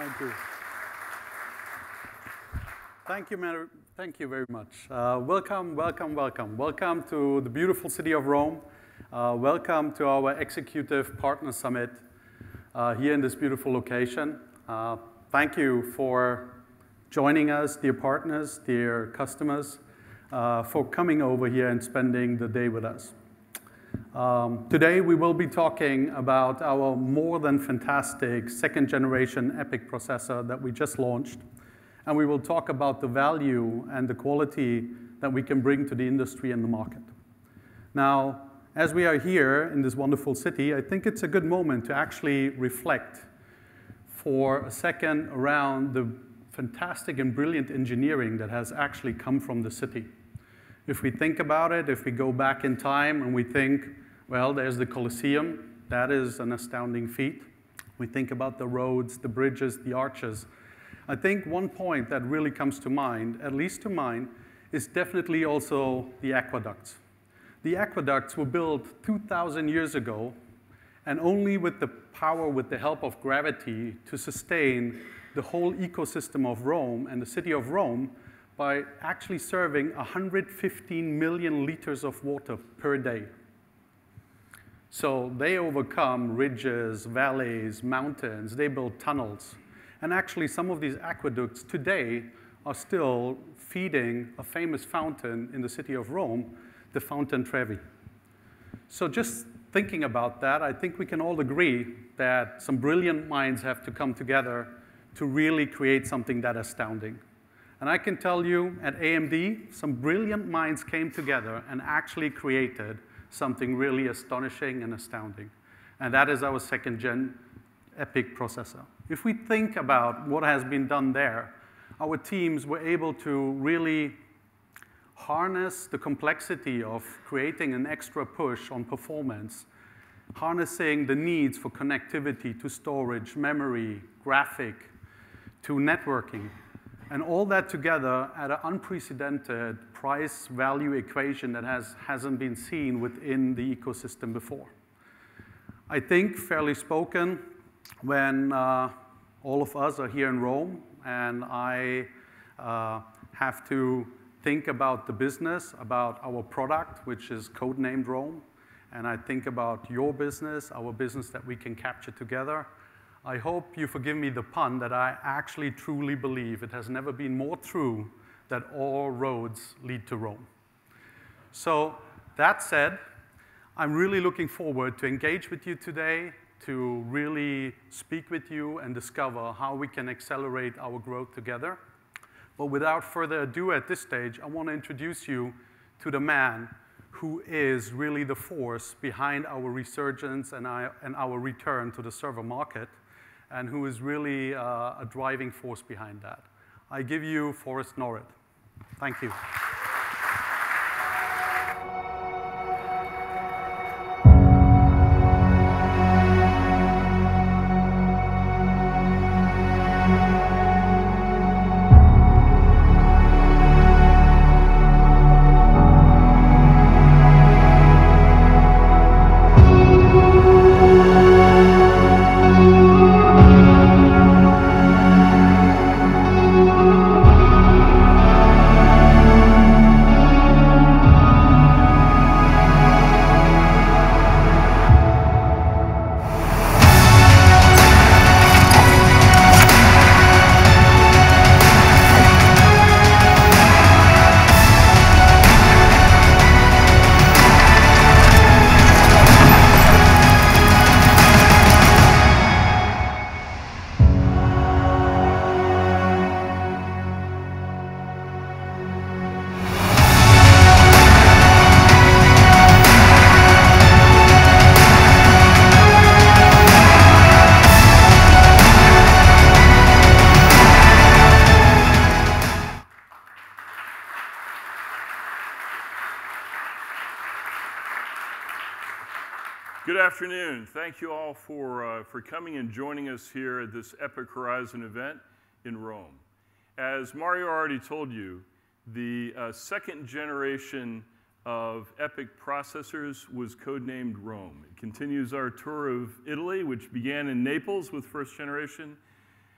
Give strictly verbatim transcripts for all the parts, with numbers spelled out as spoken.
Thank you. Thank you, Mary. Thank you very much. Uh, welcome, welcome, welcome. Welcome to the beautiful city of Rome. Uh, welcome to our Executive Partner Summit uh, here in this beautiful location. Uh, thank you for joining us, dear partners, dear customers, uh, for coming over here and spending the day with us. Um, today we will be talking about our more than fantastic second generation EPYC processor that we just launched. And we will talk about the value and the quality that we can bring to the industry and the market. Now, as we are here in this wonderful city, I think it's a good moment to actually reflect for a second around the fantastic and brilliant engineering that has actually come from the city. If we think about it, if we go back in time and we think, well, there's the Colosseum, that is an astounding feat. We think about the roads, the bridges, the arches. I think one point that really comes to mind, at least to mind, is definitely also the aqueducts. The aqueducts were built two thousand years ago, and only with the power, with the help of gravity, to sustain the whole ecosystem of Rome and the city of Rome by actually serving one hundred fifteen million liters of water per day. So they overcome ridges, valleys, mountains, they build tunnels. And actually, some of these aqueducts today are still feeding a famous fountain in the city of Rome, the Fountain Trevi. So just thinking about that, I think we can all agree that some brilliant minds have to come together to really create something that astounding. And I can tell you, at A M D, some brilliant minds came together and actually created something really astonishing and astounding. And that is our second-gen EPYC processor. If we think about what has been done there, our teams were able to really harness the complexity of creating an extra push on performance, harnessing the needs for connectivity to storage, memory, graphic, to networking, and all that together at an unprecedented price-value equation that has, hasn't been seen within the ecosystem before. I think, fairly spoken, when uh, all of us are here in Rome and I uh, have to think about the business, about our product, which is codenamed Rome, and I think about your business, our business that we can capture together, I hope you forgive me the pun that I actually truly believe it has never been more true that all roads lead to Rome. So that said, I'm really looking forward to engage with you today, to really speak with you and discover how we can accelerate our growth together. But without further ado at this stage, I want to introduce you to the man who is really the force behind our resurgence and, I, and our return to the server market, and who is really uh, a driving force behind that. I give you Forrest Norrod. Thank you. Good afternoon. Thank you all for, uh, for coming and joining us here at this EPYC Horizon event in Rome. As Mario already told you, the uh, second generation of EPYC processors was codenamed Rome. It continues our tour of Italy, which began in Naples with first generation,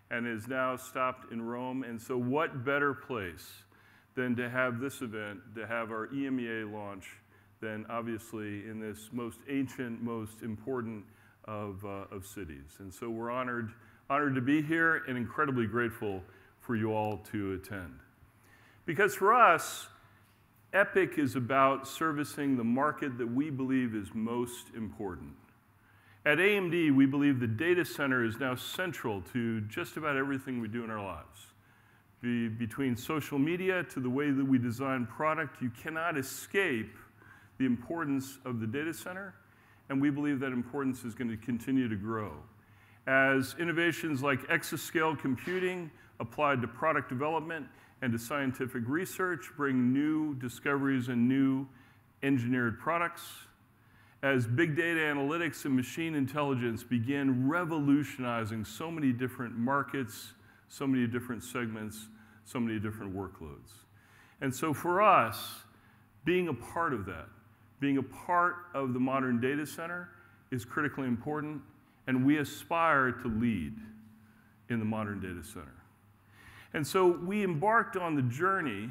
and is now stopped in Rome. And so what better place than to have this event, to have our E M E A launch, than obviously in this most ancient, most important of, uh, of cities. And so we're honored, honored to be here and incredibly grateful for you all to attend. Because for us, EPIC is about servicing the market that we believe is most important. At A M D, we believe the data center is now central to just about everything we do in our lives. Be, between social media to the way that we design product, you cannot escape the importance of the data center, and we believe that importance is going to continue to grow. As innovations like exascale computing applied to product development and to scientific research bring new discoveries and new engineered products, as big data analytics and machine intelligence begin revolutionizing so many different markets, so many different segments, so many different workloads. And so for us, being a part of that, being a part of the modern data center is critically important, and we aspire to lead in the modern data center. And so we embarked on the journey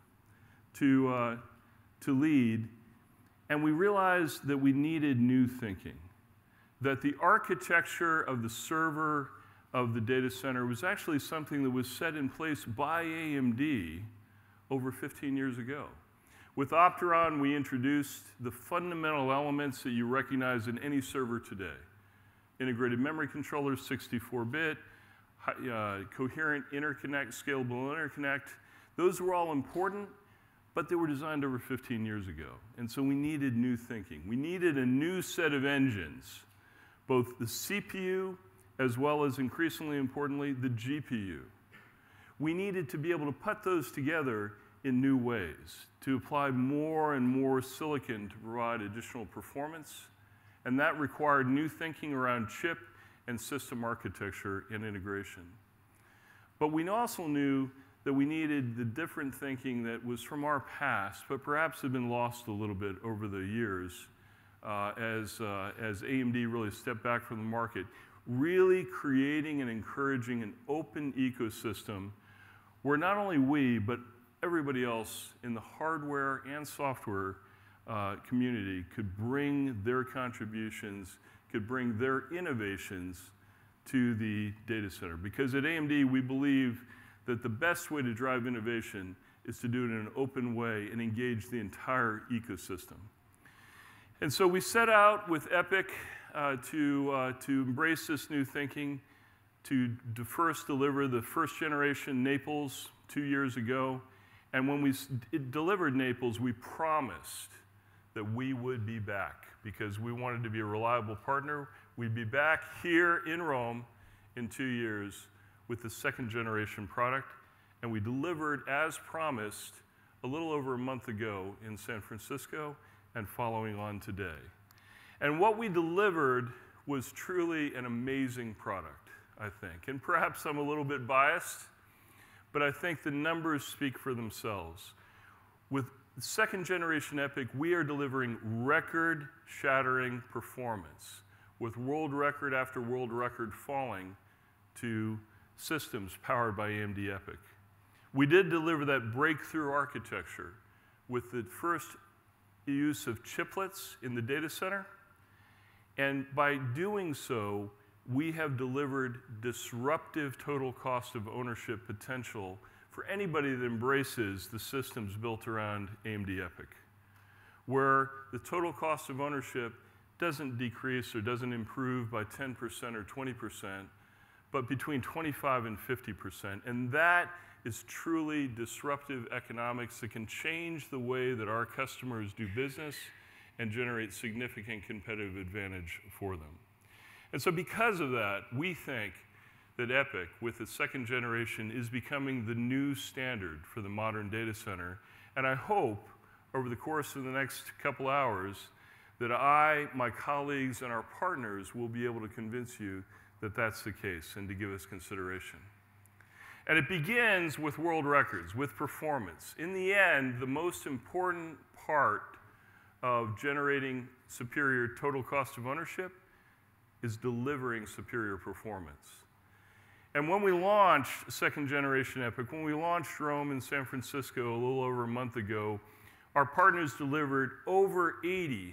to, uh, to lead, and we realized that we needed new thinking, that the architecture of the server of the data center was actually something that was set in place by A M D over fifteen years ago. With Opteron, we introduced the fundamental elements that you recognize in any server today. Integrated memory controllers, sixty-four bit, uh, coherent interconnect, scalable interconnect. Those were all important, but they were designed over fifteen years ago. And so we needed new thinking. We needed a new set of engines, both the C P U as well as, increasingly importantly, the G P U. We needed to be able to put those together in new ways, to apply more and more silicon to provide additional performance, and that required new thinking around chip and system architecture and integration. But we also knew that we needed the different thinking that was from our past, but perhaps had been lost a little bit over the years uh, as, uh, as A M D really stepped back from the market, really creating and encouraging an open ecosystem where not only we, but everybody else in the hardware and software uh, community could bring their contributions, could bring their innovations to the data center. Because at A M D, we believe that the best way to drive innovation is to do it in an open way and engage the entire ecosystem. And so we set out with EPIC uh, to, uh, to embrace this new thinking, to, to first deliver the first generation Naples two years ago. And when we delivered Naples, we promised that we would be back because we wanted to be a reliable partner. We'd be back here in Rome in two years with the second generation product. And we delivered as promised a little over a month ago in San Francisco and following on today. And what we delivered was truly an amazing product, I think. And perhaps I'm a little bit biased, but I think the numbers speak for themselves. With second generation EPIC, we are delivering record-shattering performance, with world record after world record falling to systems powered by A M D EPIC. We did deliver that breakthrough architecture with the first use of chiplets in the data center, and by doing so, we have delivered disruptive total cost of ownership potential for anybody that embraces the systems built around A M D EPIC, where the total cost of ownership doesn't decrease or doesn't improve by ten percent or twenty percent, but between twenty-five and fifty percent. And that is truly disruptive economics that can change the way that our customers do business and generate significant competitive advantage for them. And so because of that, we think that EPIC, with its second generation, is becoming the new standard for the modern data center. And I hope, over the course of the next couple hours, that I, my colleagues, and our partners will be able to convince you that that's the case and to give us consideration. And it begins with world records, with performance. In the end, the most important part of generating superior total cost of ownership is delivering superior performance. And when we launched second generation EPYC, when we launched Rome in San Francisco a little over a month ago, our partners delivered over eighty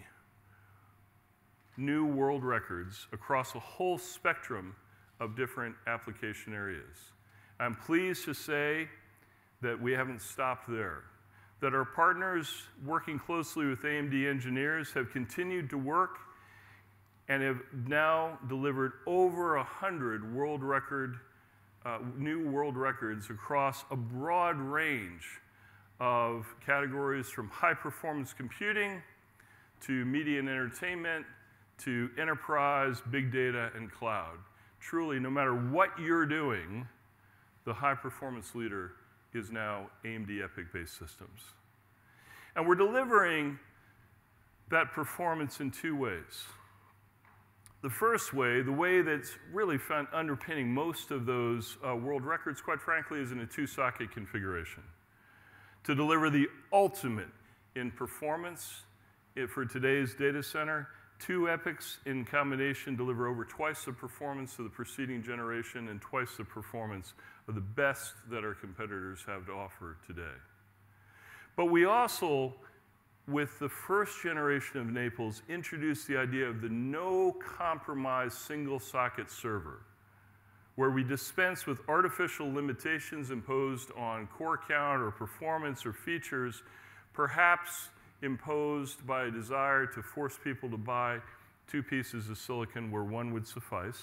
new world records across a whole spectrum of different application areas. I'm pleased to say that we haven't stopped there, that our partners working closely with A M D engineers have continued to work and have now delivered over one hundred world record, uh, new world records across a broad range of categories, from high-performance computing to media and entertainment to enterprise, big data, and cloud. Truly, no matter what you're doing, the high-performance leader is now A M D EPYC-based systems. And we're delivering that performance in two ways. The first way, the way that's really found underpinning most of those uh, world records, quite frankly, is in a two-socket configuration. To deliver the ultimate in performance it, for today's data center, two EPYCs in combination deliver over twice the performance of the preceding generation and twice the performance of the best that our competitors have to offer today. But we also, with the first generation of Naples, introduced the idea of the no-compromise single-socket server, where we dispense with artificial limitations imposed on core count or performance or features, perhaps imposed by a desire to force people to buy two pieces of silicon where one would suffice.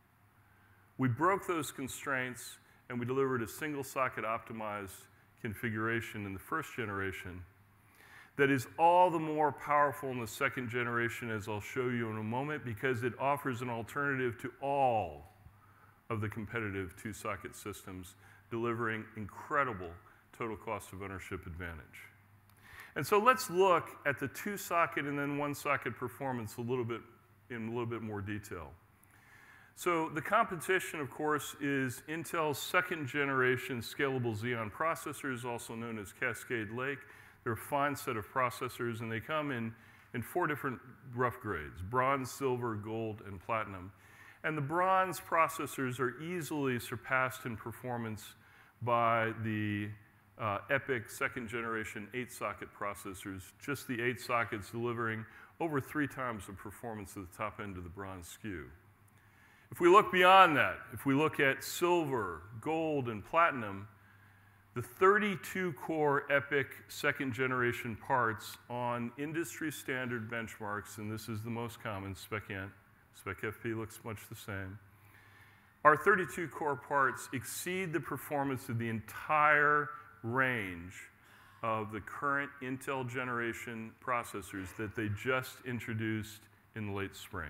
We broke those constraints and we delivered a single-socket optimized configuration in the first generation that is all the more powerful in the second generation, as I'll show you in a moment, because it offers an alternative to all of the competitive two-socket systems, delivering incredible total cost of ownership advantage. And so let's look at the two-socket and then one-socket performance a little bit in a little bit more detail. So the competition, of course, is Intel's second-generation scalable Xeon processors, also known as Cascade Lake. They're a fine set of processors, and they come in, in four different rough grades: bronze, silver, gold, and platinum. And the bronze processors are easily surpassed in performance by the uh, EPYC second-generation eight-socket processors, just the eight sockets delivering over three times the performance of the top end of the bronze S K U. If we look beyond that, if we look at silver, gold, and platinum, the thirty-two core EPYC second-generation parts on industry-standard benchmarks, and this is the most common, SpecEnt, SpecFP looks much the same. Our thirty-two core parts exceed the performance of the entire range of the current Intel generation processors that they just introduced in the late spring.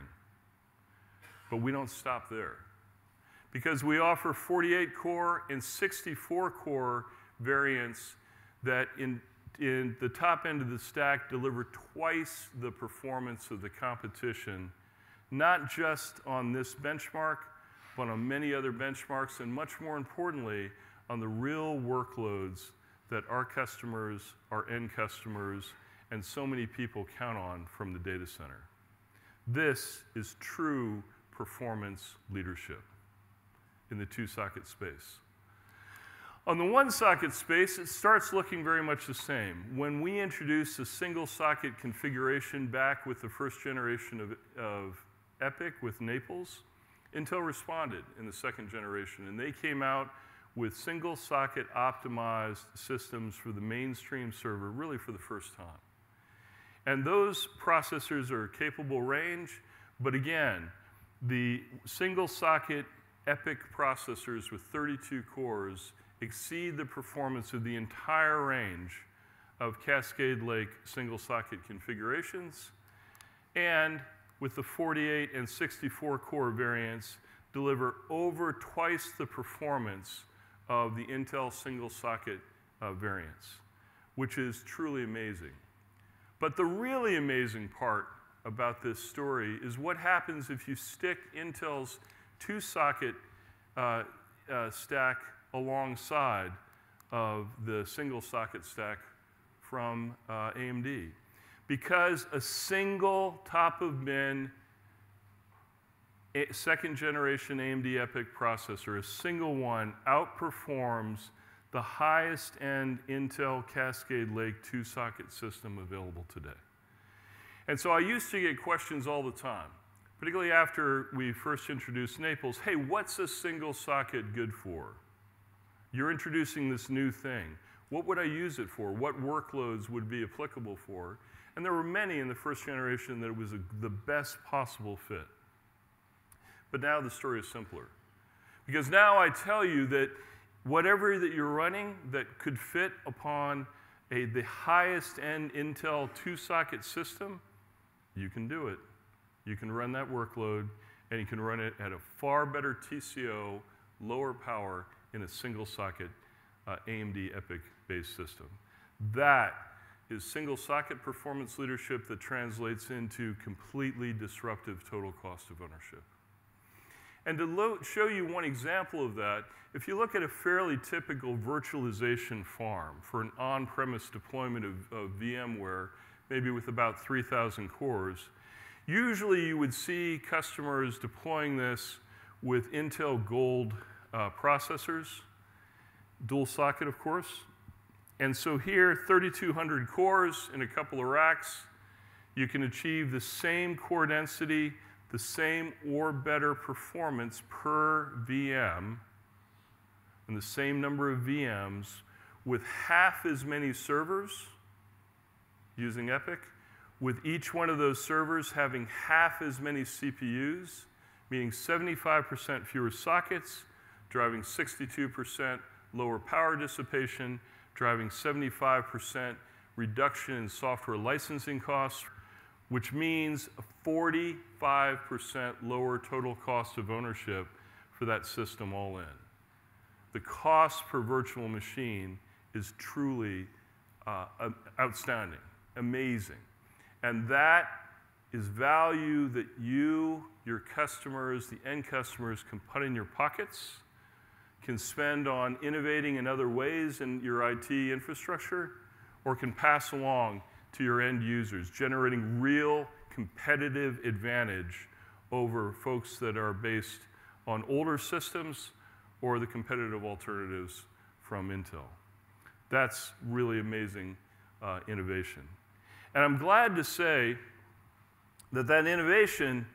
But we don't stop there, because we offer forty-eight core and sixty-four core variants that in, in the top end of the stack deliver twice the performance of the competition, not just on this benchmark, but on many other benchmarks, and much more importantly, on the real workloads that our customers, our end customers, and so many people count on from the data center. This is true performance leadership in the two-socket space. On the one-socket space, it starts looking very much the same. When we introduced a single-socket configuration back with the first generation of, of EPYC with Naples, Intel responded in the second generation, and they came out with single-socket optimized systems for the mainstream server, really for the first time. And those processors are capable range, but again, the single-socket EPYC processors with thirty-two cores exceed the performance of the entire range of Cascade Lake single-socket configurations, and with the forty-eight and sixty-four core variants, deliver over twice the performance of the Intel single-socket uh, variants, which is truly amazing. But the really amazing part about this story is what happens if you stick Intel's two-socket uh, uh, stack alongside of the single-socket stack from uh, A M D. Because a single top-of-bin a second generation A M D EPYC processor, a single one, outperforms the highest end Intel Cascade Lake two socket system available today. And so I used to get questions all the time, particularly after we first introduced Naples. Hey, what's a single socket good for? You're introducing this new thing. What would I use it for? What workloads would be applicable for? And there were many in the first generation that it was a, the best possible fit. But now the story is simpler. Because now I tell you that whatever that you're running that could fit upon a, the highest end Intel two socket system, you can do it. You can run that workload, and you can run it at a far better T C O, lower power, in a single socket uh, A M D EPYC-based system. That is single socket performance leadership that translates into completely disruptive total cost of ownership. And to show you one example of that, if you look at a fairly typical virtualization farm for an on-premise deployment of, of VMware, maybe with about three thousand cores, usually you would see customers deploying this with Intel Gold uh, processors, dual socket, of course. And so here, thirty-two hundred cores in a couple of racks, you can achieve the same core density, the same or better performance per V M, and the same number of V Ms with half as many servers using EPYC, with each one of those servers having half as many C P Us, meaning seventy-five percent fewer sockets, driving sixty-two percent lower power dissipation, driving seventy-five percent reduction in software licensing costs, which means a forty-five percent lower total cost of ownership for that system all in. The cost per virtual machine is truly uh, outstanding, amazing. And that is value that you, your customers, the end customers can put in your pockets, can spend on innovating in other ways in your I T infrastructure, or can pass along to your end users, generating real competitive advantage over folks that are based on older systems or the competitive alternatives from Intel. That's really amazing uh, innovation. And I'm glad to say that that innovation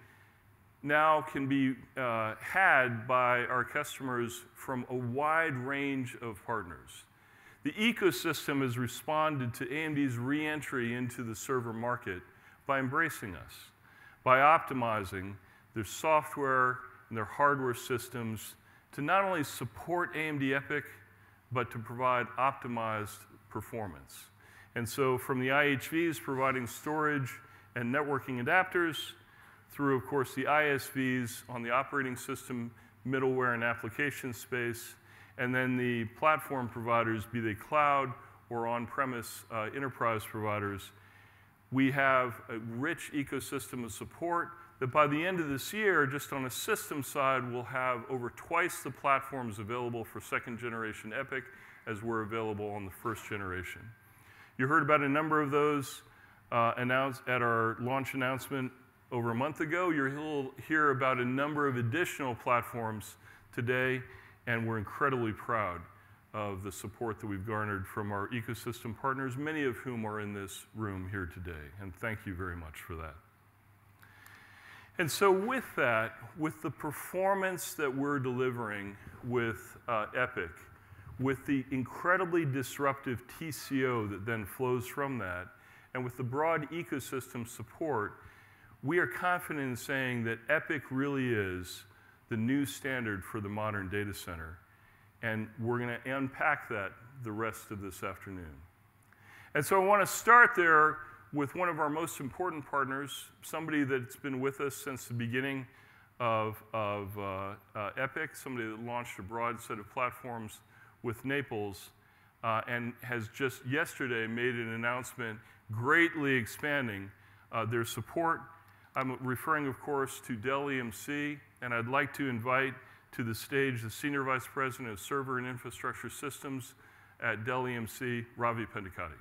now can be uh, had by our customers from a wide range of partners. The ecosystem has responded to A M D's re-entry into the server market by embracing us, by optimizing their software and their hardware systems to not only support A M D EPYC, but to provide optimized performance. And so from the I H Vs providing storage and networking adapters, through, of course, the I S Vs on the operating system, middleware and application space, and then the platform providers, be they cloud or on-premise uh, enterprise providers, we have a rich ecosystem of support that by the end of this year, just on a system side, we'll have over twice the platforms available for second generation EPYC as were available on the first generation. You heard about a number of those uh, announced at our launch announcement over a month ago. You'll hear about a number of additional platforms today, and we're incredibly proud of the support that we've garnered from our ecosystem partners, many of whom are in this room here today, and thank you very much for that. And so with that, with the performance that we're delivering with uh, EPYC, with the incredibly disruptive T C O that then flows from that, and with the broad ecosystem support, we are confident in saying that EPYC really is the new standard for the modern data center. And we're going to unpack that the rest of this afternoon. And so I want to start there with one of our most important partners, somebody that's been with us since the beginning of, of uh, uh, EPYC, somebody that launched a broad set of platforms with Naples, uh, and has just yesterday made an announcement greatly expanding uh, their support. I'm referring, of course, to Dell E M C, and I'd like to invite to the stage the Senior Vice President of Server and Infrastructure Systems at Dell E M C, Ravi Pendekati.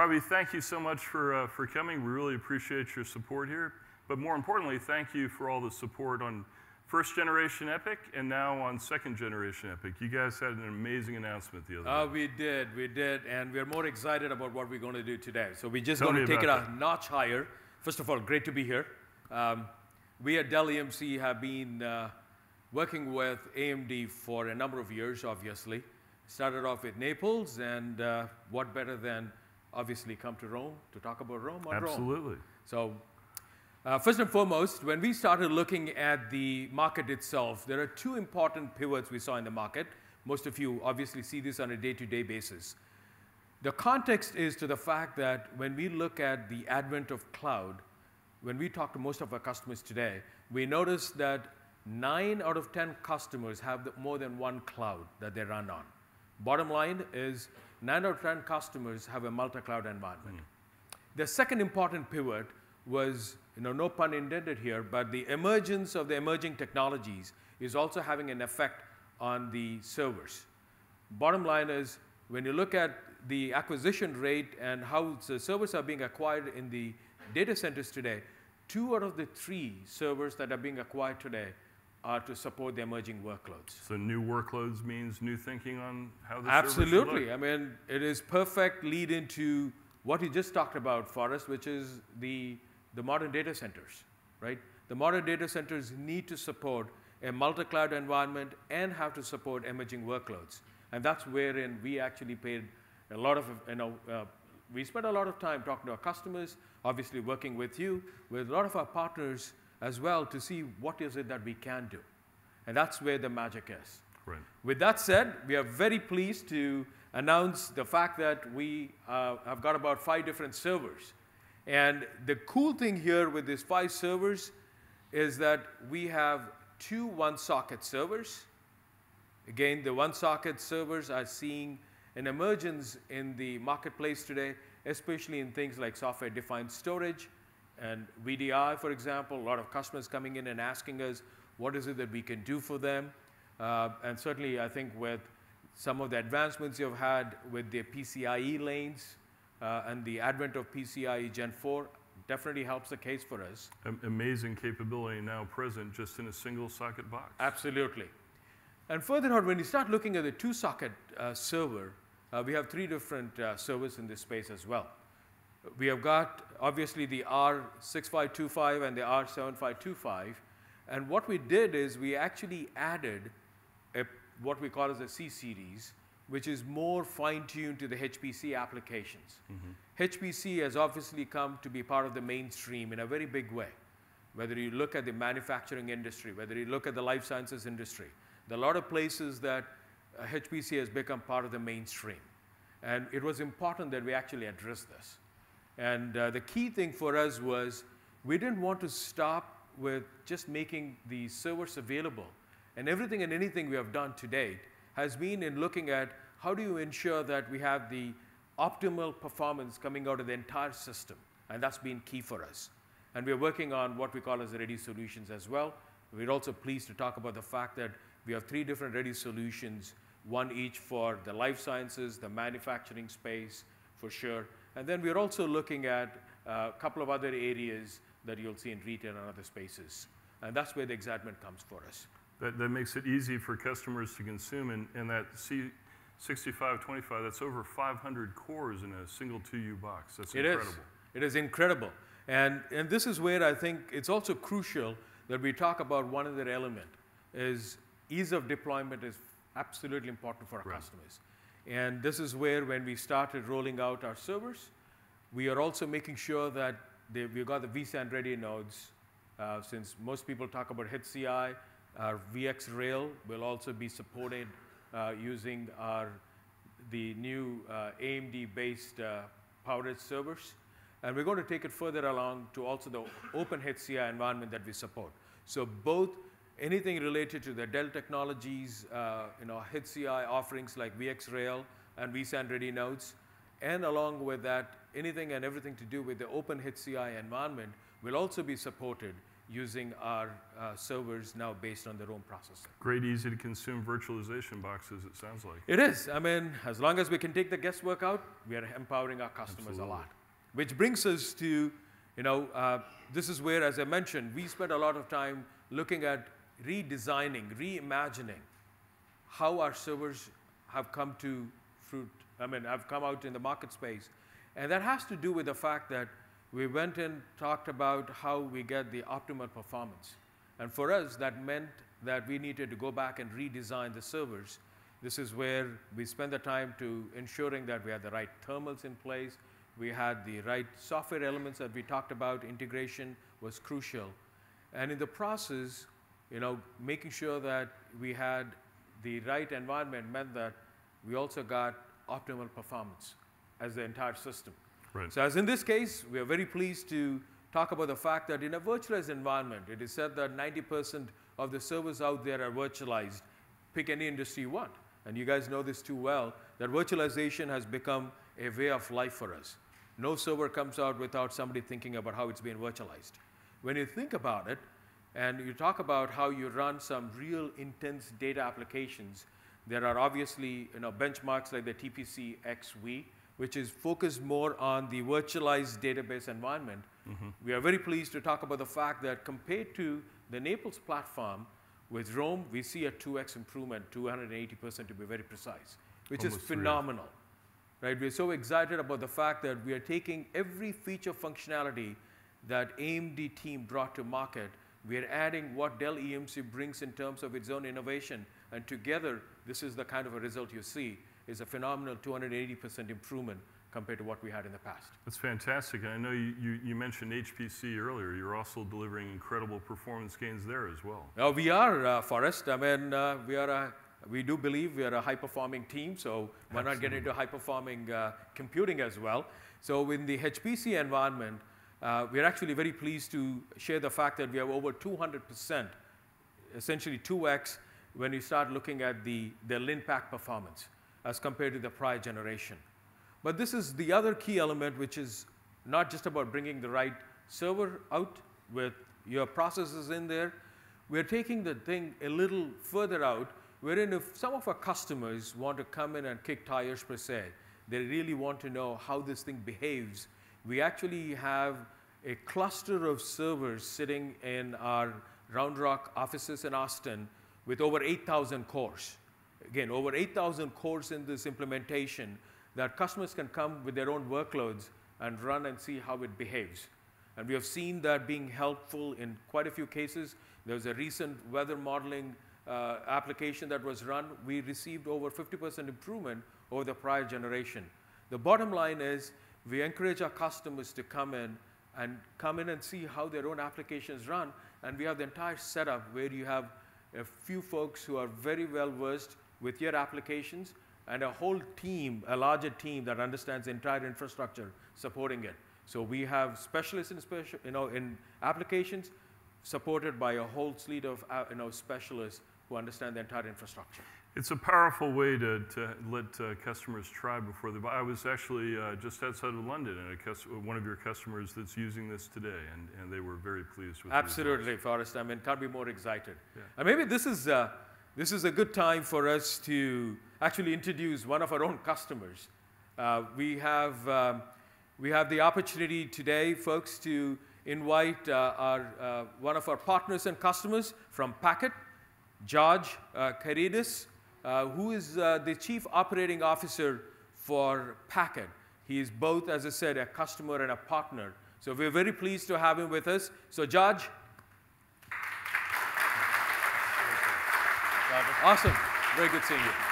Bobby, thank you so much for, uh, for coming. We really appreciate your support here. But more importantly, thank you for all the support on first generation EPYC and now on second generation EPYC. You guys had an amazing announcement the other Uh, day. we did, we did, and we're more excited about what we're going to do today. So we're just Tell going me to take it about a notch higher. First of all, great to be here. Um, we at Dell E M C have been uh, working with A M D for a number of years, obviously. Started off with Naples, and uh, what better than obviously come to Rome to talk about Rome on Rome. Absolutely. So uh, first and foremost, when we started looking at the market itself, there are two important pivots we saw in the market. Most of you obviously see this on a day-to-day basis. The context is to the fact that when we look at the advent of cloud, when we talk to most of our customers today, we notice that nine out of ten customers have the, more than one cloud that they run on. Bottom line is nine out of ten customers have a multi-cloud environment. Mm. The second important pivot was, you know, no pun intended here, but the emergence of the emerging technologies is also having an effect on the servers. Bottom line is, when you look at the acquisition rate and how the servers are being acquired in the data centers today, two out of the three servers that are being acquired today are to support the emerging workloads. So new workloads means new thinking on how the Absolutely. server should look. I mean, it is perfect lead into what you just talked about, Forrest, which is the, the modern data centers, right? The modern data centers need to support a multi-cloud environment and have to support emerging workloads. And that's wherein we actually paid a lot of, you know, uh, we spent a lot of time talking to our customers, obviously working with you, with a lot of our partners as well to see what is it that we can do. And that's where the magic is. Right. With that said, we are very pleased to announce the fact that we uh, have got about five different servers. And the cool thing here with these five servers is that we have two one-socket servers. Again, the one-socket servers are seeing an emergence in the marketplace today, especially in things like software-defined storage and V D I, for example. A lot of customers coming in and asking us, what is it that we can do for them? Uh, and certainly, I think with some of the advancements you've had with the PCIe lanes uh, and the advent of PCIe Gen four, definitely helps the case for us. Am- amazing capability now present just in a single socket box. Absolutely. And further on, when you start looking at the two-socket uh, server, uh, we have three different uh, servers in this space as well. We have got, obviously, the R six five two five and the R seven five two five. And what we did is we actually added a, what we call as a C series, which is more fine-tuned to the H P C applications. Mm-hmm. H P C has obviously come to be part of the mainstream in a very big way. Whether you look at the manufacturing industry, whether you look at the life sciences industry, there are a lot of places that uh, H P C has become part of the mainstream. And it was important that we actually address this. And uh, the key thing for us was we didn't want to stop with just making the servers available. And everything and anything we have done to date has been in looking at how do you ensure that we have the optimal performance coming out of the entire system. And that's been key for us. And we're working on what we call as the ready solutions as well. We're also pleased to talk about the fact that we have three different ready solutions, one each for the life sciences, the manufacturing space, for sure. And then we're also looking at a couple of other areas that you'll see in retail and other spaces. And that's where the excitement comes for us. That, that makes it easy for customers to consume. And, and that C sixty-five twenty-five, that's over five hundred cores in a single two U box. That's it incredible. Is. It is incredible. And, and this is where I think it's also crucial that we talk about one other element, is ease of deployment is absolutely important for our right. customers. And this is where when we started rolling out our servers, we are also making sure that they, we've got the vSAN ready nodes. Uh, since most people talk about H C I, our VxRail will also be supported uh, using our, the new uh, A M D-based uh, PowerEdge servers. And we're going to take it further along to also the open H C I environment that we support. So both anything related to the Dell Technologies, uh, you know, H C I offerings like VxRail and vSAN ready nodes, and along with that, anything and everything to do with the open H C I environment will also be supported using our uh, servers now based on their own processor. Great, easy to consume virtualization boxes, it sounds like. It is. I mean, as long as we can take the guesswork out, we are empowering our customers Absolutely. a lot. Which brings us to, you know, uh, this is where, as I mentioned, we spent a lot of time looking at redesigning, reimagining how our servers have come to fruit, I mean, have come out in the market space. And that has to do with the fact that we went and talked about how we get the optimal performance. And for us, that meant that we needed to go back and redesign the servers. This is where we spent the time to ensuring that we had the right thermals in place, we had the right software elements that we talked about. Integration was crucial. And in the process, you know, making sure that we had the right environment meant that we also got optimal performance as the entire system. Right. So as in this case, we are very pleased to talk about the fact that in a virtualized environment, it is said that ninety percent of the servers out there are virtualized. Pick any industry you want. And you guys know this too well, that virtualization has become a way of life for us. No server comes out without somebody thinking about how it's being virtualized. When you think about it, and you talk about how you run some real intense data applications, there are obviously, you know, benchmarks like the T P C X V, which is focused more on the virtualized database environment. Mm-hmm. We are very pleased to talk about the fact that compared to the Naples platform, with Rome, we see a two X improvement, two hundred eighty percent to be very precise, which Almost is phenomenal. Right? We're so excited about the fact that we are taking every feature functionality that A M D team brought to market. We are adding what Dell E M C brings in terms of its own innovation, and together, this is the kind of a result you see, is a phenomenal two hundred eighty percent improvement compared to what we had in the past. That's fantastic. And I know you, you, you mentioned H P C earlier. You're also delivering incredible performance gains there as well. Uh, we are, uh, Forrest. I mean, uh, we are a, we do believe we are a high-performing team, so why not get into high-performing uh, computing as well? So in the H P C environment, uh, we are actually very pleased to share the fact that we have over two hundred percent, essentially two X, when you start looking at the, the Linpack performance as compared to the prior generation. But this is the other key element, which is not just about bringing the right server out with your processes in there. We're taking the thing a little further out, wherein if some of our customers want to come in and kick tires per se, they really want to know how this thing behaves. We actually have a cluster of servers sitting in our Round Rock offices in Austin with over eight thousand cores. Again, over eight thousand cores in this implementation that customers can come with their own workloads and run and see how it behaves. And we have seen that being helpful in quite a few cases. There was a recent weather modeling uh, application that was run. We received over fifty percent improvement over the prior generation. The bottom line is we encourage our customers to come in and come in and see how their own applications run. And we have the entire setup where you have a few folks who are very well versed with your applications and a whole team, a larger team that understands the entire infrastructure supporting it. So we have specialists in, special, you know, in applications supported by a whole suite of uh, you know, specialists who understand the entire infrastructure. It's a powerful way to, to let uh, customers try before they buy. I was actually uh, just outside of London, and a one of your customers that's using this today, and, and they were very pleased with it. Absolutely, Forrest. I mean, can't be more excited. Yeah. And maybe this is, uh, this is a good time for us to actually introduce one of our own customers. Uh, we, have, um, we have the opportunity today, folks, to invite uh, our, uh, one of our partners and customers from Packet, George uh, Karidis, uh, who is uh, the Chief Operating Officer for Packet. He is both, as I said, a customer and a partner. So we're very pleased to have him with us. So George. Awesome. Very good seeing you.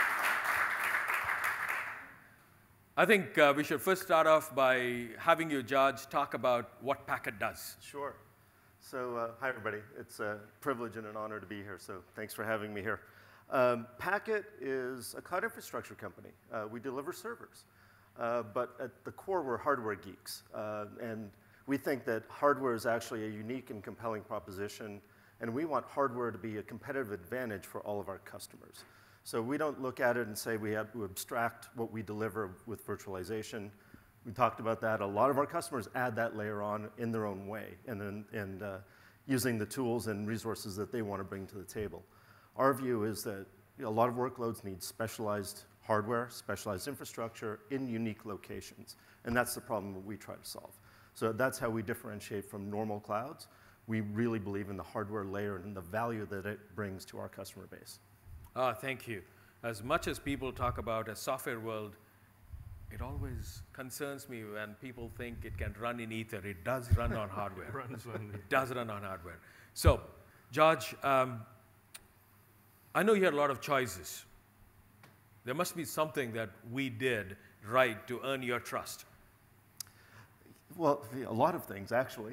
I think uh, we should first start off by having you, George, talk about what Packet does. Sure. So, uh, hi, everybody. It's a privilege and an honor to be here, so thanks for having me here. Um, Packet is a cloud infrastructure company. Uh, we deliver servers, uh, but at the core, we're hardware geeks. Uh, and we think that hardware is actually a unique and compelling proposition, and we want hardware to be a competitive advantage for all of our customers. So we don't look at it and say we have to abstract what we deliver with virtualization. We talked about that. A lot of our customers add that layer on in their own way. And, then, and uh, using the tools and resources that they want to bring to the table. Our view is that you know, a lot of workloads need specialized hardware, specialized infrastructure in unique locations. And that's the problem that we try to solve. So that's how we differentiate from normal clouds. We really believe in the hardware layer and the value that it brings to our customer base. Ah, thank you. As much as people talk about a software world, it always concerns me when people think it can run in ether. It does run on hardware. Runs on It does run on hardware. So, George, um, I know you had a lot of choices. There must be something that we did right to earn your trust. Well, a lot of things, actually.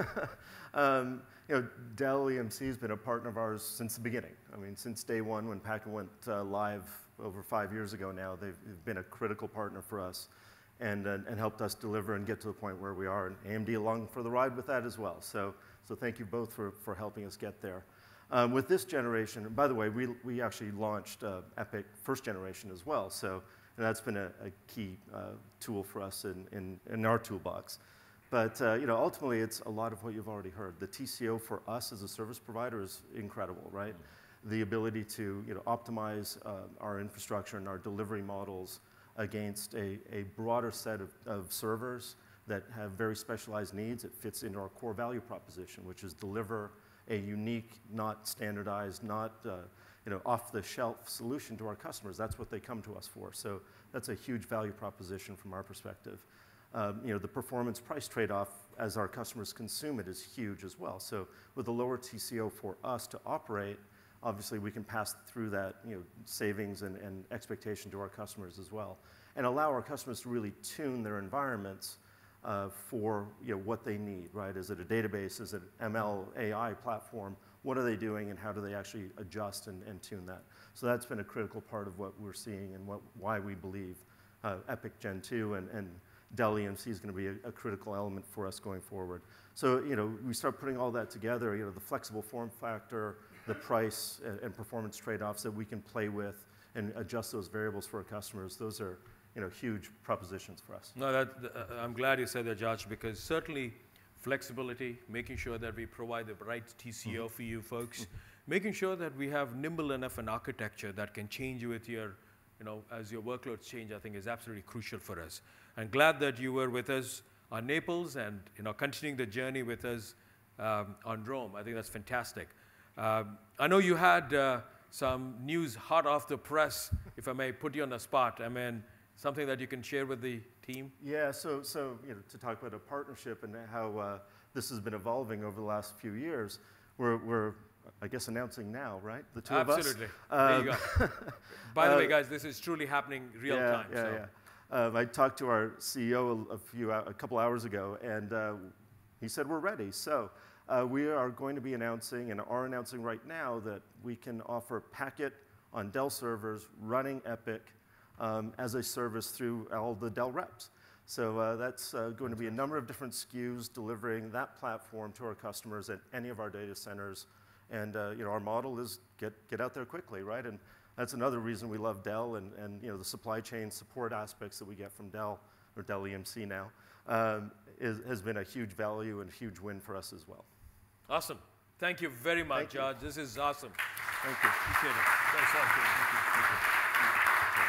um, you know, Dell E M C has been a partner of ours since the beginning. I mean, since day one when Packet went uh, live over five years ago now, they've, they've been a critical partner for us and, uh, and helped us deliver and get to the point where we are. And A M D along for the ride with that as well. So, so thank you both for, for helping us get there. Um, with this generation, and by the way, we, we actually launched uh, EPYC first generation as well. So and that's been a, a key uh, tool for us in, in, in our toolbox. But uh, you know, ultimately, it's a lot of what you've already heard. The T C O for us as a service provider is incredible, right? Mm-hmm. The ability to you know, optimize uh, our infrastructure and our delivery models against a, a broader set of, of servers that have very specialized needs. It fits into our core value proposition, which is deliver a unique, not standardized, not uh, you know, off-the-shelf solution to our customers. That's what they come to us for. So that's a huge value proposition from our perspective. Um, you know, the performance price trade-off as our customers consume it is huge as well. So with a lower T C O for us to operate, obviously we can pass through that you know, savings and, and expectation to our customers as well, and allow our customers to really tune their environments uh, for you know, what they need, right? Is it a database? Is it an M L A I platform? What are they doing and how do they actually adjust and, and tune that? So that's been a critical part of what we're seeing and what, why we believe uh, EPYC Gen two and, and Dell E M C is going to be a, a critical element for us going forward. So, you know, we start putting all that together, you know, the flexible form factor, the price and, and performance trade-offs that we can play with and adjust those variables for our customers. Those are, you know, huge propositions for us. No, that, uh, I'm glad you said that, George, because certainly flexibility, making sure that we provide the right T C O mm-hmm. for you folks, mm-hmm. making sure that we have nimble enough an architecture that can change with your, you know, as your workloads change, I think is absolutely crucial for us. I'm glad that you were with us on Naples and, you know, continuing the journey with us um, on Rome. I think that's fantastic. Um, I know you had uh, some news hot off the press, if I may put you on the spot. I mean, something that you can share with the team? Yeah, so, so you know, to talk about a partnership and how uh, this has been evolving over the last few years, we're, we're I guess, announcing now, right? The two Absolutely. of us. Absolutely. There you go. By the uh, way, guys, this is truly happening real yeah, time. Yeah, so. yeah. Um, I talked to our C E O a, a few, a couple hours ago, and uh, he said we're ready. So uh, we are going to be announcing, and are announcing right now, that we can offer Packet on Dell servers running EPYC um, as a service through all the Dell reps. So uh, that's uh, going to be a number of different S K Us delivering that platform to our customers at any of our data centers. And uh, you know, our model is get, get out there quickly, right? And that's another reason we love Dell and, and you know, the supply chain support aspects that we get from Dell, or Dell E M C now, um, is, has been a huge value and a huge win for us as well. Awesome. Thank you very much, Thank you. George. This is awesome. Thank you. Appreciate it. Thanks a lot, George. Thank you. Thank you.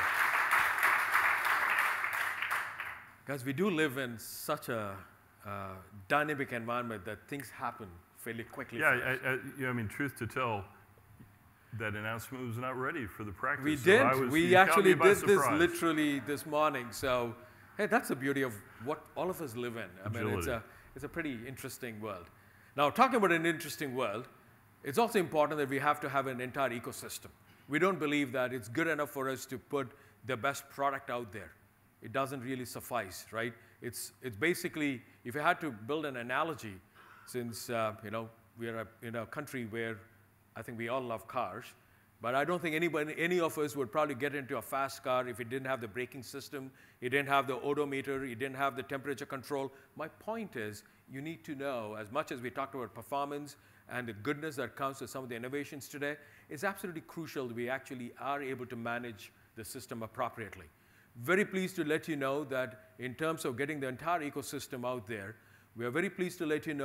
Guys, we do live in such a uh, dynamic environment that things happen fairly quickly. Yeah, I, I, yeah, I mean, truth to tell, that announcement was not ready for the practice. We so did. I was, we actually did surprise. this literally this morning. So, hey, that's the beauty of what all of us live in. I Agility. mean, it's a, it's a pretty interesting world. Now, talking about an interesting world, it's also important that we have to have an entire ecosystem. We don't believe that it's good enough for us to put the best product out there. It doesn't really suffice, right? It's, it's basically, if you had to build an analogy, since, uh, you know, we are a, in a country where I think we all love cars, but I don't think anybody, any of us would probably get into a fast car if it didn't have the braking system, it didn't have the odometer, it didn't have the temperature control. My point is, you need to know, as much as we talked about performance and the goodness that comes with some of the innovations today, it's absolutely crucial that we actually are able to manage the system appropriately. Very pleased to let you know that in terms of getting the entire ecosystem out there, we are very pleased to let you know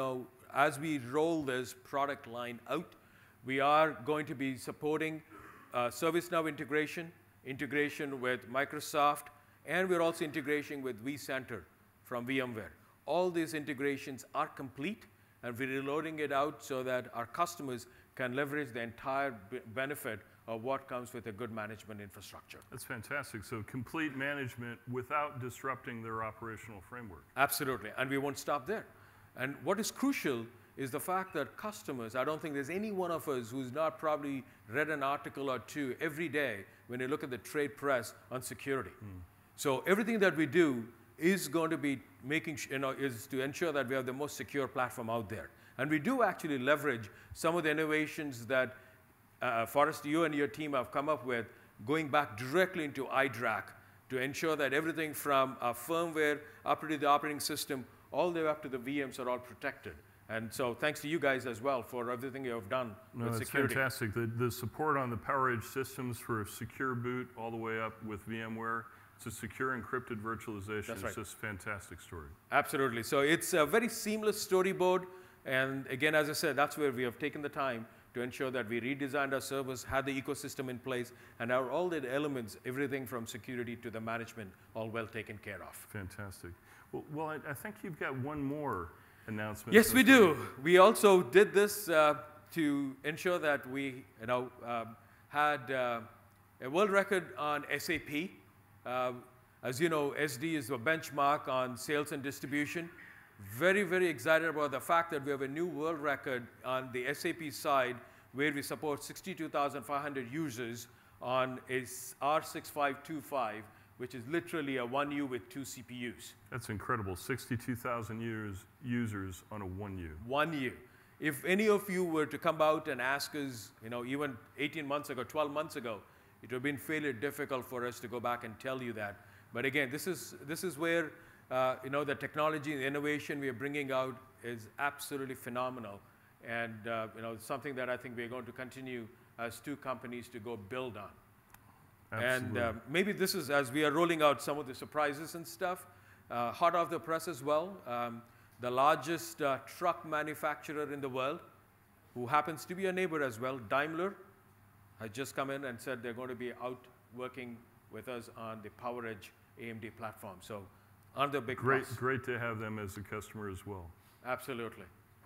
as we roll this product line out, we are going to be supporting uh, ServiceNow integration, integration with Microsoft, and we're also integrating with vCenter from VMware. All these integrations are complete, and we're reloading it out so that our customers can leverage the entire benefit of what comes with a good management infrastructure. That's fantastic. So complete management without disrupting their operational framework. Absolutely, and we won't stop there. And what is crucial is the fact that customers, I don't think there's any one of us who's not probably read an article or two every day when you look at the trade press on security. Mm. So everything that we do is going to be making, you know, is to ensure that we have the most secure platform out there. And we do actually leverage some of the innovations that uh, Forrest, you and your team have come up with, going back directly into iDRAC to ensure that everything from our firmware up to the operating system, all the way up to the V Ms are all protected. And so thanks to you guys as well for everything you have done no, with that's security. Fantastic. The, the support on the PowerEdge systems for secure boot all the way up with VMware to secure encrypted virtualization. That's right. It's just a fantastic story. Absolutely. So it's a very seamless storyboard. And again, as I said, that's where we have taken the time to ensure that we redesigned our servers, had the ecosystem in place, and our, all the elements, everything from security to the management, all well taken care of. Fantastic. Well, well I, I think you've got one more announcement. Yes, we do. We also did this uh, to ensure that we, you know, um, had uh, a world record on S A P. Uh, as you know, S D is a benchmark on sales and distribution. Very, very excited about the fact that we have a new world record on the S A P side where we support sixty-two thousand five hundred users on a R six five two five, which is literally a one U with two C P Us. That's incredible. sixty-two thousand users, users on a one U. one U. If any of you were to come out and ask us, you know, even eighteen months ago, twelve months ago, it would have been fairly difficult for us to go back and tell you that. But again, this is, this is where uh, you know, the technology and the innovation we are bringing out is absolutely phenomenal. And uh, you know, it's something that I think we're going to continue as two companies to go build on. Absolutely. And uh, maybe this is, as we are rolling out some of the surprises and stuff, uh, hot off the press as well, um, the largest uh, truck manufacturer in the world, who happens to be a neighbor as well, Daimler, has just come in and said they're going to be out working with us on the PowerEdge A M D platform. So another big great, plus. Great to have them as a customer as well. Absolutely.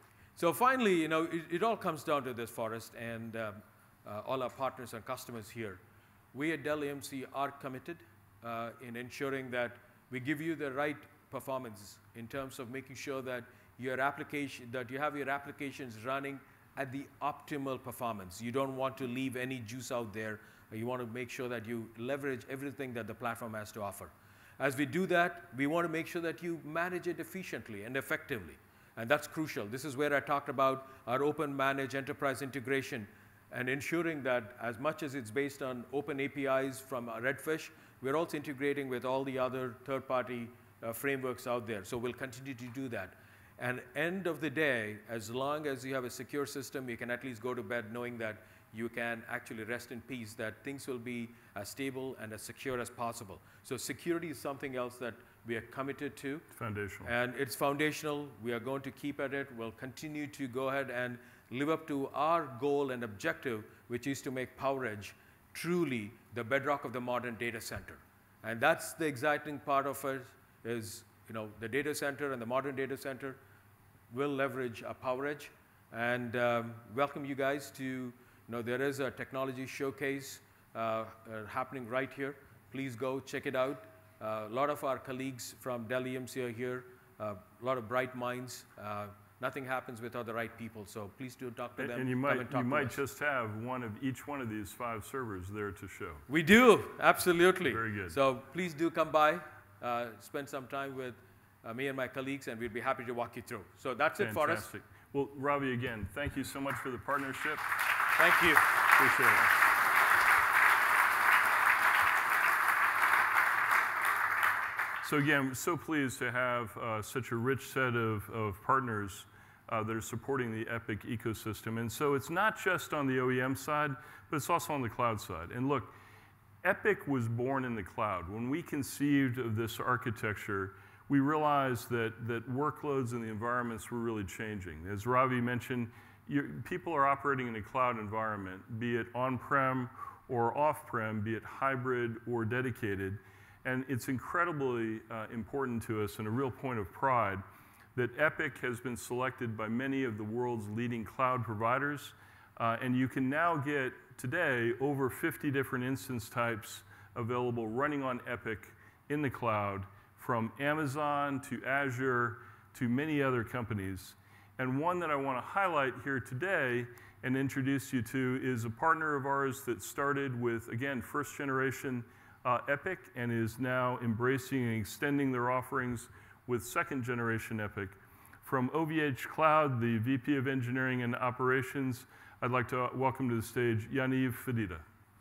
So finally, you know, it, it all comes down to this, Forrest, and um, uh, all our partners and customers here. We at Dell E M C are committed uh, in ensuring that we give you the right performance in terms of making sure that your application, that you have your applications running at the optimal performance. You don't want to leave any juice out there. You want to make sure that you leverage everything that the platform has to offer. As we do that, we want to make sure that you manage it efficiently and effectively. And that's crucial. This is where I talked about our open managed enterprise integration and ensuring that as much as it's based on open A P Is from Redfish, we're also integrating with all the other third-party uh, frameworks out there. So we'll continue to do that. And end of the day, as long as you have a secure system, you can at least go to bed knowing that you can actually rest in peace, that things will be as stable and as secure as possible. So security is something else that we are committed to. Foundational. And it's foundational. We are going to keep at it. We'll continue to go ahead and live up to our goal and objective, which is to make PowerEdge truly the bedrock of the modern data center. And that's the exciting part of it, is, you know, the data center and the modern data center will leverage a PowerEdge. And um, welcome you guys to, you know, there is a technology showcase uh, uh, happening right here. Please go check it out. Uh, a lot of our colleagues from Dell E M C are here, uh, a lot of bright minds. Uh, nothing happens without the right people, so please do talk to and, them. And you Come might, and talk you to might us. just have one of each one of these five servers there to show. We do, absolutely. Very good. So please do come by, uh, spend some time with uh, me and my colleagues, and we'd be happy to walk you through. So that's Fantastic. it for us. Well, Ravi, again, thank you so much for the partnership. Thank you. Appreciate it. So again, we're so pleased to have uh, such a rich set of, of partners uh, that are supporting the EPYC ecosystem. And so it's not just on the O E M side, but it's also on the cloud side. And look, EPYC was born in the cloud. When we conceived of this architecture, we realized that, that workloads and the environments were really changing. As Ravi mentioned, you, people are operating in a cloud environment, be it on-prem or off-prem, be it hybrid or dedicated. And it's incredibly uh, important to us and a real point of pride that Epic has been selected by many of the world's leading cloud providers. Uh, and you can now get, today, over fifty different instance types available running on Epic in the cloud, from Amazon to Azure to many other companies. And one that I want to highlight here today and introduce you to is a partner of ours that started with, again, first generation uh, Epic and is now embracing and extending their offerings with second generation Epic. From O V H Cloud, the V P of Engineering and Operations, I'd like to welcome to the stage Yaniv Fadida.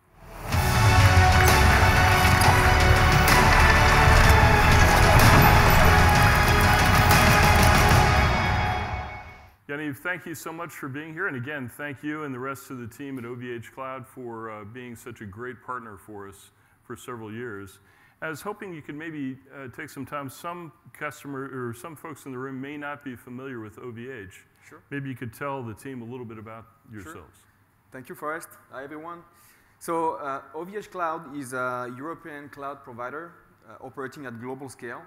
Yaniv, thank you so much for being here. And again, thank you and the rest of the team at O V H Cloud for uh, being such a great partner for us for several years. I was hoping you could maybe uh, take some time. Some customer or some folks in the room may not be familiar with O V H. Sure. Maybe you could tell the team a little bit about yourselves. Sure. Thank you, Forrest. Hi, everyone. So uh, O V H Cloud is a European cloud provider uh, operating at global scale.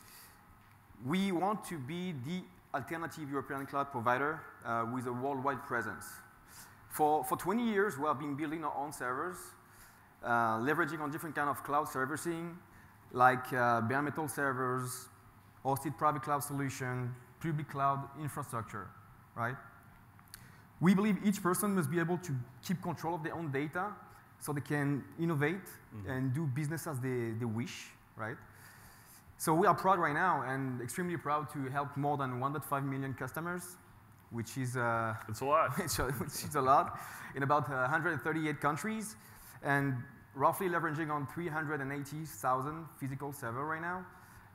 We want to be the alternative European cloud provider uh, with a worldwide presence. For, for twenty years, we have been building our own servers, uh, leveraging on different kind of cloud servicing, like uh, bare metal servers, hosted private cloud solution, public cloud infrastructure, right? We believe each person must be able to keep control of their own data so they can innovate mm-hmm. and do business as they, they wish, right? So we are proud right now and extremely proud to help more than one point five million customers, which is, uh, it's a lot. which, which is a lot, in about uh, one hundred thirty-eight countries, and roughly leveraging on three hundred eighty thousand physical servers right now.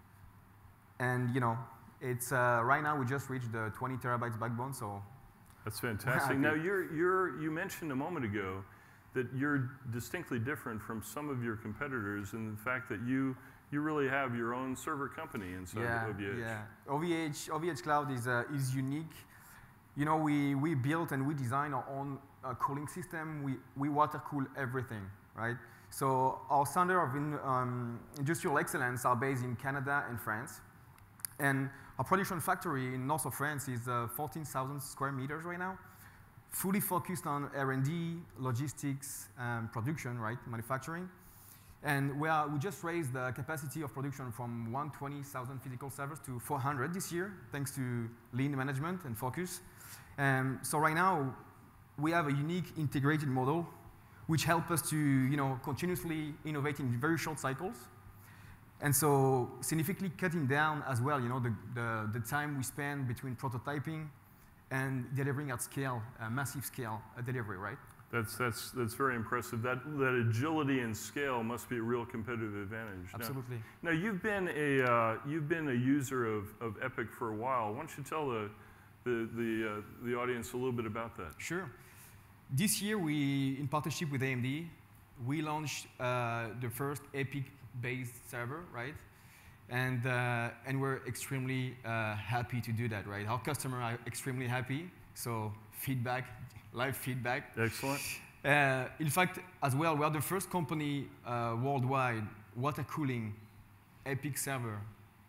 And you know, it's uh, right now we just reached the twenty terabytes backbone, so. That's fantastic. Now you're, you're, you mentioned a moment ago that you're distinctly different from some of your competitors in the fact that you You really have your own server company inside yeah, of O V H. Yeah, O V H, O V H Cloud is, uh, is unique. You know, we, we built and we designed our own uh, cooling system. We, we water cool everything, right? So our standard of in, um, industrial excellence are based in Canada and France. And our production factory in north of France is uh, fourteen thousand square meters right now, fully focused on R and D, logistics, um, production, right, manufacturing. And we, are, we just raised the capacity of production from one hundred twenty thousand physical servers to four hundred this year, thanks to lean management and focus. Um, so right now, we have a unique integrated model, which helps us to you know, continuously innovate in very short cycles. And so significantly cutting down as well you know, the, the, the time we spend between prototyping and delivering at scale, uh, massive scale uh, delivery, right? That's, that's, that's very impressive. That, that agility and scale must be a real competitive advantage. Absolutely. Now, now you've, been a, uh, you've been a user of, of Epic for a while. Why don't you tell the, the, the, uh, the audience a little bit about that? Sure. This year, we, in partnership with A M D, we launched uh, the first Epic-based server, right? And, uh, and we're extremely uh, happy to do that, right? Our customers are extremely happy, so feedback, live feedback. Excellent. Uh, in fact, as well, we are the first company uh, worldwide water cooling Epic server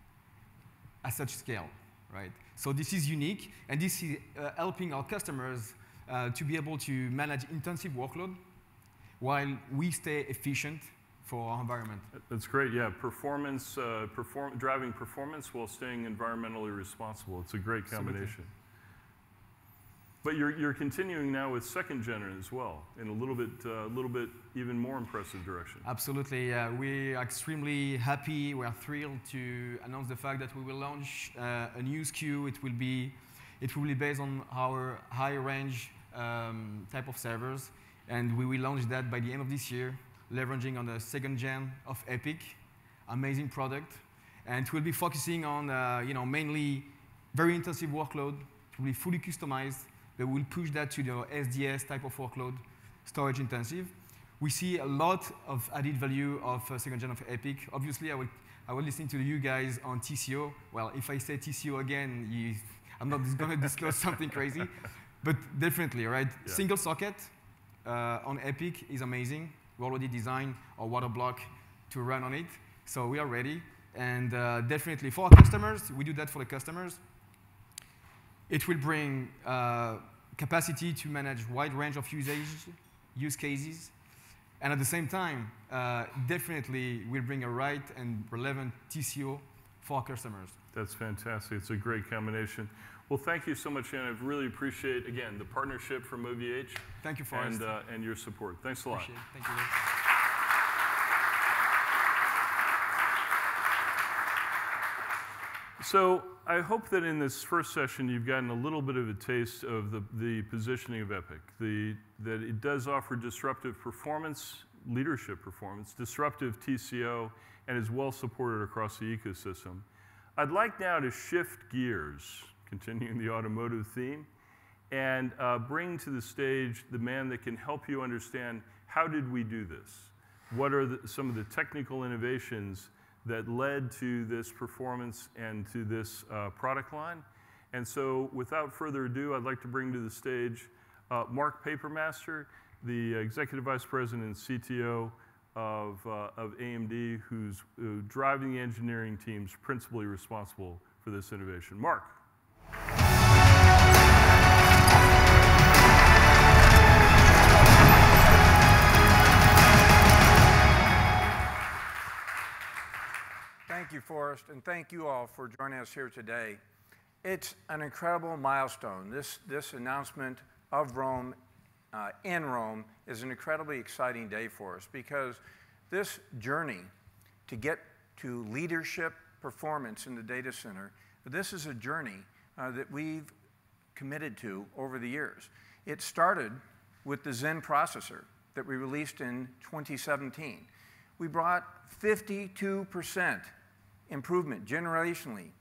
at such scale, right? So this is unique, and this is uh, helping our customers uh, to be able to manage intensive workload while we stay efficient for our environment. That's great, yeah. Performance, uh, perform driving performance while staying environmentally responsible. It's a great combination. Absolutely. But you're, you're continuing now with second gen as well, in a little bit, uh, little bit even more impressive direction. Absolutely, uh, we are extremely happy. We are thrilled to announce the fact that we will launch uh, a new S K U. It will be, it will be based on our high range um, type of servers, and we will launch that by the end of this year, leveraging on the second gen of Epic. Amazing product, and it will be focusing on, uh, you know, mainly very intensive workload. It will be fully customized. But we'll push that to the S D S type of workload, storage intensive. we see a lot of added value of uh, second gen of EPYC. Obviously, I will, I will listen to you guys on T C O. Well, if I say T C O again, you, I'm not going to disclose something crazy. But definitely, right? Yeah. Single socket uh, on EPYC is amazing. We already designed our water block to run on it. So we are ready. And uh, definitely for our customers, we do that for the customers. It will bring uh, capacity to manage wide range of usage, use cases. And at the same time, uh, definitely will bring a right and relevant T C O for our customers. That's fantastic. It's a great combination. Well, thank you so much, Jan. I really appreciate, again, the partnership from O V H. Thank you, Forrest. And, uh, and your support. Thanks a lot. Appreciate it. Thank you. So I hope that in this first session you've gotten a little bit of a taste of the, the positioning of EPYC, the, that it does offer disruptive performance, leadership performance, disruptive T C O, and is well supported across the ecosystem. I'd like now to shift gears, continuing the automotive theme, and uh, bring to the stage the man that can help you understand how did we do this? What are the, some of the technical innovations that led to this performance and to this uh, product line? And so without further ado, I'd like to bring to the stage uh, Mark Papermaster, the Executive Vice President and C T O of, uh, of A M D, who's uh, driving the engineering teams principally responsible for this innovation. Mark. Thank you, Forrest, and thank you all for joining us here today. It's an incredible milestone. This, this announcement of Rome, uh, in Rome, is an incredibly exciting day for us because this journey to get to leadership performance in the data center, this is a journey uh, that we've committed to over the years. It started with the Zen processor that we released in twenty seventeen. We brought fifty-two percent improvement generationally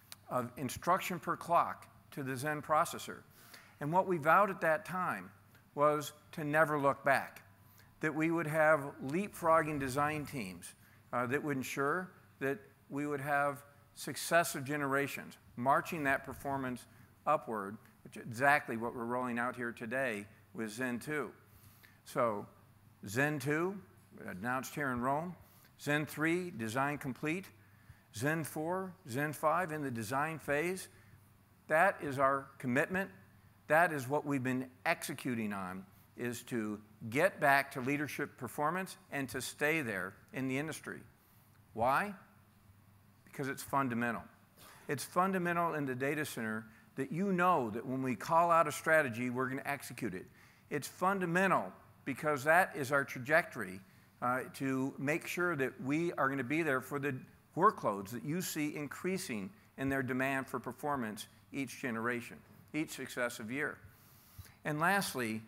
of instruction per clock to the Zen processor. And what we vowed at that time was to never look back, that we would have leapfrogging design teams uh, that would ensure that we would have successive generations marching that performance upward, which is exactly what we're rolling out here today with Zen two. So Zen two, announced here in Rome, Zen three, design complete, Zen four, Zen five in the design phase. That is our commitment. That is what we've been executing on, is to get back to leadership performance and to stay there in the industry. Why? Because it's fundamental. It's fundamental in the data center that you know that when we call out a strategy, we're going to execute it. It's fundamental because that is our trajectory uh, to make sure that we are going to be there for the workloads that you see increasing in their demand for performance each generation, each successive year. And lastly,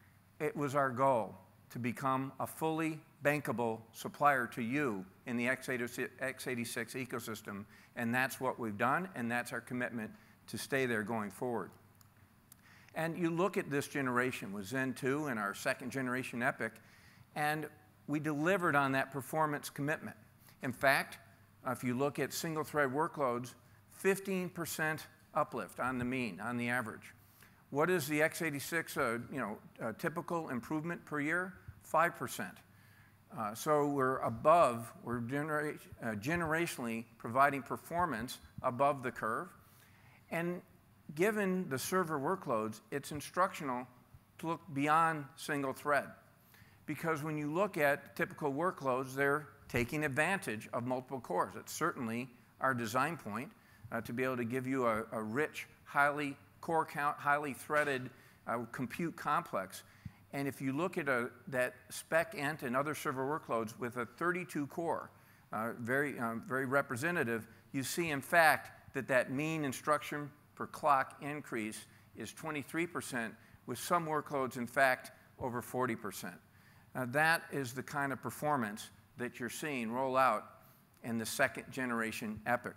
it was our goal to become a fully bankable supplier to you in the x eighty-six ecosystem, and that's what we've done, and that's our commitment to stay there going forward. And you look at this generation with Zen two and our second generation EPYC, and we delivered on that performance commitment. In fact, if you look at single thread workloads, fifteen percent uplift on the mean, on the average. What is the x eighty-six uh, you know, uh, typical improvement per year? five percent. Uh, so we're above, we're genera uh, generationally providing performance above the curve. And given the server workloads, it's instructional to look beyond single thread. Because when you look at typical workloads, they're taking advantage of multiple cores. It's certainly our design point uh, to be able to give you a, a rich, highly core count, highly threaded uh, compute complex. And if you look at a, that SPECint and other server workloads with a thirty-two core, uh, very, um, very representative, you see, in fact, that that mean instruction per clock increase is twenty-three percent, with some workloads, in fact, over forty percent. Now, that is the kind of performance that you're seeing roll out in the second generation EPYC.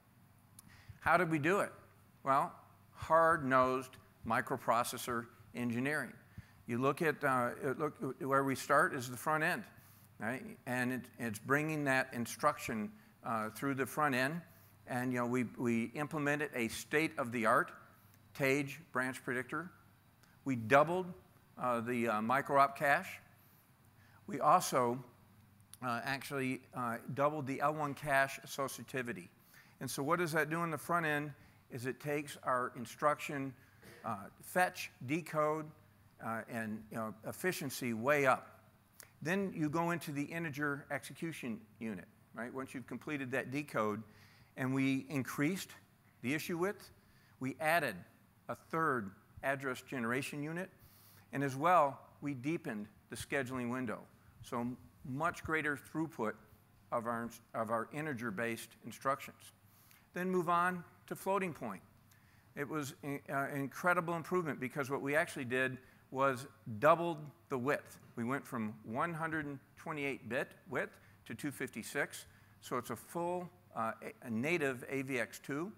How did we do it? Well, hard-nosed microprocessor engineering. You look at, uh, look, where we start is the front end, right? And it, it's bringing that instruction uh, through the front end. And you know, we, we implemented a state-of-the-art Tage branch predictor. We doubled uh, the uh, micro-op cache. We also uh, actually uh, doubled the L one cache associativity. And so what does that do on the front end is it takes our instruction uh, fetch, decode, uh, and you know, efficiency way up. Then you go into the integer execution unit, right? Once you've completed that decode, and we increased the issue width, we added a third address generation unit, and as well, we deepened the scheduling window. So much greater throughput of our, of our integer-based instructions. Then move on to floating point. It was an uh, incredible improvement because what we actually did was doubled the width. We went from one hundred twenty-eight bit width to two fifty-six, so it's a full uh, a native A V X two.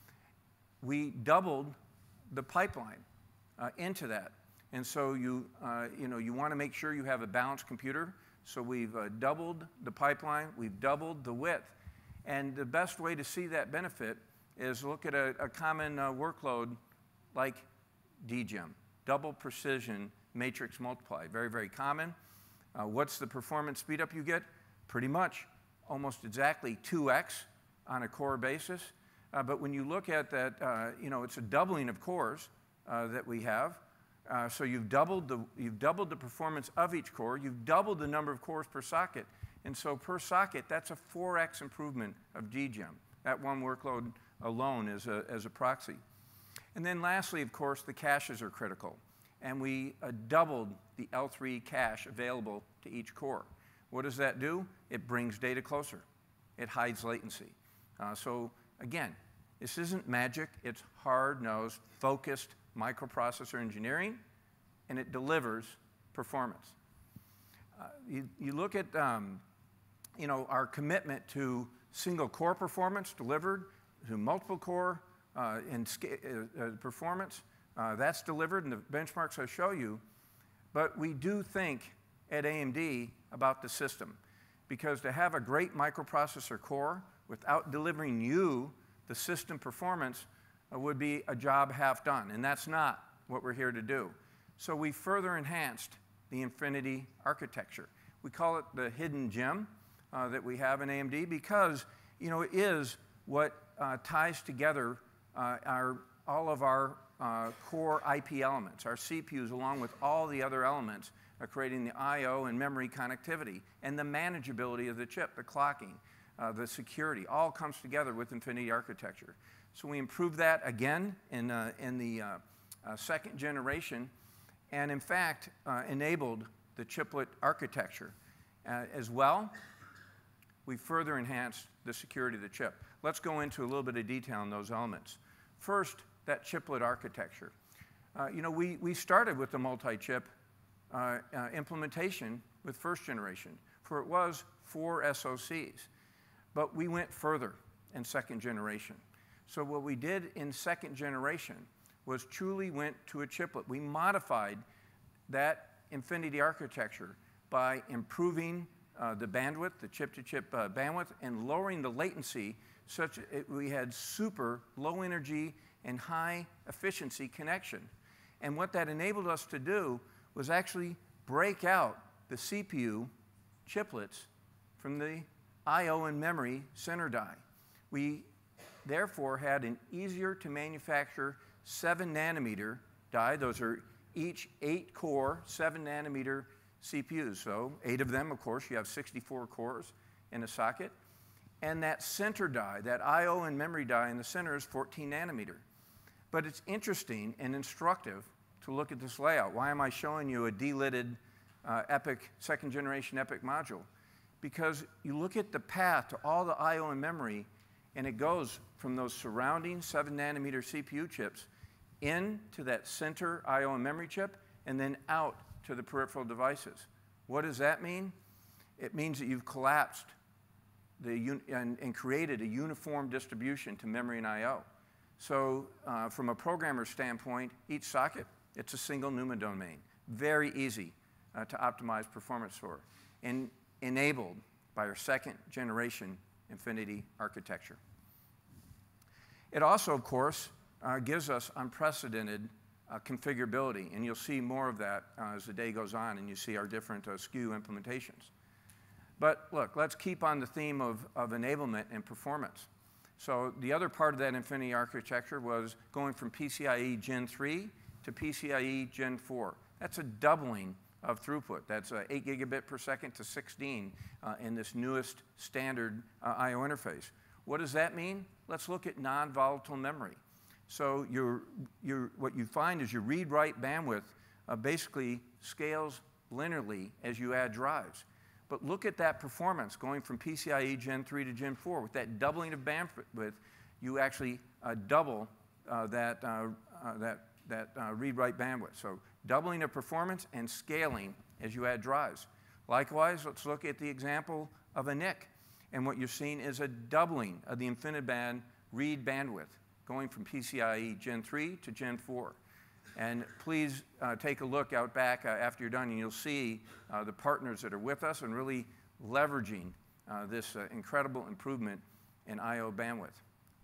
We doubled the pipeline uh, into that. And so you, uh, you, know, you want to make sure you have a balanced computer. So we've uh, doubled the pipeline, we've doubled the width. And the best way to see that benefit is look at a, a common uh, workload like D GEM, double precision matrix multiply. Very, very common. Uh, what's the performance speed up you get? Pretty much almost exactly two X on a core basis. Uh, but when you look at that, uh, you know, it's a doubling of cores uh, that we have. Uh, so you've doubled, the, you've doubled the performance of each core. You've doubled the number of cores per socket. And so per socket, that's a four X improvement of D GEM. That one workload alone is a, as a proxy. And then lastly, of course, the caches are critical. And we uh, doubled the L three cache available to each core. What does that do? It brings data closer. It hides latency. Uh, so again, this isn't magic. It's hard-nosed, focused microprocessor engineering, and it delivers performance. Uh, you, you look at um, you know, our commitment to single core performance delivered, to multiple core uh, and uh, uh, performance, uh, that's delivered, and the benchmarks I show you. But we do think at A M D about the system, because to have a great microprocessor core without delivering you the system performance uh, would be a job half done, and that's not what we're here to do. So we further enhanced the Infinity architecture. We call it the hidden gem uh, that we have in A M D because, you know, it is what uh, ties together uh, our, all of our uh, core I P elements, our C P Us, along with all the other elements, uh, creating the I O and memory connectivity and the manageability of the chip, the clocking, uh, the security, all comes together with Infinity architecture. So we improved that again in, uh, in the uh, uh, second generation, and in fact uh, enabled the chiplet architecture. Uh, as well, we further enhanced the security of the chip. Let's go into a little bit of detail on those elements. First, that chiplet architecture. Uh, you know, we, we started with the multi-chip uh, uh, implementation with first generation, for it was four S O Cs. But we went further in second generation. So what we did in second generation was truly went to a chiplet. We modified that Infinity architecture by improving uh, the bandwidth, the chip-to-chip uh, bandwidth, and lowering the latency such that we had super low energy and high efficiency connection. And what that enabled us to do was actually break out the C P U chiplets from the I O and memory center die. We therefore had an easier to manufacture seven nanometer die. Those are each eight core, seven nanometer C P Us. So eight of them, of course, you have sixty-four cores in a socket. And that center die, that I O and memory die in the center is fourteen nanometer. But it's interesting and instructive to look at this layout. Why am I showing you a delitted uh, EPYC, second generation EPYC module? Because you look at the path to all the I O and memory, and it goes from those surrounding seven nanometer C P U chips into that center I O and memory chip, and then out to the peripheral devices. What does that mean? It means that you've collapsed the and, and created a uniform distribution to memory and I O. So uh, from a programmer standpoint, each socket, it's a single NUMA domain. very easy uh, to optimize performance for, and enabled by our second generation Infinity architecture. It also, of course, uh, gives us unprecedented uh, configurability, and you'll see more of that uh, as the day goes on and you see our different uh, S K U implementations. But look, let's keep on the theme of, of enablement and performance. So the other part of that Infinity architecture was going from PCIe Gen three to PCIe Gen four. That's a doubling of throughput. That's uh, eight gigabit per second to sixteen uh, in this newest standard uh, I O interface. What does that mean? Let's look at non-volatile memory. So you're, you're, what you find is your read-write bandwidth uh, basically scales linearly as you add drives. But look at that performance going from PCIe Gen three to Gen four. With that doubling of bandwidth, you actually uh, double uh, that, uh, uh, that, that uh, read-write bandwidth. So doubling of performance and scaling as you add drives. Likewise, let's look at the example of a N I C. And what you're seeing is a doubling of the InfiniBand read bandwidth, going from PCIe Gen three to Gen four. And please uh, take a look out back uh, after you're done, and you'll see uh, the partners that are with us and really leveraging uh, this uh, incredible improvement in I O bandwidth.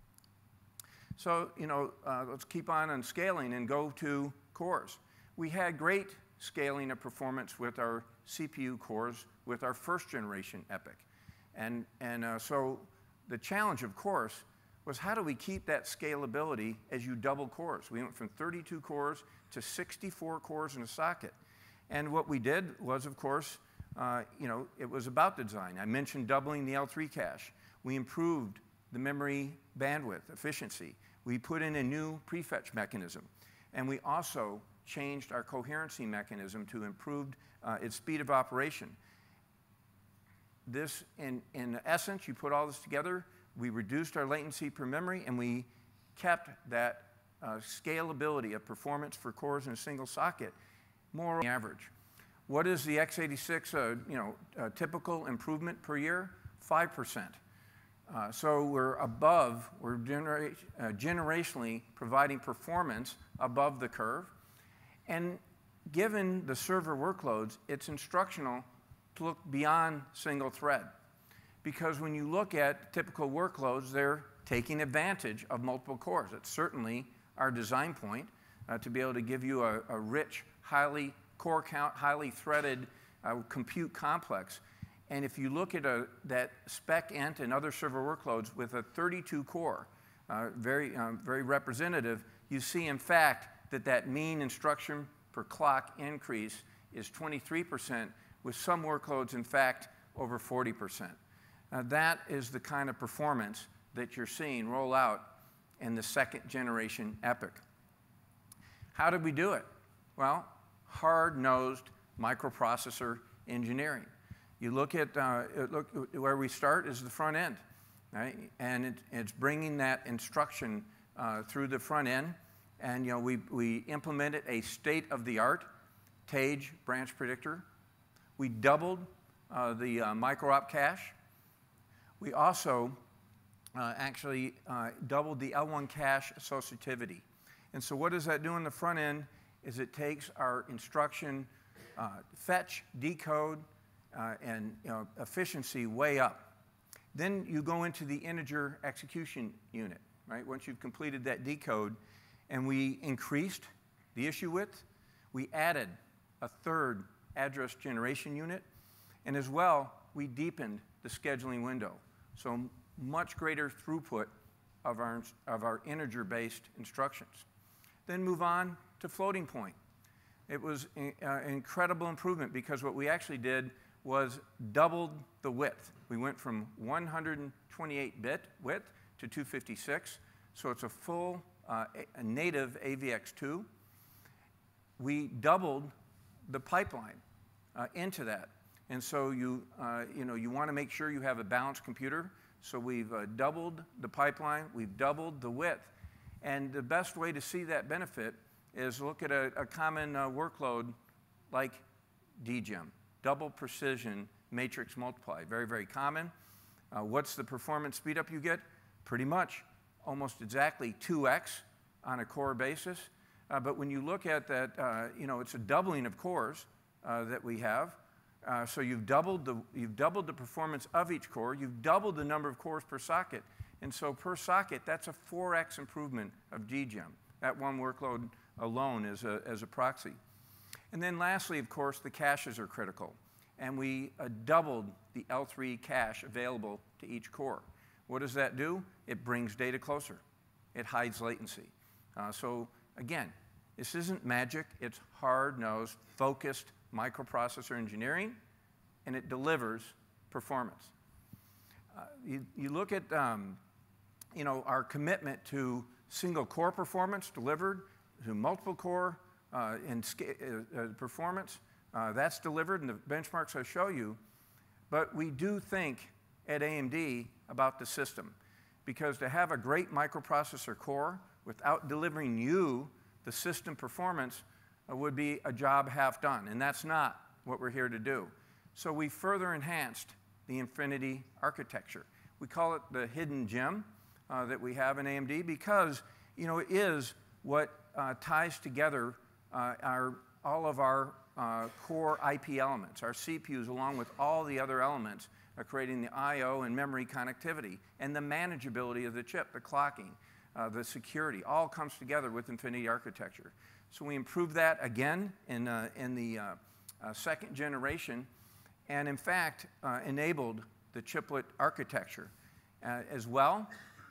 So, you know, uh, let's keep on on scaling and go to cores. We had great scaling of performance with our C P U cores with our first generation EPYC. And, and uh, so the challenge, of course, was how do we keep that scalability as you double cores? We went from thirty-two cores to sixty-four cores in a socket. And what we did was, of course, uh, you know, it was about the design. I mentioned doubling the L three cache. We improved the memory bandwidth efficiency. We put in a new prefetch mechanism. And we also changed our coherency mechanism to improve uh, its speed of operation. This, in, in essence, you put all this together, we reduced our latency per memory, and we kept that uh, scalability of performance for cores in a single socket more on average. What is the x eighty-six uh, you know, uh, typical improvement per year? five percent. Uh, so we're above, we're genera uh, generationally providing performance above the curve. And given the server workloads, it's instructional to look beyond single thread. Because when you look at typical workloads, they're taking advantage of multiple cores. It's certainly our design point uh, to be able to give you a, a rich, highly core count, highly threaded uh, compute complex. And if you look at a, that SpecInt and other server workloads with a thirty-two core, uh, very, um, very representative, you see, in fact, that that mean instruction per clock increase is twenty-three percent, with some workloads, in fact, over forty percent. Now, that is the kind of performance that you're seeing roll out in the second generation EPYC. How did we do it? Well, hard-nosed microprocessor engineering. You look at, uh, look, where we start is the front end, right? And it, it's bringing that instruction uh, through the front end. And, you know, we, we implemented a state-of-the-art Tage branch predictor. We doubled uh, the uh, micro-op cache. We also uh, actually uh, doubled the L one cache associativity. And so what does that do in the front end is it takes our instruction uh, fetch, decode, uh, and you know, efficiency way up. Then you go into the integer execution unit, right? Once you've completed that decode, and we increased the issue width, we added a third address generation unit, and as well, we deepened the scheduling window. So much greater throughput of our, of our integer-based instructions. Then move on to floating point. It was an uh, incredible improvement because what we actually did was doubled the width. We went from one hundred twenty-eight bit width to two fifty-six, so it's a full uh, a native A V X two. We doubled the pipeline uh, into that. And so you, uh, you, know, you want to make sure you have a balanced computer. So we've uh, doubled the pipeline, we've doubled the width. And the best way to see that benefit is look at a, a common uh, workload like D GEM, double precision matrix multiply. Very, very common. Uh, what's the performance speed up you get? Pretty much almost exactly two X on a core basis. Uh, but when you look at that, uh, you know, it's a doubling of cores uh, that we have. Uh, so you've doubled, the, you've doubled the performance of each core. You've doubled the number of cores per socket. And so per socket, that's a four X improvement of D GEM. That one workload alone is a, as a proxy. And then lastly, of course, the caches are critical. And we uh, doubled the L three cache available to each core. What does that do? It brings data closer. It hides latency. Uh, so again, this isn't magic. It's hard-nosed, focused microprocessor engineering, and it delivers performance. Uh, you, you look at um, you know, our commitment to single core performance delivered, to multiple core uh, and uh, uh, performance. Uh, that's delivered, and the benchmarks I show you. But we do think at A M D about the system, because to have a great microprocessor core without delivering you the system performance uh, would be a job half done, and that's not what we're here to do. So we further enhanced the Infinity architecture. We call it the hidden gem uh, that we have in A M D because, you know, it is what uh, ties together uh, our, all of our uh, core I P elements, our C P Us, along with all the other elements, uh, creating the I O and memory connectivity and the manageability of the chip, the clocking, uh, the security, all comes together with Infinity architecture. So we improved that again in, uh, in the uh, uh, second generation, and in fact uh, enabled the chiplet architecture. Uh, as well,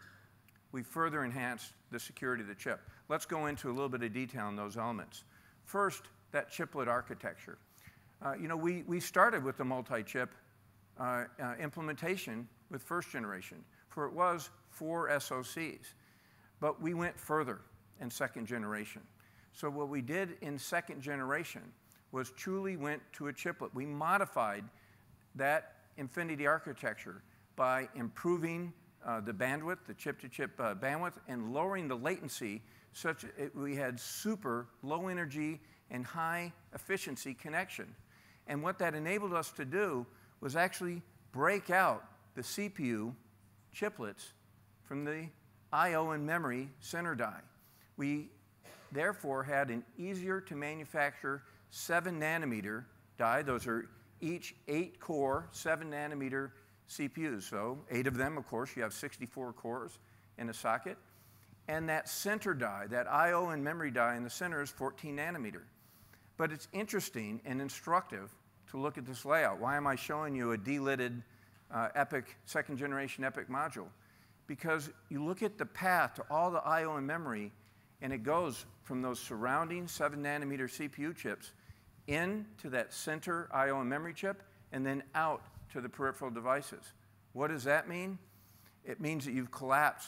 we further enhanced the security of the chip. Let's go into a little bit of detail on those elements. First, that chiplet architecture. Uh, you know, we, we started with the multi-chip uh, uh, implementation with first generation, for it was four S O Cs. But we went further in second generation. So what we did in second generation was truly went to a chiplet. We modified that Infinity architecture by improving uh, the bandwidth, the chip-to-chip uh, bandwidth, and lowering the latency such that we had super low energy and high efficiency connection. And what that enabled us to do was actually break out the C P U chiplets from the I O and memory center die. We therefore had an easier to manufacture seven nanometer die. Those are each eight core, seven nanometer C P Us. So eight of them, of course, you have sixty-four cores in a socket. And that center die, that I O and memory die in the center is fourteen nanometer. But it's interesting and instructive to look at this layout. Why am I showing you a delidded uh, EPYC, second generation EPYC module? Because you look at the path to all the I O and memory, and it goes from those surrounding seven nanometer C P U chips into that center I O and memory chip, and then out to the peripheral devices. What does that mean? It means that you've collapsed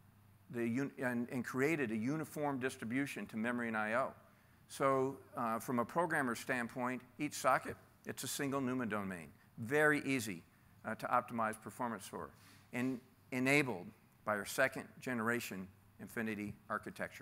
the and, and created a uniform distribution to memory and I O. So uh, from a programmer standpoint, each socket, it's a single NUMA domain. Very easy uh, to optimize performance for, and enabled by our second generation Infinity architecture.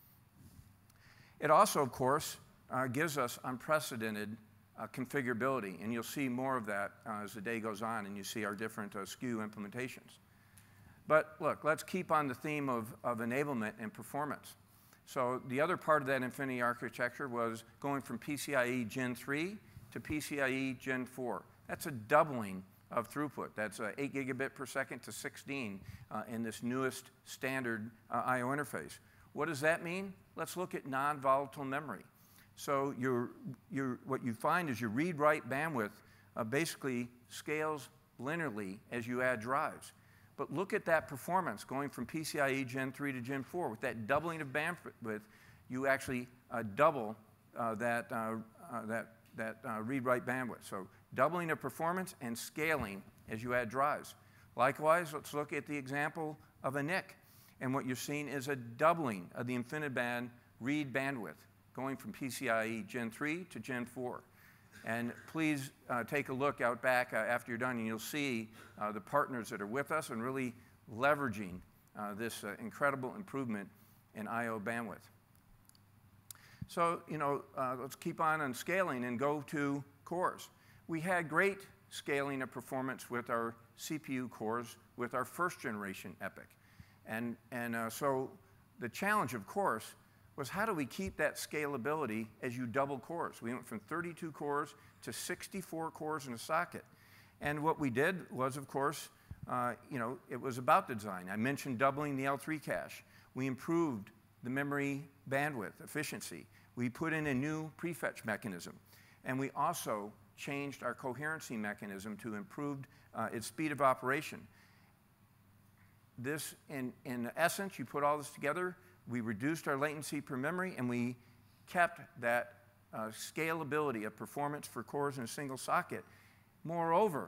It also, of course, uh, gives us unprecedented uh, configurability, and you'll see more of that uh, as the day goes on and you see our different uh, S K U implementations. But look, let's keep on the theme of, of enablement and performance. So the other part of that Infinity architecture was going from PCIe Gen three to PCIe Gen four. That's a doubling of throughput. That's uh, eight gigabit per second to sixteen uh, in this newest standard uh, I O interface. What does that mean? Let's look at non-volatile memory. So you're, you're, what you find is your read-write bandwidth uh, basically scales linearly as you add drives. But look at that performance going from PCIe Gen three to Gen four. With that doubling of bandwidth, you actually uh, double uh, that, uh, uh, that, that uh, read-write bandwidth. So doubling of performance and scaling as you add drives. Likewise, let's look at the example of a N I C. And what you're seeing is a doubling of the InfiniBand read bandwidth, going from PCIe Gen three to Gen four. And please uh, take a look out back uh, after you're done, and you'll see uh, the partners that are with us and really leveraging uh, this uh, incredible improvement in I O bandwidth. So, you know, uh, let's keep on on scaling and go to cores. We had great scaling of performance with our C P U cores with our first generation EPYC. And, and uh, so the challenge, of course, was how do we keep that scalability as you double cores? We went from thirty-two cores to sixty-four cores in a socket. And what we did was, of course, uh, you know, it was about the design. I mentioned doubling the L three cache. We improved the memory bandwidth efficiency. We put in a new prefetch mechanism. And we also changed our coherency mechanism to improve uh, its speed of operation. This, in, in essence, you put all this together, we reduced our latency per memory, and we kept that uh, scalability of performance for cores in a single socket. Moreover,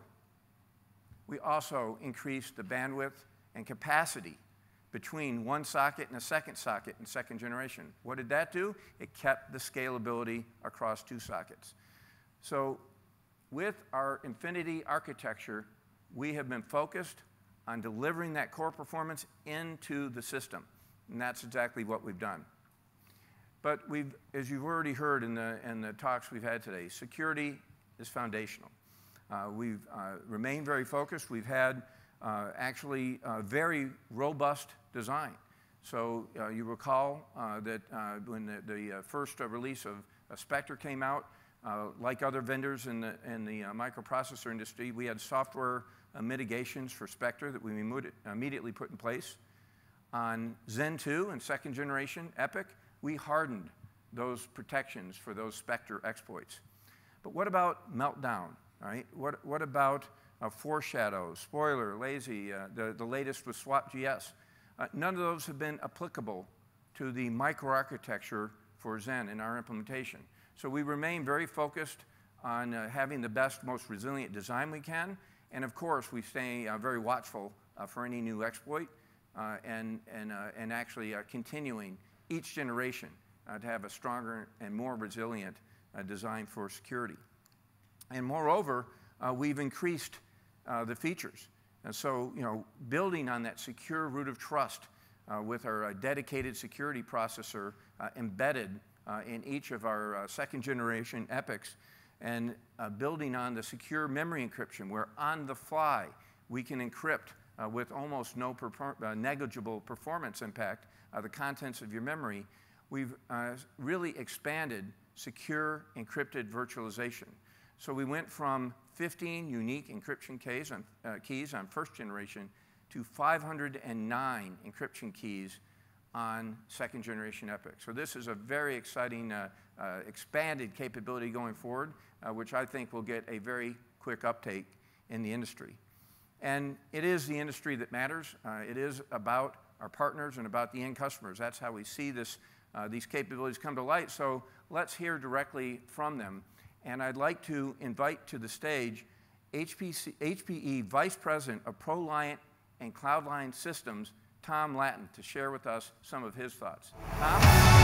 we also increased the bandwidth and capacity between one socket and a second socket in second generation. What did that do? It kept the scalability across two sockets. So with our Infinity architecture, we have been focused on delivering that core performance into the system. And that's exactly what we've done. But we've, as you've already heard in the, in the talks we've had today, security is foundational. Uh, we've uh, remained very focused. We've had uh, actually uh, very robust design. So uh, you recall uh, that uh, when the, the uh, first uh, release of uh, Spectre came out, uh, like other vendors in the, in the uh, microprocessor industry, we had software uh, mitigations for Spectre that we immediately put in place. On Zen two and second generation EPYC, we hardened those protections for those Spectre exploits. But what about Meltdown? Right? What, what about uh, Foreshadow, Spoiler, Lazy, uh, the, the latest with SwapGS? Uh, none of those have been applicable to the microarchitecture for Zen in our implementation. So we remain very focused on uh, having the best, most resilient design we can. And of course, we stay uh, very watchful uh, for any new exploit uh, and, and, uh, and actually uh, continuing each generation uh, to have a stronger and more resilient uh, design for security. And moreover, uh, we've increased uh, the features. And so, you know, building on that secure root of trust uh, with our uh, dedicated security processor uh, embedded uh, in each of our uh, second generation EPYCs, and uh, building on the secure memory encryption, where on the fly we can encrypt uh, with almost no perfor uh, negligible performance impact uh, the contents of your memory. We've uh, really expanded secure encrypted virtualization. So we went from fifteen unique encryption keys on, uh, keys on first generation to five hundred nine encryption keys on second generation EPYC. So this is a very exciting uh, uh, expanded capability going forward, uh, which I think will get a very quick uptake in the industry. And it is the industry that matters. Uh, it is about our partners and about the end customers. That's how we see this, uh, these capabilities come to light. So let's hear directly from them. And I'd like to invite to the stage H P C, H P E Vice President of ProLiant and Cloudline Systems, Tom Lattin, to share with us some of his thoughts. Tom?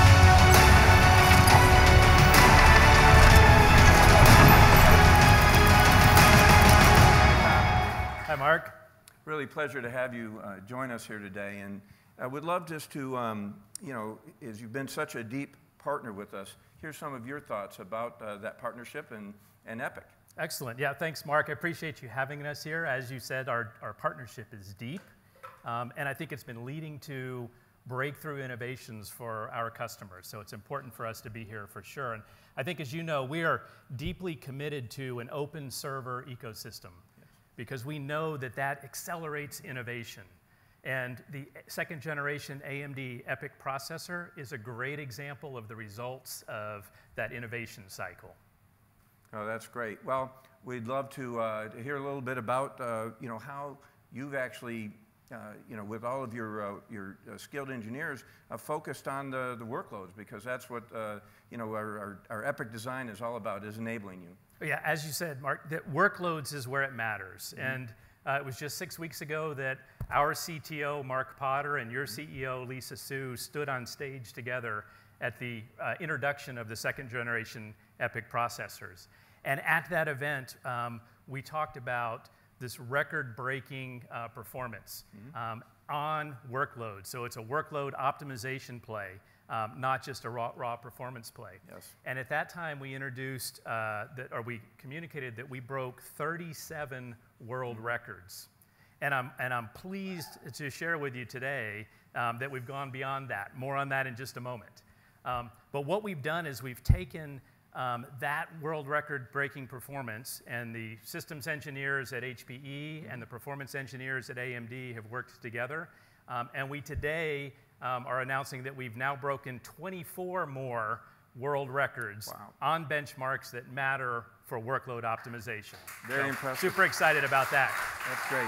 Hi, Mark. Really pleasure to have you uh, join us here today. And I would love just to, um, you know, as you've been such a deep partner with us, here's some of your thoughts about uh, that partnership and, and EPYC. Excellent. Yeah, thanks, Mark. I appreciate you having us here. As you said, our, our partnership is deep, um, and I think it's been leading to breakthrough innovations for our customers. So it's important for us to be here for sure. And I think, as you know, we are deeply committed to an open server ecosystem, yes, because we know that that accelerates innovation. And the second generation A M D EPYC processor is a great example of the results of that innovation cycle. Oh, that's great. Well, we'd love to, uh, to hear a little bit about uh, you know, how you've actually, uh, you know, with all of your, uh, your uh, skilled engineers, uh, focused on the, the workloads, because that's what uh, you know, our, our, our EPYC design is all about, is enabling you. Yeah, as you said, Mark, that workloads is where it matters. Mm-hmm. And uh, it was just six weeks ago that our C T O, Mark Potter, and your C E O, Lisa Su, stood on stage together at the uh, introduction of the second generation EPYC processors. And at that event, um, we talked about this record-breaking uh, performance mm-hmm. um, on workload. So it's a workload optimization play, um, not just a raw, raw performance play. Yes. And at that time, we introduced, uh, that, or we communicated that we broke thirty-seven world mm-hmm. records. And I'm, and I'm pleased to share with you today um, that we've gone beyond that. More on that in just a moment. Um, but what we've done is we've taken um, that world record breaking performance, and the systems engineers at H P E and the performance engineers at A M D have worked together. Um, and we today um, are announcing that we've now broken twenty-four more world records Wow. on benchmarks that matter for workload optimization. Very So, impressive. Super excited about that. That's great.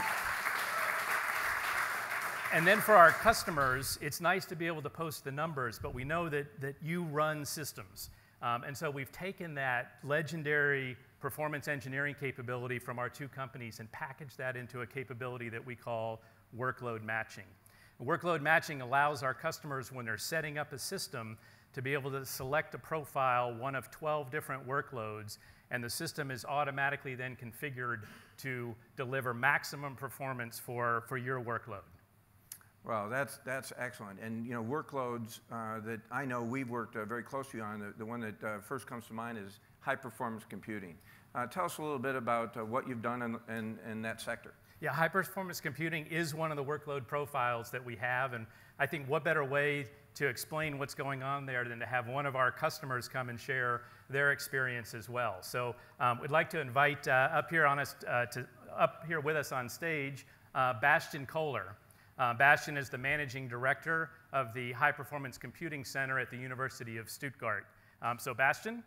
And then for our customers, it's nice to be able to post the numbers, but we know that, that you run systems. Um, and so we've taken that legendary performance engineering capability from our two companies and packaged that into a capability that we call workload matching. Workload matching allows our customers, when they're setting up a system, to be able to select a profile, one of twelve different workloads, and the system is automatically then configured to deliver maximum performance for, for your workload. Well, that's, that's excellent. And, you know, workloads uh, that I know we've worked uh, very closely on, the, the one that uh, first comes to mind is high-performance computing. Uh, tell us a little bit about uh, what you've done in, in, in that sector. Yeah, high-performance computing is one of the workload profiles that we have, and I think what better way to explain what's going on there than to have one of our customers come and share their experience as well. So um, we'd like to invite uh, up here on us, uh, to, up here with us on stage, uh, Bastian Kohler. Uh, Bastian is the managing director of the High Performance Computing Center at the University of Stuttgart. Um, so Bastian?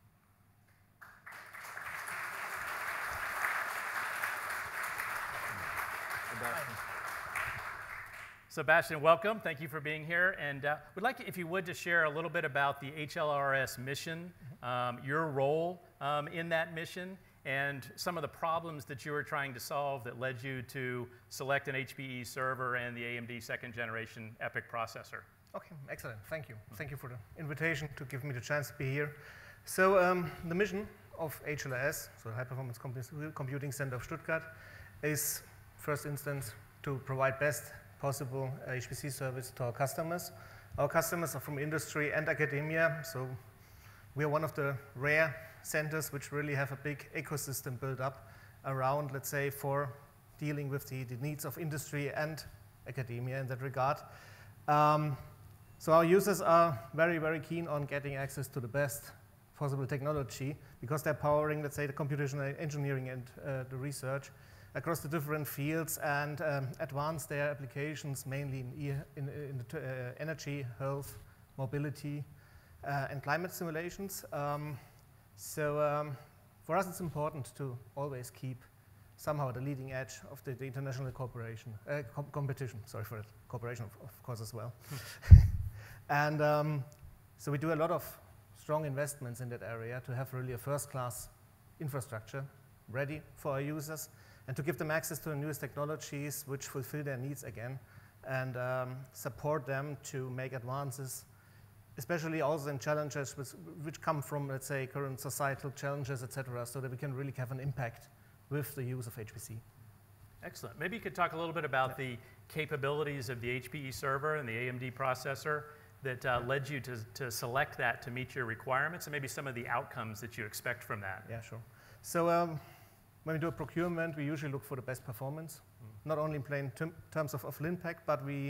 Sebastian, welcome. Thank you for being here. And uh, we'd like, if you would, to share a little bit about the H L R S mission, um, your role um, in that mission, and some of the problems that you were trying to solve that led you to select an H P E server and the A M D second generation EPYC processor. Okay, excellent. Thank you. Thank you for the invitation to give me the chance to be here. So um, the mission of H L R S, so High Performance Computing Center of Stuttgart, is first instance to provide best possible H P C service to our customers. Our customers are from industry and academia, so we are one of the rare centers which really have a big ecosystem built up around, let's say, for dealing with the, the needs of industry and academia in that regard. Um, so our users are very, very keen on getting access to the best possible technology because they're powering, let's say, the computational engineering and uh, the research across the different fields and um, advance their applications mainly in, e in, in the uh, energy, health, mobility, uh, and climate simulations. Um, so um, for us, it's important to always keep somehow the leading edge of the, the international cooperation, uh, com competition, sorry for it, cooperation of, of course as well. And um, so we do a lot of strong investments in that area to have really a first-class infrastructure ready for our users and to give them access to the newest technologies which fulfill their needs again and um, support them to make advances, especially also in challenges which, which come from, let's say, current societal challenges, et cetera, so that we can really have an impact with the use of H P C. Excellent. Maybe you could talk a little bit about yeah. the capabilities of the H P E server and the A M D processor that uh, led you to, to select that to meet your requirements, and maybe some of the outcomes that you expect from that. Yeah, sure. So um, when we do a procurement, we usually look for the best performance, mm. not only in plain terms of, of LinPack, but we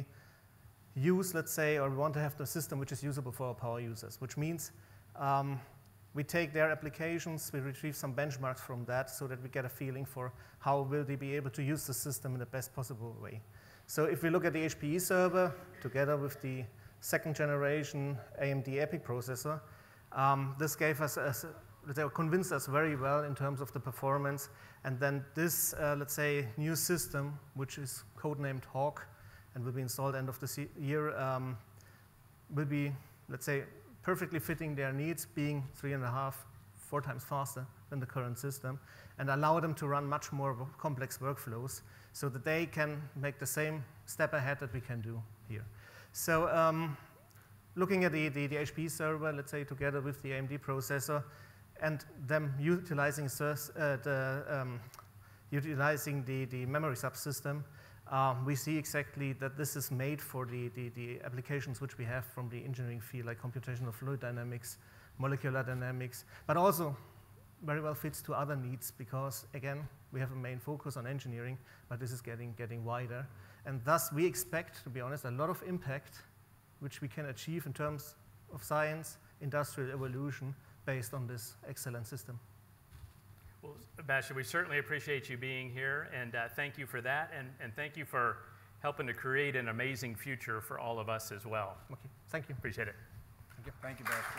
use, let's say, or we want to have the system which is usable for our power users, which means um, we take their applications, we retrieve some benchmarks from that so that we get a feeling for how will they be able to use the system in the best possible way. So if we look at the H P E server together with the second generation A M D EPYC processor, um, this gave us, a, they convinced us very well in terms of the performance. And then this, uh, let's say, new system, which is codenamed Hawk and will be installed end of the year, um, will be, let's say, perfectly fitting their needs, being three and a half, four times faster than the current system, and allow them to run much more complex workflows so that they can make the same step ahead that we can do here. So um, looking at the, the, the H P E server, let's say, together with the A M D processor, and them utilizing, uh, the, um, utilizing the, the memory subsystem, um, we see exactly that this is made for the, the, the applications which we have from the engineering field, like computational fluid dynamics, molecular dynamics, but also very well fits to other needs because, again, we have a main focus on engineering, but this is getting, getting wider. And thus, we expect, to be honest, a lot of impact which we can achieve in terms of science, industrial evolution based on this excellent system. Well, Sebastian, we certainly appreciate you being here, and uh, thank you for that, and, and thank you for helping to create an amazing future for all of us as well. Okay, thank you. Appreciate it. Thank you, Thank you Bastian.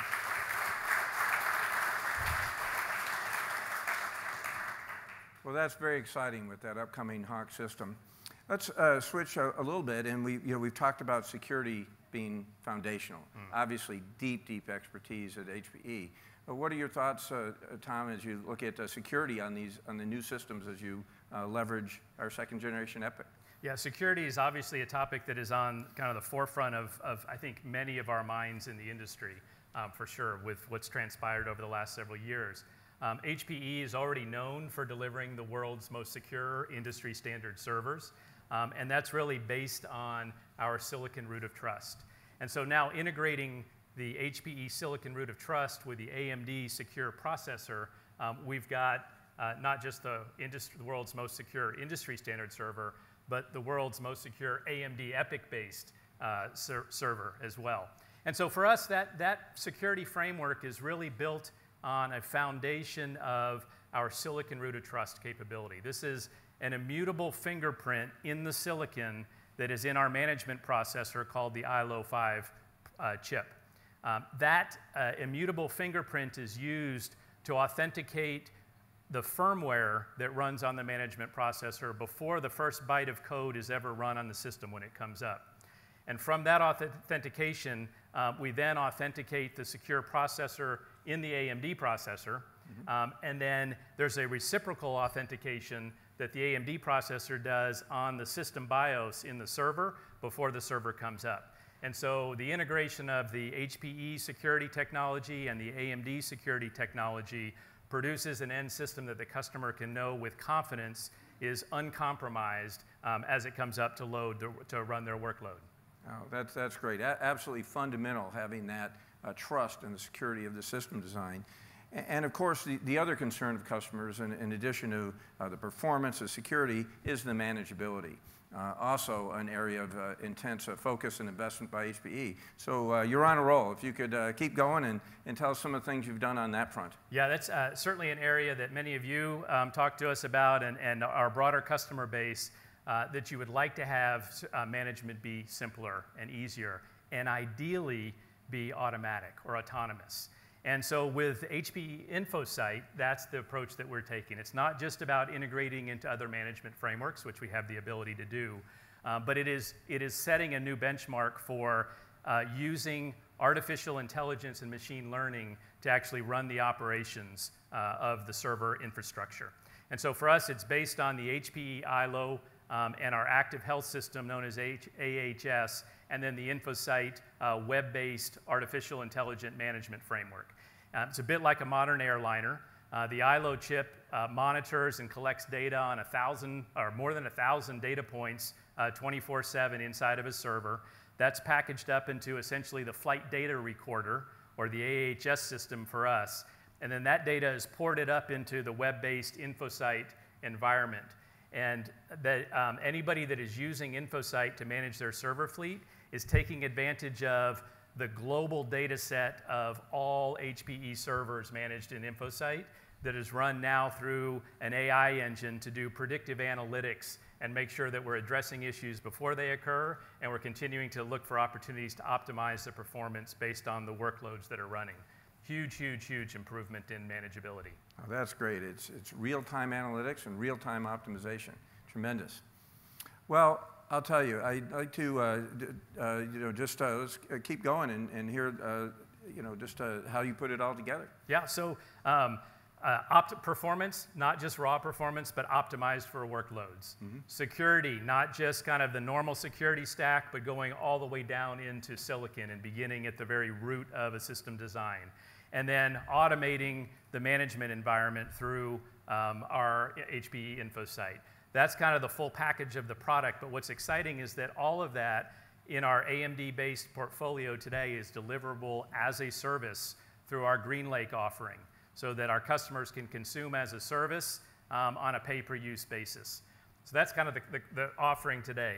Well, that's very exciting with that upcoming Hawk system. Let's uh, switch a, a little bit, and we, you know, we've talked about security being foundational. Mm. Obviously, deep, deep expertise at H P E. But what are your thoughts, uh, Tom, as you look at uh, security on these on the new systems as you uh, leverage our second generation EPYC? Yeah, security is obviously a topic that is on kind of the forefront of, of I think, many of our minds in the industry, um, for sure, with what's transpired over the last several years. Um, H P E is already known for delivering the world's most secure industry standard servers, um, and that's really based on our silicon root of trust. And so now integrating the H P E silicon root of trust with the A M D secure processor, um, we've got uh, not just the, industry, the world's most secure industry standard server, but the world's most secure A M D EPYC-based uh, ser server as well. And so for us, that, that security framework is really built on a foundation of our silicon root of trust capability. This is an immutable fingerprint in the silicon that is in our management processor called the I L O five uh, chip. Um, that uh, immutable fingerprint is used to authenticate the firmware that runs on the management processor before the first byte of code is ever run on the system when it comes up. And from that authentication, uh, we then authenticate the secure processor in the A M D processor, mm-hmm. um, and then there's a reciprocal authentication that the A M D processor does on the system BIOS in the server before the server comes up. And so the integration of the H P E security technology and the A M D security technology produces an end system that the customer can know with confidence is uncompromised um, as it comes up to load to, to run their workload. Oh, that's, that's great. A absolutely fundamental having that uh, trust in the security of the system design. And, and of course, the, the other concern of customers, in, in addition to uh, the performance and security, is the manageability. Uh, also an area of uh, intense uh, focus and investment by H P E. So uh, you're on a roll. If you could uh, keep going and, and tell us some of the things you've done on that front. Yeah, that's uh, certainly an area that many of you um, talk to us about, and, and our broader customer base, uh, that you would like to have uh, management be simpler and easier, and ideally be automatic or autonomous. And so with H P E InfoSight, that's the approach that we're taking. It's not just about integrating into other management frameworks, which we have the ability to do, uh, but it is, it is setting a new benchmark for uh, using artificial intelligence and machine learning to actually run the operations uh, of the server infrastructure. And so for us, it's based on the H P E I L O um, and our active health system known as A H S, and then the InfoSight uh, web-based artificial intelligent management framework. Uh, it's a bit like a modern airliner. Uh, the I L O chip uh, monitors and collects data on a thousand or more than a thousand data points twenty-four seven inside of a server. That's packaged up into essentially the flight data recorder, or the A H S system for us. And then that data is ported up into the web-based InfoSight environment. And that um, anybody that is using InfoSight to manage their server fleet is taking advantage of the global data set of all H P E servers managed in InfoSight that is run now through an A I engine to do predictive analytics and make sure that we're addressing issues before they occur, and we're continuing to look for opportunities to optimize the performance based on the workloads that are running. Huge, huge, huge improvement in manageability. Oh, that's great. It's, it's real-time analytics and real-time optimization. Tremendous. Well, I'll tell you, I'd like to, uh, uh, you know, just uh, let's keep going and, and hear, uh, you know, just uh, how you put it all together. Yeah, so um, uh, opt performance, not just raw performance, but optimized for workloads. Mm-hmm. Security, not just kind of the normal security stack, but going all the way down into silicon and beginning at the very root of a system design. And then automating the management environment through um, our H P E InfoSight. That's kind of the full package of the product, but what's exciting is that all of that in our A M D-based portfolio today is deliverable as a service through our GreenLake offering, so that our customers can consume as a service um, on a pay-per-use basis. So that's kind of the, the, the offering today.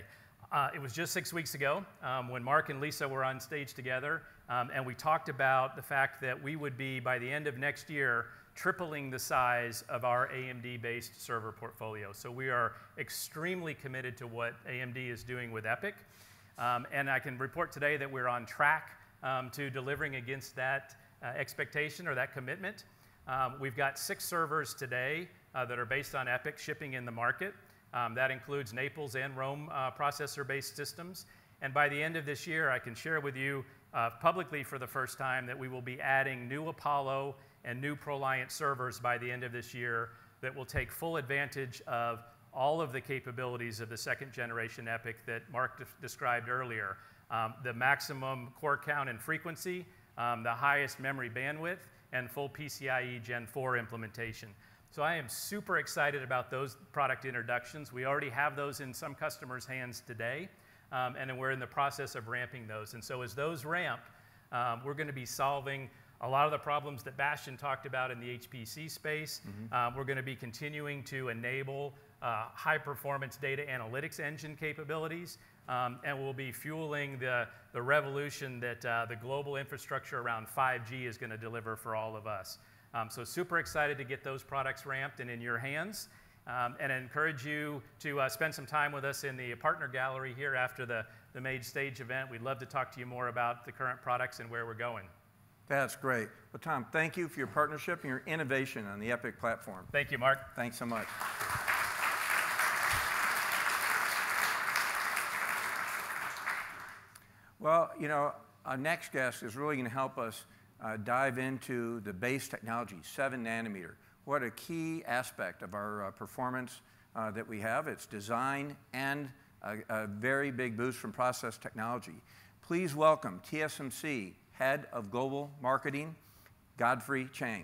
Uh, it was just six weeks ago um, when Mark and Lisa were on stage together, um, and we talked about the fact that we would be, by the end of next year, tripling the size of our A M D-based server portfolio. So we are extremely committed to what A M D is doing with EPYC. Um, and I can report today that we're on track um, to delivering against that uh, expectation or that commitment. Um, we've got six servers today uh, that are based on EPYC shipping in the market. Um, that includes Naples and Rome uh, processor-based systems. And by the end of this year, I can share with you uh, publicly for the first time that we will be adding new Apollo and new ProLiant servers by the end of this year that will take full advantage of all of the capabilities of the second generation EPYC that Mark de described earlier. Um, the maximum core count and frequency, um, the highest memory bandwidth, and full P C I E Gen four implementation. So I am super excited about those product introductions. We already have those in some customers' hands today, um, and we're in the process of ramping those. And so as those ramp, um, we're going to be solving a lot of the problems that Bastian talked about in the H P C space. Mm-hmm. um, we're going to be continuing to enable uh, high-performance data analytics engine capabilities, um, and we'll be fueling the, the revolution that uh, the global infrastructure around five G is going to deliver for all of us. Um, so super excited to get those products ramped and in your hands, um, and I encourage you to uh, spend some time with us in the partner gallery here after the, the Mage Stage event. We'd love to talk to you more about the current products and where we're going. That's great. Well, Tom, thank you for your partnership and your innovation on the EPYC platform. Thank you, Mark. Thanks so much. Well, you know, our next guest is really going to help us uh, dive into the base technology, seven nanometer. What a key aspect of our uh, performance uh, that we have. It's design and a, a very big boost from process technology. Please welcome T S M C Head of Global Marketing, Godfrey Chang.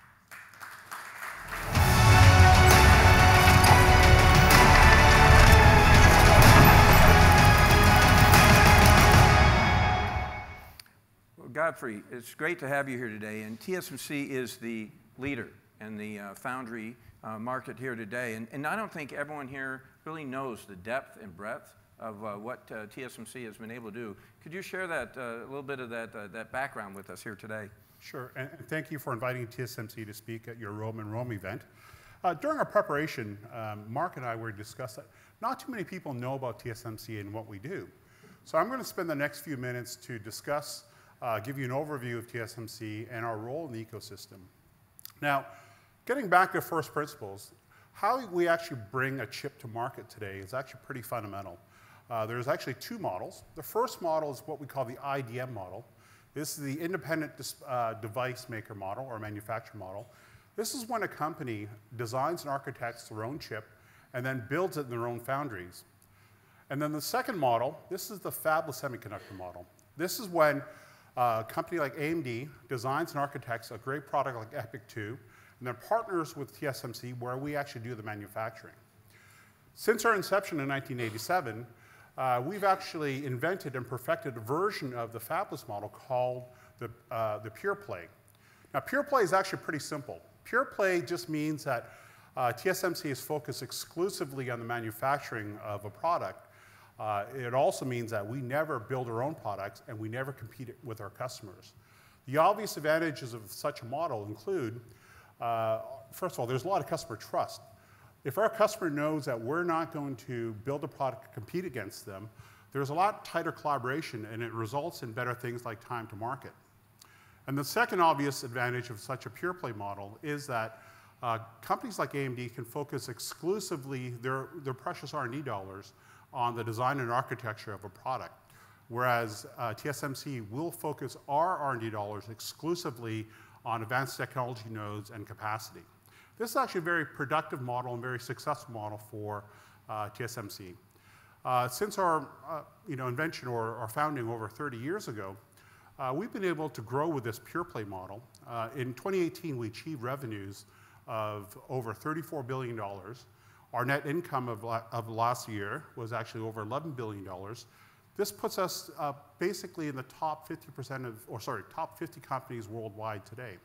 Well, Godfrey, it's great to have you here today, and T S M C is the leader in the uh, foundry uh, market here today, and, and I don't think everyone here really knows the depth and breadth of uh, what uh, T S M C has been able to do. Could you share that, uh, a little bit of that, uh, that background with us here today? Sure, and, and thank you for inviting T S M C to speak at your Rome and Rome event. Uh, during our preparation, um, Mark and I were discussing, not too many people know about T S M C and what we do. So I'm going to spend the next few minutes to discuss, uh, give you an overview of T S M C and our role in the ecosystem. Now, getting back to first principles, how we actually bring a chip to market today is actually pretty fundamental. Uh, there's actually two models. The first model is what we call the I D M model. This is the independent uh, device maker model or manufacturer model. This is when a company designs and architects their own chip and then builds it in their own foundries. And then the second model, this is the fabless semiconductor model. This is when uh, a company like A M D designs and architects a great product like EPYC two and then partners with T S M C where we actually do the manufacturing. Since our inception in nineteen eighty-seven, Uh, we've actually invented and perfected a version of the fabless model called the, uh, the Pure Play. Now, Pure Play is actually pretty simple. Pure Play just means that uh, T S M C is focused exclusively on the manufacturing of a product. Uh, it also means that we never build our own products and we never compete with our customers. The obvious advantages of such a model include, uh, first of all, there's a lot of customer trust. If our customer knows that we're not going to build a product to compete against them, there's a lot tighter collaboration and it results in better things like time to market. And the second obvious advantage of such a pure play model is that uh, companies like A M D can focus exclusively their, their precious R and D dollars on the design and architecture of a product, whereas uh, T S M C will focus our R and D dollars exclusively on advanced technology nodes and capacity. This is actually a very productive model and very successful model for uh, T S M C. Uh, since our uh, you know, invention or our founding over thirty years ago, uh, we've been able to grow with this pure play model. Uh, in twenty eighteen, we achieved revenues of over thirty-four billion dollars. Our net income of, la of last year was actually over eleven billion dollars. This puts us uh, basically in the top fifty percent of, or sorry, top fifty companies worldwide today.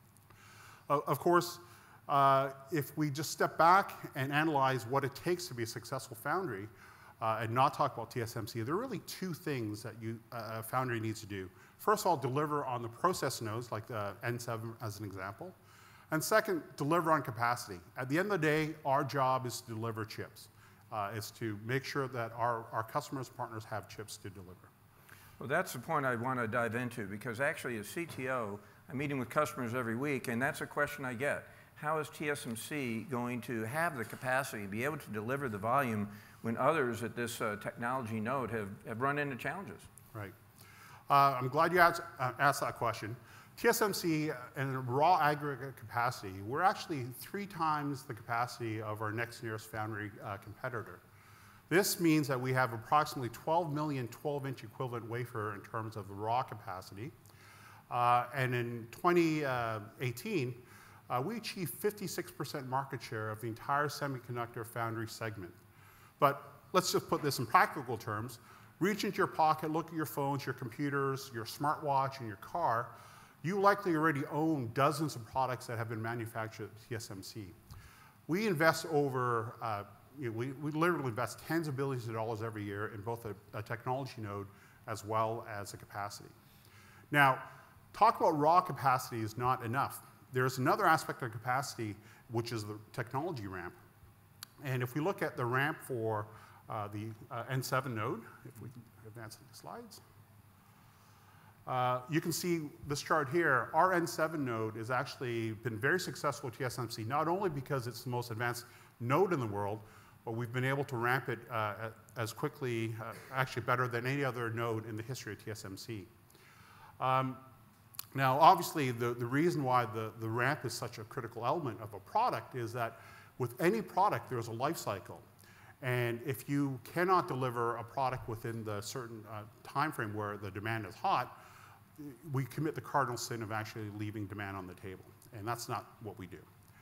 Uh, of course, Uh, if we just step back and analyze what it takes to be a successful foundry, uh, and not talk about T S M C, there are really two things that you, uh, a foundry needs to do. First of all, deliver on the process nodes, like the N seven as an example. And second, deliver on capacity. At the end of the day, our job is to deliver chips. Uh, is to make sure that our, our customers, partners have chips to deliver. Well, that's the point I want to dive into, because actually as C T O, I'm meeting with customers every week, and that's a question I get. How is T S M C going to have the capacity, be able to deliver the volume when others at this uh, technology node have, have run into challenges? Right. Uh, I'm glad you asked, uh, asked that question. T S M C and raw aggregate capacity, we're actually three times the capacity of our next nearest foundry uh, competitor. This means that we have approximately twelve million twelve inch equivalent wafer in terms of the raw capacity. Uh, and in twenty eighteen, uh, we achieved fifty-six percent market share of the entire semiconductor foundry segment. But let's just put this in practical terms. Reach into your pocket, look at your phones, your computers, your smartwatch, and your car. You likely already own dozens of products that have been manufactured at T S M C. We invest over, uh, you know, we, we literally invest tens of billions of dollars every year in both a, a technology node as well as a capacity. Now, talk about raw capacity is not enough. There's another aspect of capacity, which is the technology ramp. And if we look at the ramp for uh, the uh, N seven node, if we can advance the slides, uh, you can see this chart here. Our N seven node has actually been very successful at T S M C, not only because it's the most advanced node in the world, but we've been able to ramp it uh, as quickly, uh, actually better than any other node in the history of T S M C. Um, now, obviously, the, the reason why the, the ramp is such a critical element of a product is that with any product, there's a life cycle. And if you cannot deliver a product within the certain uh, time frame where the demand is hot, we commit the cardinal sin of actually leaving demand on the table. And that's not what we do.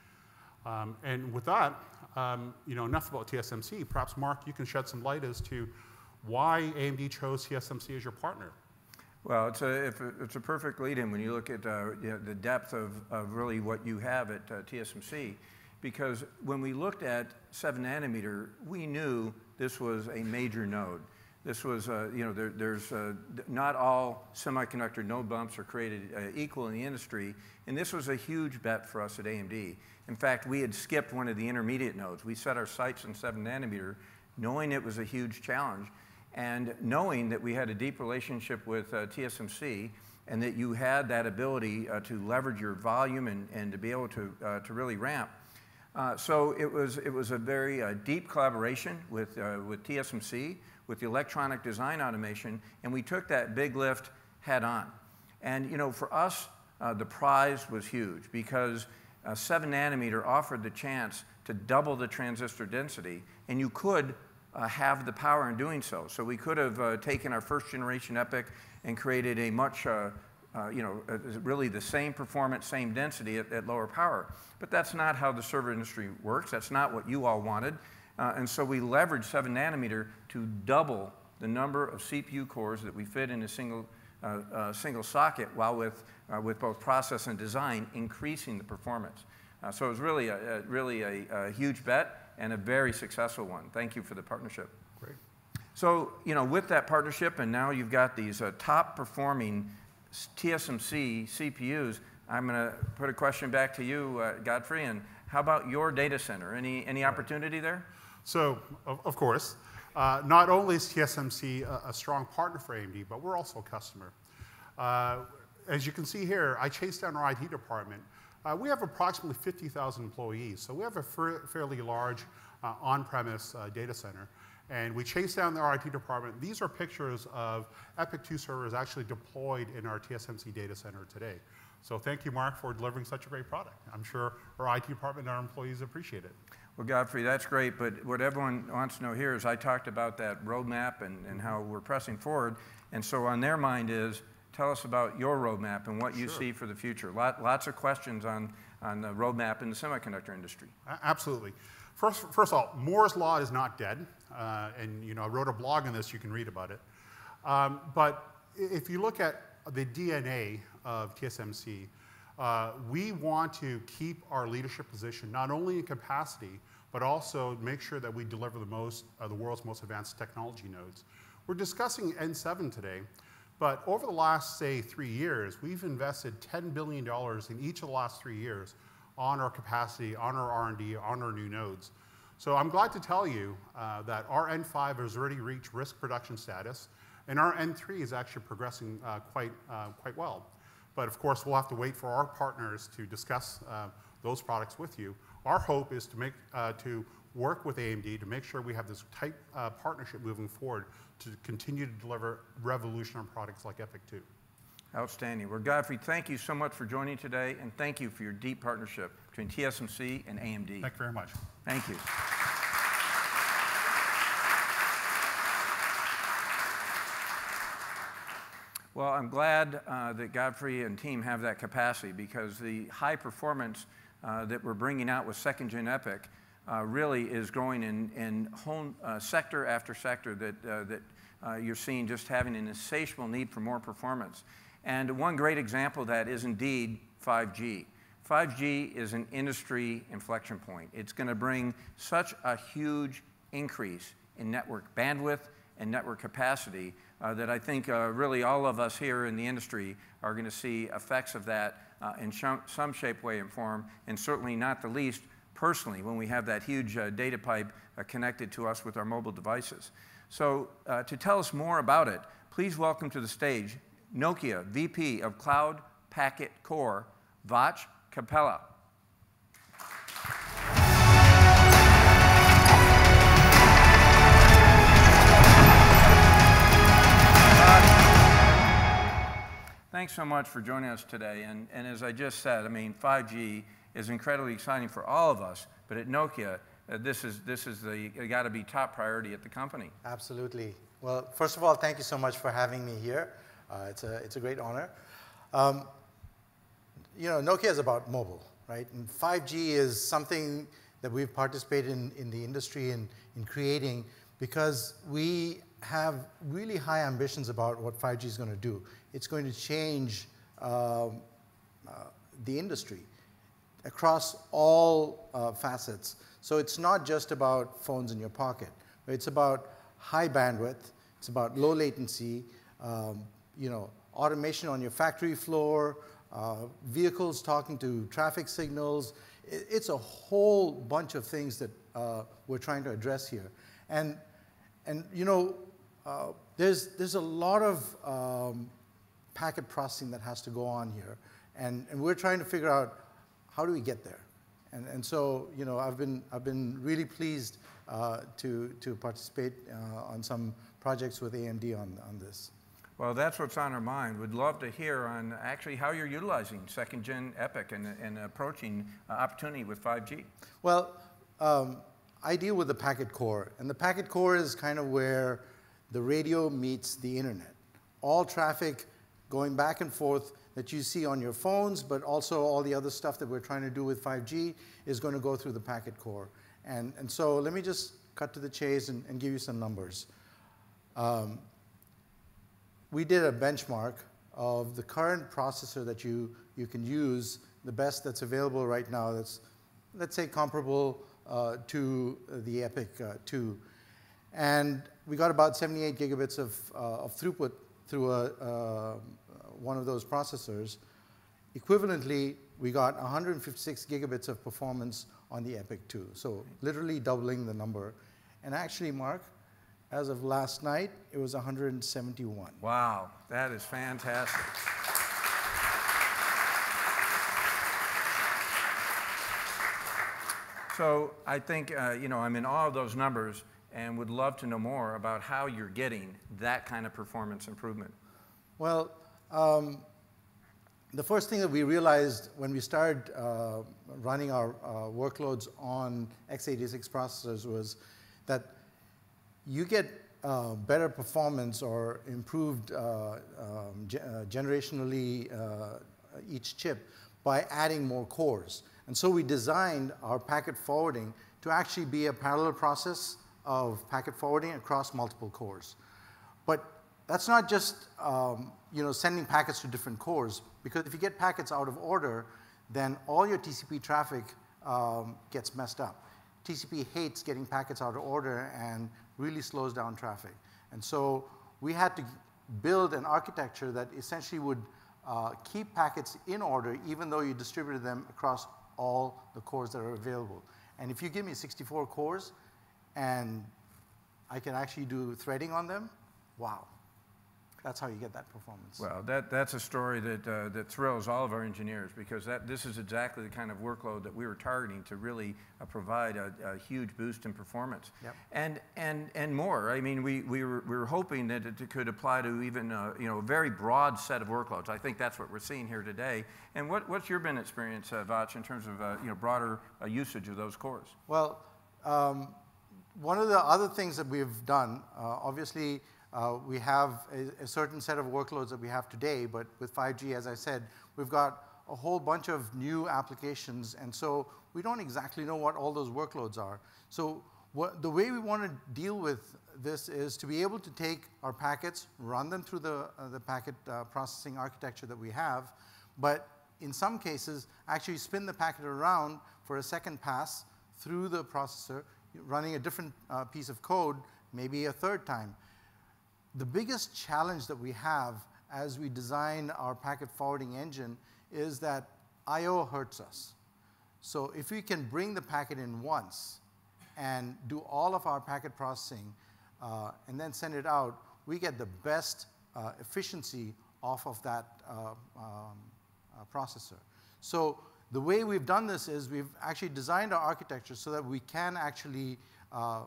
Um, and with that, um, you know, enough about T S M C. Perhaps, Mark, you can shed some light as to why A M D chose T S M C as your partner. Well, it's a, it's a perfect lead-in when you look at uh, you know, the depth of, of really what you have at uh, T S M C. Because when we looked at seven nanometer, we knew this was a major node. This was, uh, you know, there, there's uh, not all semiconductor node bumps are created uh, equal in the industry, and this was a huge bet for us at A M D. In fact, we had skipped one of the intermediate nodes. We set our sights on seven nanometer, knowing it was a huge challenge, and knowing that we had a deep relationship with uh, T S M C, and that you had that ability uh, to leverage your volume and, and to be able to, uh, to really ramp. Uh, so it was, it was a very uh, deep collaboration with, uh, with T S M C, with the electronic design automation, and we took that big lift head on. And you know, for us, uh, the prize was huge because uh, seven nanometer offered the chance to double the transistor density, and you could uh, have the power in doing so. So we could have uh, taken our first generation EPIC and created a much uh, Uh, you know, uh, really the same performance, same density at, at lower power. But that's not how the server industry works. That's not what you all wanted. Uh, and so we leveraged seven nanometer to double the number of C P U cores that we fit in a single, uh, uh, single socket, while with, uh, with both process and design increasing the performance. Uh, so it was really, a, a, really a, a huge bet and a very successful one. Thank you for the partnership. Great. So, you know, with that partnership, and now you've got these uh, top performing T S M C C P Us, I'm going to put a question back to you, uh, Godfrey, and how about your data center? Any, any opportunity there? So, of, of course, uh, not only is T S M C a, a strong partner for A M D, but we're also a customer. Uh, as you can see here, I chased down our I T department. Uh, we have approximately fifty thousand employees, so we have a fairly large uh, on-premise uh, data center. And we chased down our I T department. These are pictures of EPIC two servers actually deployed in our T S M C data center today. So thank you, Mark, for delivering such a great product. I'm sure our I T department and our employees appreciate it. Well, Godfrey, that's great, but what everyone wants to know here is I talked about that roadmap and, and how we're pressing forward, and so on their mind is, tell us about your roadmap and what you Sure. see for the future. Lot, lots of questions on, on the roadmap in the semiconductor industry. A absolutely. First, first of all, Moore's Law is not dead, uh, and you know, I wrote a blog on this, you can read about it. Um, but if you look at the D N A of T S M C, uh, we want to keep our leadership position not only in capacity, but also make sure that we deliver the most, uh, the world's most advanced technology nodes. We're discussing N seven today, but over the last, say, three years, we've invested ten billion dollars in each of the last three years on our capacity, on our R and D, on our new nodes. So I'm glad to tell you uh, that our N five has already reached risk production status, and our N three is actually progressing uh, quite, uh, quite well. But of course, we'll have to wait for our partners to discuss uh, those products with you. Our hope is to, make, uh, to work with A M D to make sure we have this tight uh, partnership moving forward to continue to deliver revolutionary products like EPYC two. Outstanding. Well, Godfrey, thank you so much for joining today, and thank you for your deep partnership between T S M C and A M D. Thank you very much. Thank you. Well, I'm glad uh, that Godfrey and team have that capacity, because the high performance uh, that we're bringing out with second gen EPYC uh, really is growing in, in whole uh, sector after sector that, uh, that uh, you're seeing just having an insatiable need for more performance. And one great example of that is indeed five G. five G is an industry inflection point. It's going to bring such a huge increase in network bandwidth and network capacity uh, that I think uh, really all of us here in the industry are going to see effects of that uh, in sh some shape, way, and form, and certainly not the least personally when we have that huge uh, data pipe uh, connected to us with our mobile devices. So uh, to tell us more about it, please welcome to the stage Nokia V P of Cloud Packet Core, Vach Kapela. Thanks so much for joining us today. And, and as I just said, I mean, five G is incredibly exciting for all of us, but at Nokia, uh, this is, this is the, got to be top priority at the company. Absolutely. Well, first of all, thank you so much for having me here. Uh, it's, a, it's a great honor. Um, you know, Nokia is about mobile, right? And five G is something that we've participated in, in the industry in, in creating, because we have really high ambitions about what five G is going to do. It's going to change um, uh, the industry across all uh, facets. So it's not just about phones in your pocket. It's about high bandwidth. It's about low latency, um, you know, automation on your factory floor, uh, vehicles talking to traffic signals. It's a whole bunch of things that uh, we're trying to address here. And, and you know, uh, there's, there's a lot of um, packet processing that has to go on here. And, and we're trying to figure out, how do we get there? And, and so, you know, I've been, I've been really pleased uh, to, to participate uh, on some projects with A M D on, on this. Well, that's what's on our mind. We'd love to hear on actually how you're utilizing second gen EPYC and, and approaching uh, opportunity with five G. Well, um, I deal with the packet core, and the packet core is kind of where the radio meets the internet. All traffic going back and forth that you see on your phones, but also all the other stuff that we're trying to do with five G is going to go through the packet core. And, and so let me just cut to the chase and, and give you some numbers. Um, we did a benchmark of the current processor that you, you can use, the best that's available right now that's, let's say, comparable uh, to the EPYC two. And we got about seventy-eight gigabits of, uh, of throughput through a, uh, one of those processors. Equivalently, we got one hundred fifty-six gigabits of performance on the EPYC two, so literally doubling the number. And actually, Mark, as of last night, it was one hundred seventy-one. Wow, that is fantastic. So I think, uh, you know, I'm in awe of those numbers and would love to know more about how you're getting that kind of performance improvement. Well, um, the first thing that we realized when we started uh, running our uh, workloads on x eighty-six processors was that you get uh, better performance or improved uh, um, ge uh, generationally uh, each chip by adding more cores. And so we designed our packet forwarding to actually be a parallel process of packet forwarding across multiple cores. But that's not just um, you know, sending packets to different cores, because if you get packets out of order, then all your T C P traffic um, gets messed up. T C P hates getting packets out of order and really slows down traffic. And so we had to build an architecture that essentially would uh, keep packets in order even though you distributed them across all the cores that are available. And if you give me sixty-four cores and I can actually do threading on them, wow. That's how you get that performance. Well, that, that's a story that, uh, that thrills all of our engineers, because that, this is exactly the kind of workload that we were targeting to really uh, provide a, a huge boost in performance. Yep. And, and, and more. I mean, we, we, were, we were hoping that it could apply to even uh, you know, a very broad set of workloads. I think that's what we're seeing here today. And what, what's your been experience, uh, Vach, in terms of uh, you know, broader uh, usage of those cores? Well, um, one of the other things that we've done, uh, obviously, Uh, we have a, a certain set of workloads that we have today, but with five G, as I said, we've got a whole bunch of new applications, and so we don't exactly know what all those workloads are. So what, the way we want to deal with this is to be able to take our packets, run them through the, uh, the packet uh, processing architecture that we have, but in some cases, actually spin the packet around for a second pass through the processor, running a different uh, piece of code, maybe a third time. The biggest challenge that we have as we design our packet forwarding engine is that I O hurts us. So if we can bring the packet in once and do all of our packet processing uh, and then send it out, we get the best uh, efficiency off of that uh, um, uh, processor. So the way we've done this is we've actually designed our architecture so that we can actually uh,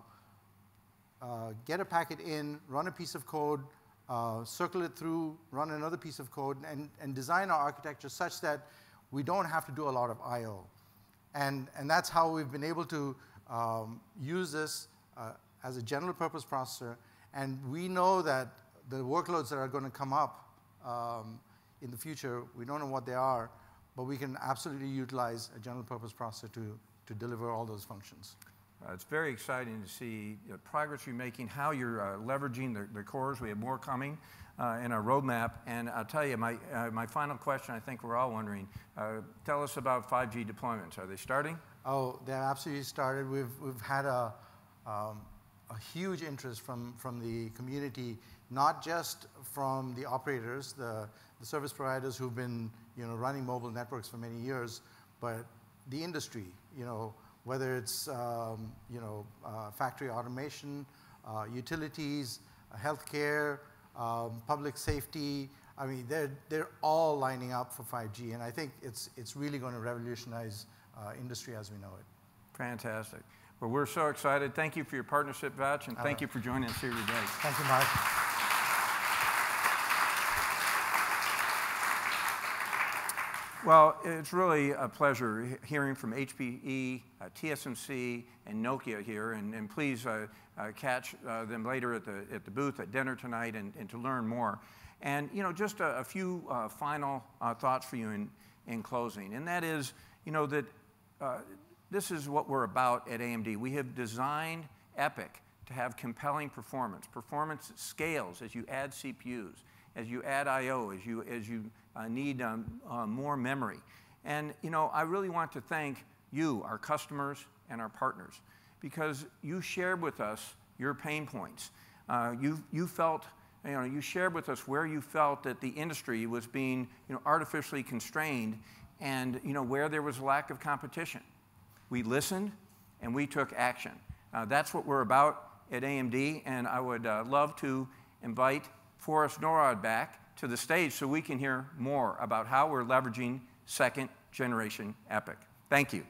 Uh, get a packet in, run a piece of code, uh, circle it through, run another piece of code, and, and design our architecture such that we don't have to do a lot of I O. And, and that's how we've been able to um, use this uh, as a general purpose processor. And we know that the workloads that are going to come up um, in the future, we don't know what they are, but we can absolutely utilize a general purpose processor to, to deliver all those functions. Uh, it's very exciting to see the progress you're making, how you're uh, leveraging the, the cores. We have more coming uh, in our roadmap. And I'll tell you, my, uh, my final question, I think we're all wondering, uh, tell us about five G deployments. Are they starting? Oh, they're absolutely started. We've, we've had a, um, a huge interest from, from the community, not just from the operators, the, the service providers who've been you know, running mobile networks for many years, but the industry, you know, whether it's um, you know, uh, factory automation, uh, utilities, uh, healthcare, um, public safety. I mean, they're, they're all lining up for five G, and I think it's, it's really going to revolutionize uh, industry as we know it. Fantastic. Well, we're so excited. Thank you for your partnership, Vach, and thank you for joining us here today. Thank you, Mark. Well, it's really a pleasure hearing from H P E, uh, T S M C, and Nokia here, and, and please uh, uh, catch uh, them later at the, at the booth at dinner tonight and, and to learn more. And, you know, just a, a few uh, final uh, thoughts for you in, in closing, and that is, you know, that uh, this is what we're about at A M D. We have designed EPYC to have compelling performance. Performance scales as you add C P Us, as you add I O, as you, as you uh, need um, uh, more memory. And you know, I really want to thank you, our customers and our partners, because you shared with us your pain points. Uh, you, you felt, you know, you shared with us where you felt that the industry was being you know, artificially constrained and you know, where there was a lack of competition. We listened and we took action. Uh, that's what we're about at A M D, and I would uh, love to invite Forrest Norrod back to the stage so we can hear more about how we're leveraging second generation EPYC. Thank you.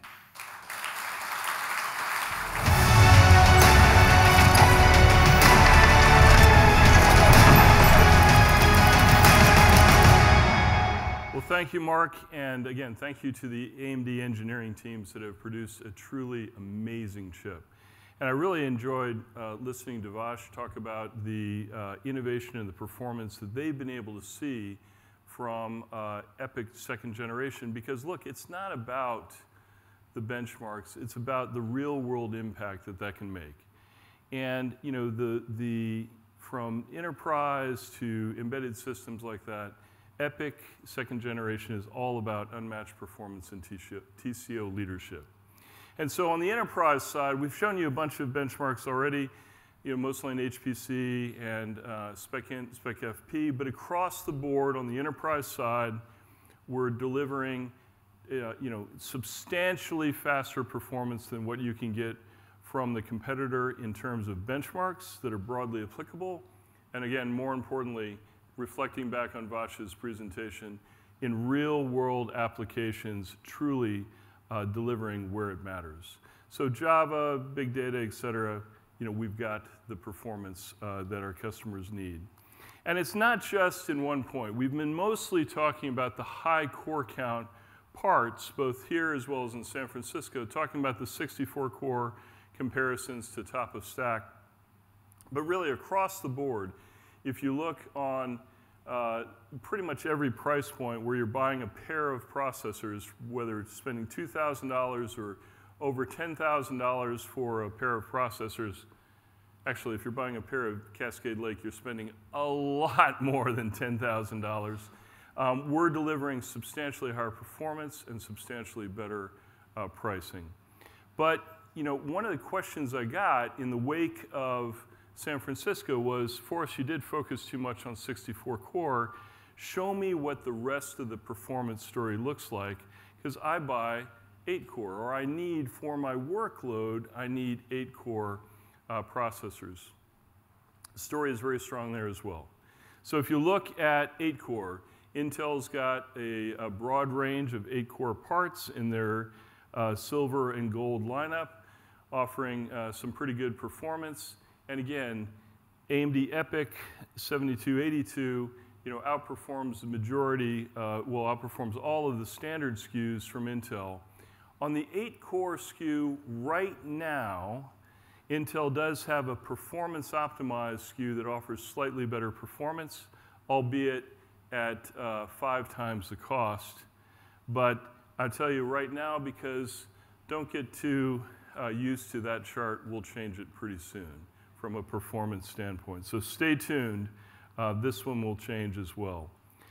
Well, thank you, Mark, and again, thank you to the A M D engineering teams that have produced a truly amazing chip. And I really enjoyed uh, listening to Vach talk about the uh, innovation and the performance that they've been able to see from uh, EPYC second generation, because look, it's not about the benchmarks, it's about the real world impact that that can make. And you know, the, the, from enterprise to embedded systems like that, EPYC second generation is all about unmatched performance and T C O leadership. And so on the enterprise side, we've shown you a bunch of benchmarks already, you know, mostly in H P C and uh, Spec, Spec F P, but across the board on the enterprise side, we're delivering uh, you know, substantially faster performance than what you can get from the competitor in terms of benchmarks that are broadly applicable. And again, more importantly, reflecting back on Vacha's presentation, in real world applications, truly uh, delivering where it matters. So Java, big data, et cetera, you know, we've got the performance uh, that our customers need. And it's not just in one point. We've been mostly talking about the high core count parts, both here as well as in San Francisco, talking about the sixty-four core comparisons to top of stack. But really across the board, if you look on uh, pretty much every price point where you're buying a pair of processors, whether it's spending two thousand dollars or over ten thousand dollars for a pair of processors, actually, if you're buying a pair of Cascade Lake, you're spending a lot more than ten thousand dollars. Um, we're delivering substantially higher performance and substantially better uh, pricing. But you know, one of the questions I got in the wake of San Francisco was, Forrest, you did focus too much on sixty-four core. Show me what the rest of the performance story looks like, because I buy eight core, or I need, for my workload, I need eight core uh, processors. The story is very strong there as well. So if you look at eight core, Intel's got a, a broad range of eight core parts in their uh, silver and gold lineup, offering uh, some pretty good performance. And again, A M D EPYC seventy-two eighty-two, you know, outperforms the majority, uh, well, outperforms all of the standard S K Us from Intel. On the eight core S K U right now, Intel does have a performance optimized S K U that offers slightly better performance, albeit at uh, five times the cost. But I tell you right now, because don't get too uh, used to that chart, we'll change it pretty soon from a performance standpoint. So stay tuned. Uh, this one will change as well.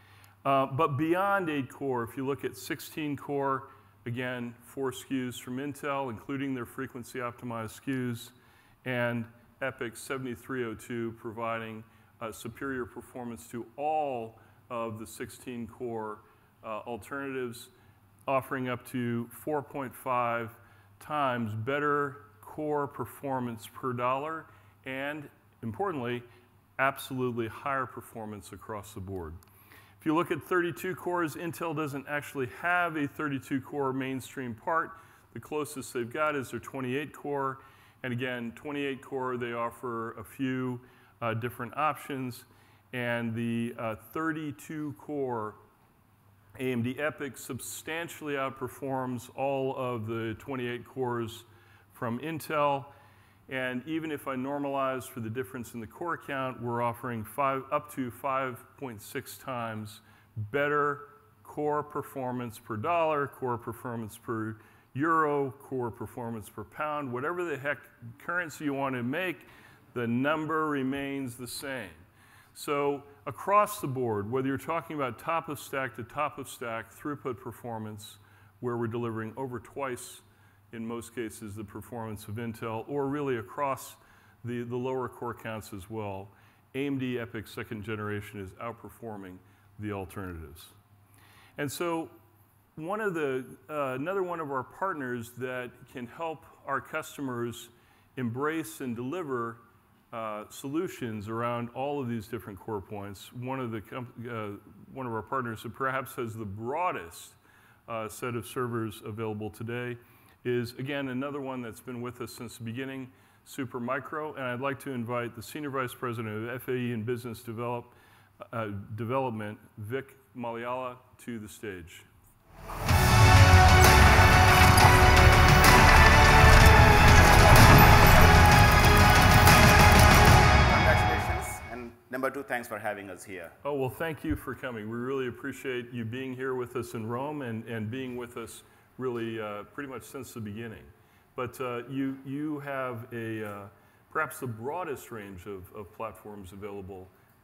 Uh, but beyond eight core, if you look at sixteen core, again, four S K Us from Intel, including their frequency optimized S K Us, and EPYC seventy-three oh two providing uh, superior performance to all of the sixteen core uh, alternatives, offering up to four point five times better core performance per dollar, and importantly, absolutely higher performance across the board. If you look at thirty-two cores, Intel doesn't actually have a thirty-two core mainstream part. The closest they've got is their twenty-eight core. And again, twenty-eight core, they offer a few uh, different options. And the uh, thirty-two core A M D EPYC substantially outperforms all of the twenty-eight cores from Intel. And even if I normalize for the difference in the core count, we're offering five, up to five point six times better core performance per dollar, core performance per euro, core performance per pound, whatever the heck currency you want to make, the number remains the same. So across the board, whether you're talking about top of stack to top of stack throughput performance, where we're delivering over twice, in most cases, the performance of Intel, or really across the, the lower core counts as well, A M D EPYC second generation is outperforming the alternatives. And so one of the, uh, another one of our partners that can help our customers embrace and deliver uh, solutions around all of these different core points, one of, the uh, one of our partners that perhaps has the broadest uh, set of servers available today is, again, another one that's been with us since the beginning, Supermicro. And I'd like to invite the Senior Vice President of F A E and Business Develop, uh, Development, Vic Malyala, to the stage. Congratulations, and number two, thanks for having us here. Oh, well, thank you for coming. We really appreciate you being here with us in Rome and, and being with us really uh, pretty much since the beginning. But uh, you, you have a, uh, perhaps the broadest range of, of platforms available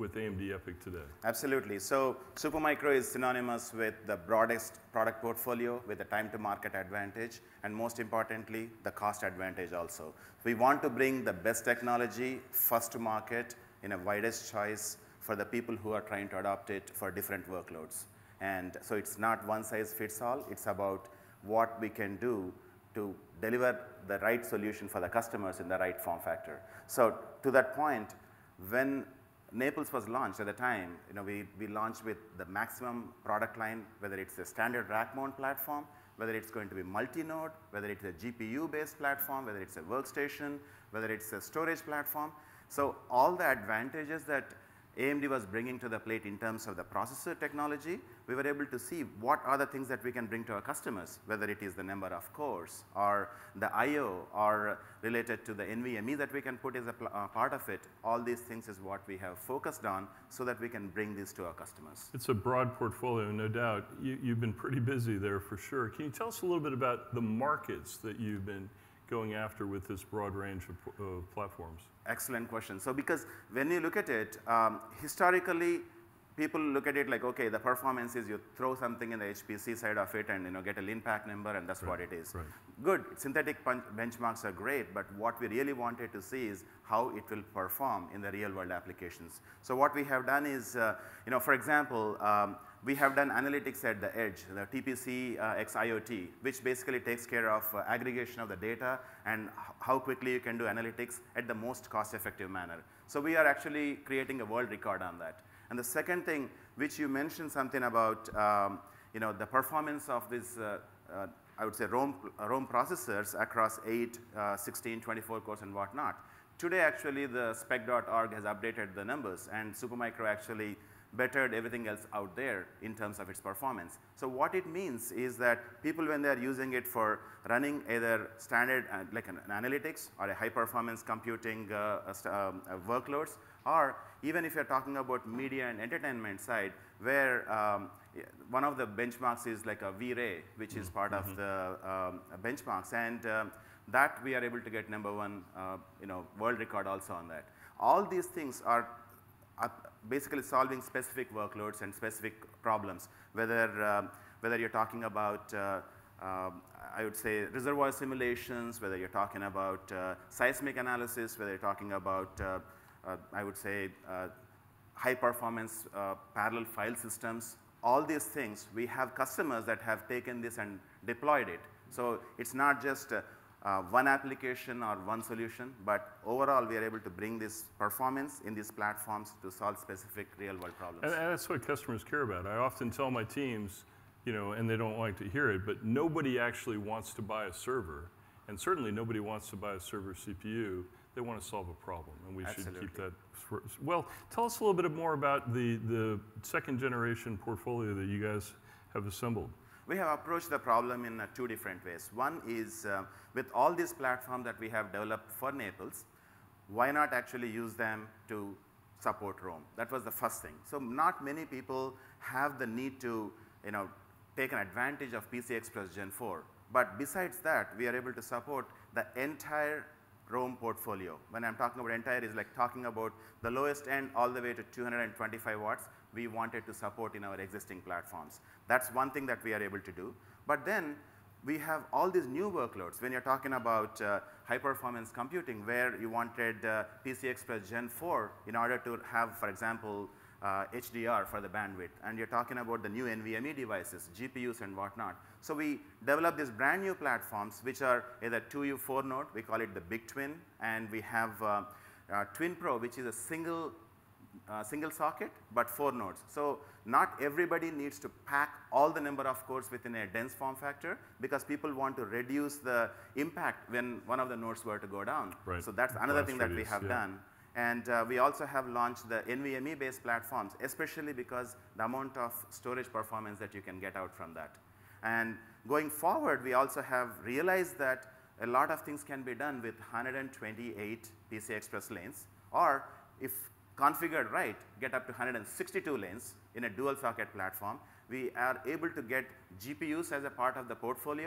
with A M D EPYC today? Absolutely. So Supermicro is synonymous with the broadest product portfolio, with the time to market advantage, and most importantly, the cost advantage also. We want to bring the best technology first to market in a widest choice for the people who are trying to adopt it for different workloads. And so it's not one size fits all. It's about what we can do to deliver the right solution for the customers in the right form factor. So to that point, when Naples was launched at the time, you know, we, we launched with the maximum product line, whether it's a standard rack mount platform, whether it's going to be multi-node, whether it's a G P U-based platform, whether it's a workstation, whether it's a storage platform. So all the advantages that A M D was bringing to the plate in terms of the processor technology, we were able to see what are the things that we can bring to our customers, whether it is the number of cores or the I O or related to the NVMe that we can put as a uh, part of it. All these things is what we have focused on so that we can bring this to our customers. It's a broad portfolio, no doubt. You, you've been pretty busy there for sure. Can you tell us a little bit about the markets that you've been going after with this broad range of uh, platforms? Excellent question. So because when you look at it, um, historically, people look at it like, okay, the performance is you throw something in the H P C side of it and you know, get a lean pack number and that's right. what it is. Right. Good, synthetic benchmarks are great, but what we really wanted to see is how it will perform in the real world applications. So what we have done is, uh, you know, for example, um, we have done analytics at the edge, the T P C uh, X IoT, which basically takes care of uh, aggregation of the data and how quickly you can do analytics at the most cost-effective manner. So we are actually creating a world record on that. And the second thing, which you mentioned something about, um, you know, the performance of this, uh, uh, I would say, ROM, ROM processors across eight, uh, sixteen, twenty-four cores and whatnot. Today, actually, the spec dot org has updated the numbers, and Supermicro actually bettered everything else out there in terms of its performance. So what it means is that people, when they're using it for running either standard uh, like an, an analytics or a high performance computing uh, uh, um, uh, workloads, or even if you're talking about media and entertainment side, where um, one of the benchmarks is like a V-Ray, which is part mm-hmm. of the um, benchmarks, and um, that we are able to get number one, uh, you know, world record also on that. All these things are uh, basically solving specific workloads and specific problems, whether, uh, whether you're talking about, uh, uh, I would say, reservoir simulations, whether you're talking about uh, seismic analysis, whether you're talking about, uh, uh, I would say, uh, high performance uh, parallel file systems. All these things, we have customers that have taken this and deployed it. So it's not just uh, Uh, one application or one solution, but overall we are able to bring this performance in these platforms to solve specific real world problems. And, and that's what customers care about. I often tell my teams, you know, and they don't like to hear it, but nobody actually wants to buy a server, and certainly nobody wants to buy a server C P U. They want to solve a problem, and we Absolutely. should keep that. For, well, tell us a little bit more about the, the second generation portfolio that you guys have assembled. We have approached the problem in uh, two different ways. One is uh, with all these platforms that we have developed for Naples, why not actually use them to support ROM? That was the first thing. So not many people have the need to, you know, take an advantage of P C I Express Gen four. But besides that, we are able to support the entire ROM portfolio. When I'm talking about entire, is like talking about the lowest end all the way to two hundred twenty-five watts. We wanted to support in our existing platforms. That's one thing that we are able to do. But then we have all these new workloads. When you're talking about uh, high performance computing, where you wanted uh, P C I Express Gen four in order to have, for example, uh, H D R for the bandwidth, and you're talking about the new NVMe devices, G P Us and whatnot. So we developed these brand new platforms, which are either two U four node, we call it the Big Twin, and we have uh, uh, Twin Pro, which is a single Uh, single socket, but four nodes. So not everybody needs to pack all the number of cores within a dense form factor, because people want to reduce the impact when one of the nodes were to go down. Right. So that's another Blast thing that we radius, have yeah. done. And uh, we also have launched the NVMe based platforms, especially because the amount of storage performance that you can get out from that. And going forward, we also have realized that a lot of things can be done with one hundred twenty-eight P C I Express lanes, or if configured right, get up to one hundred sixty-two lanes in a dual socket platform. We are able to get G P Us as a part of the portfolio,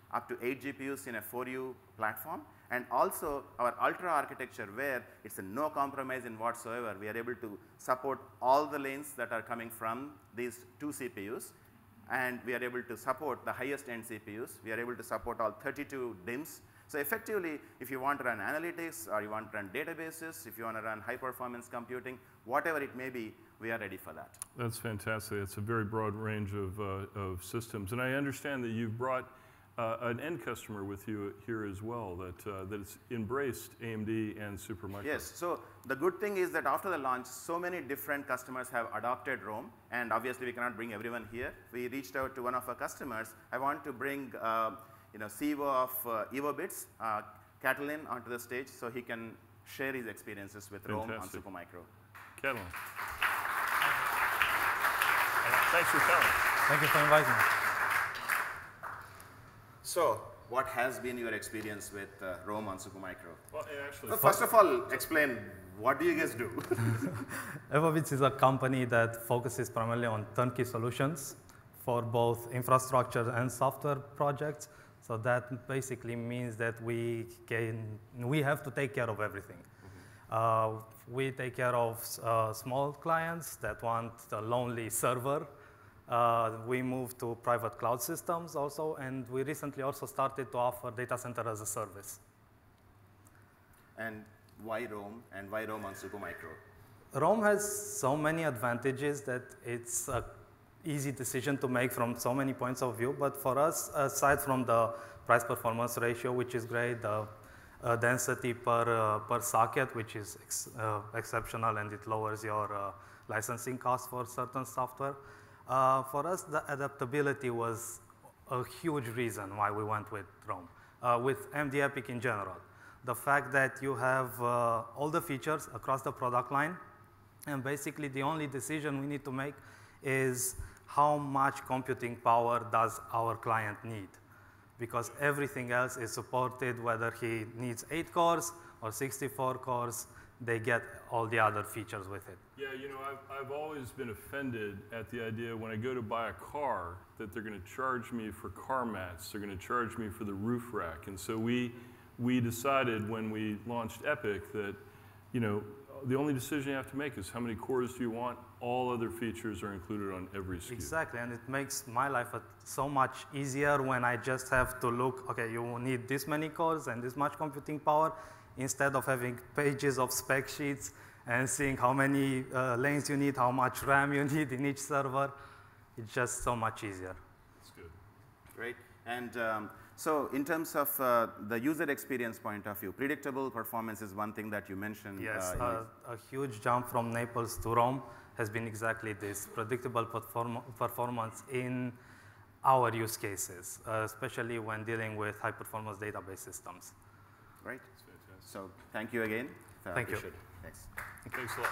up to eight G P Us in a four U platform. And also our Ultra architecture, where it's a no compromise in whatsoever. We are able to support all the lanes that are coming from these two C P Us. And we are able to support the highest end C P Us. We are able to support all thirty-two D I Ms. So effectively, if you want to run analytics, or you want to run databases, if you want to run high performance computing, whatever it may be, we are ready for that. That's fantastic. It's a very broad range of, uh, of systems. And I understand that you've brought uh, an end customer with you here as well, that, uh, that it's embraced A M D and Supermicro. Yes, so the good thing is that after the launch, so many different customers have adopted Rome, and obviously we cannot bring everyone here. We reached out to one of our customers. I want to bring uh, you know, C E O of uh, EvoBits, uh, Catalin, onto the stage so he can share his experiences with Rome on Supermicro. Catalin. Thanks for coming. Thank you for inviting me. So, what has been your experience with uh, Rome on Supermicro? Well, actually, well, first of all, explain, what do you guys do? EvoBits is a company that focuses primarily on turnkey solutions for both infrastructure and software projects. So that basically means that we can, we have to take care of everything. Mm-hmm. uh, we take care of uh, small clients that want a lonely server. Uh, we moved to private cloud systems also, and we recently also started to offer data center as a service. And why Rome, and why Rome on Supermicro? Rome has so many advantages that it's a easy decision to make from so many points of view, but for us, aside from the price performance ratio, which is great, the uh, density per, uh, per socket, which is ex uh, exceptional, and it lowers your uh, licensing costs for certain software. Uh, for us, the adaptability was a huge reason why we went with Rome, uh, with A M D EPYC in general. The fact that you have uh, all the features across the product line, and basically the only decision we need to make is how much computing power does our client need, because everything else is supported, whether he needs eight cores or sixty-four cores, they get all the other features with it. Yeah, you know, I've, I've always been offended at the idea when I go to buy a car that they're going to charge me for car mats, they're going to charge me for the roof rack. And so we, we decided when we launched EPYC that, you know, the only decision you have to make is how many cores do you want. All other features are included on every S K U. Exactly, and it makes my life so much easier when I just have to look, okay, you need this many cores and this much computing power, instead of having pages of spec sheets and seeing how many uh, lanes you need, how much RAM you need in each server. It's just so much easier. That's good. Great. And um, so in terms of uh, the user experience point of view, predictable performance is one thing that you mentioned. Yes, uh, uh, a huge jump from Naples to Rome has been exactly this, predictable perform performance in our use cases, uh, especially when dealing with high-performance database systems. Great. So thank you again. Uh, thank you. It. Thanks. Thanks a lot.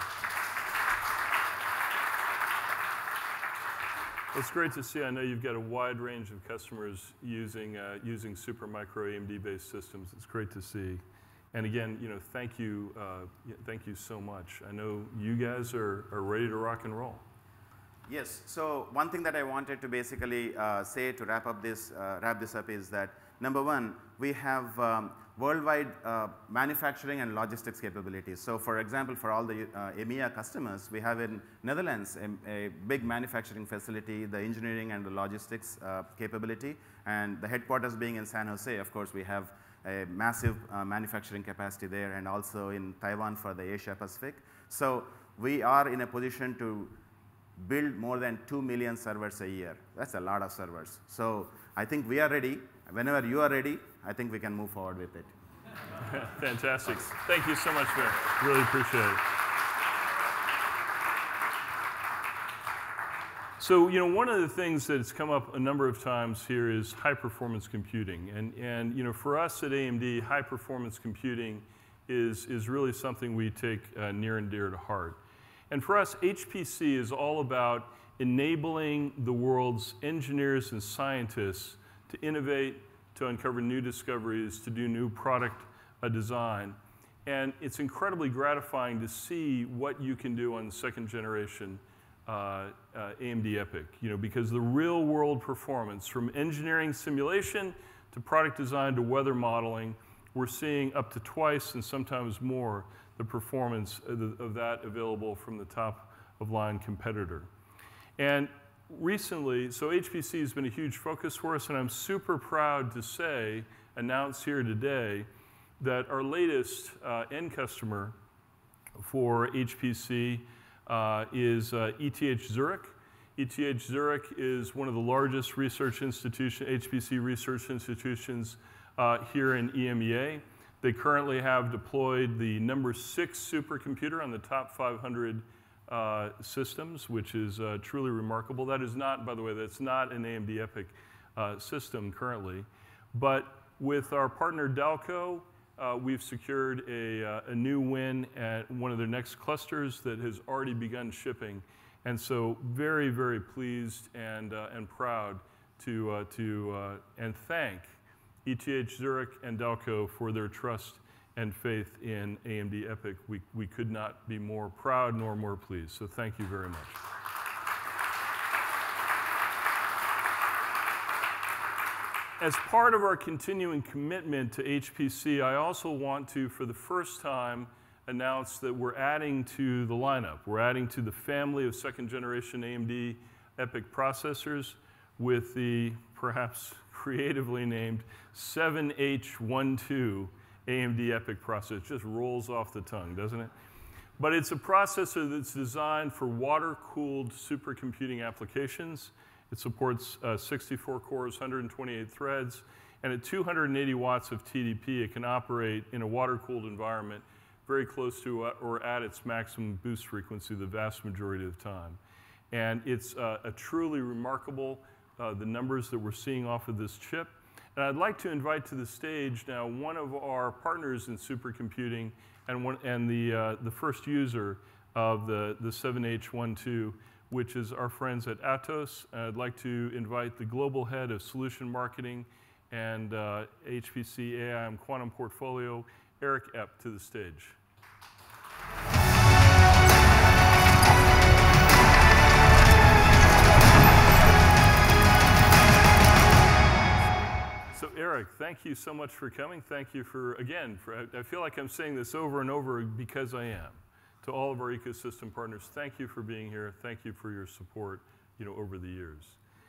It's great to see. I know you've got a wide range of customers using, uh, using Supermicro A M D-based systems. It's great to see. And again, you know, thank you, uh, thank you so much. I know you guys are, are ready to rock and roll. Yes. So one thing that I wanted to basically uh, say to wrap up this, uh, wrap this up is that number one, we have um, worldwide uh, manufacturing and logistics capabilities. So for example, for all the uh, EMEA customers, we have in Netherlands a, a big manufacturing facility, the engineering and the logistics uh, capability, and the headquarters being in San Jose. Of course, we have a massive uh, manufacturing capacity there, and also in Taiwan for the Asia Pacific. So we are in a position to build more than two million servers a year. That's a lot of servers. So I think we are ready. Whenever you are ready, I think we can move forward with it. Fantastic. Thank you so much, Vic. Really appreciate it. So, you know, one of the things that's come up a number of times here is high-performance computing. And, and, you know, for us at A M D, high-performance computing is, is really something we take uh, near and dear to heart. And for us, H P C is all about enabling the world's engineers and scientists to innovate, to uncover new discoveries, to do new product uh, design. And it's incredibly gratifying to see what you can do on the second generation uh, uh, A M D EPYC, you know, because the real world performance, from engineering simulation to product design to weather modeling, we're seeing up to twice and sometimes more the performance of, the, of that available from the top of line competitor. And recently, so H P C has been a huge focus for us, and I'm super proud to say, announce here today, that our latest uh, end customer for H P C uh, is uh, E T H Zurich. E T H Zurich is one of the largest research institution, H P C research institutions uh, here in E M E A. They currently have deployed the number six supercomputer on the top five hundred uh, systems, which is uh, truly remarkable. That is not, by the way, that's not an A M D EPYC uh, system currently. But with our partner Dalco, uh, we've secured a, uh, a new win at one of their next clusters that has already begun shipping. And so very, very pleased and, uh, and proud to, uh, to uh, and thank E T H Zurich and Dalco for their trust and faith in A M D EPYC. We, we could not be more proud nor more pleased, so thank you very much. As part of our continuing commitment to H P C, I also want to, for the first time, announce that we're adding to the lineup. We're adding to the family of second generation A M D EPYC processors with the perhaps creatively named seven H twelve A M D EPYC processor. It just rolls off the tongue, doesn't it? But it's a processor that's designed for water-cooled supercomputing applications. It supports uh, sixty-four cores, one hundred twenty-eight threads, and at two hundred eighty watts of T D P, it can operate in a water-cooled environment very close to uh, or at its maximum boost frequency the vast majority of the time. And it's uh, a truly remarkable, uh, the numbers that we're seeing off of this chip. And I'd like to invite to the stage now one of our partners in supercomputing and, one, and the, uh, the first user of the, the seven H twelve, which is our friends at Atos. And I'd like to invite the global head of solution marketing and uh, H P C A I M Quantum Portfolio, Eric Epp, to the stage. So Eric, thank you so much for coming. Thank you for, again, for, I feel like I'm saying this over and over because I am. To all of our ecosystem partners, thank you for being here. Thank you for your support, you know, over the years.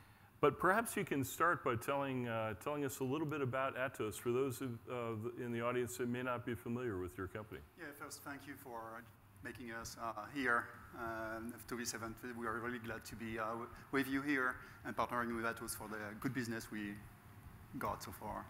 But perhaps you can start by telling, uh, telling us a little bit about Atos for those of, uh, in the audience that may not be familiar with your company. Yeah, first, thank you for making us uh, here uh, to this event. We are really glad to be uh, with you here and partnering with Atos for the good business we got so far.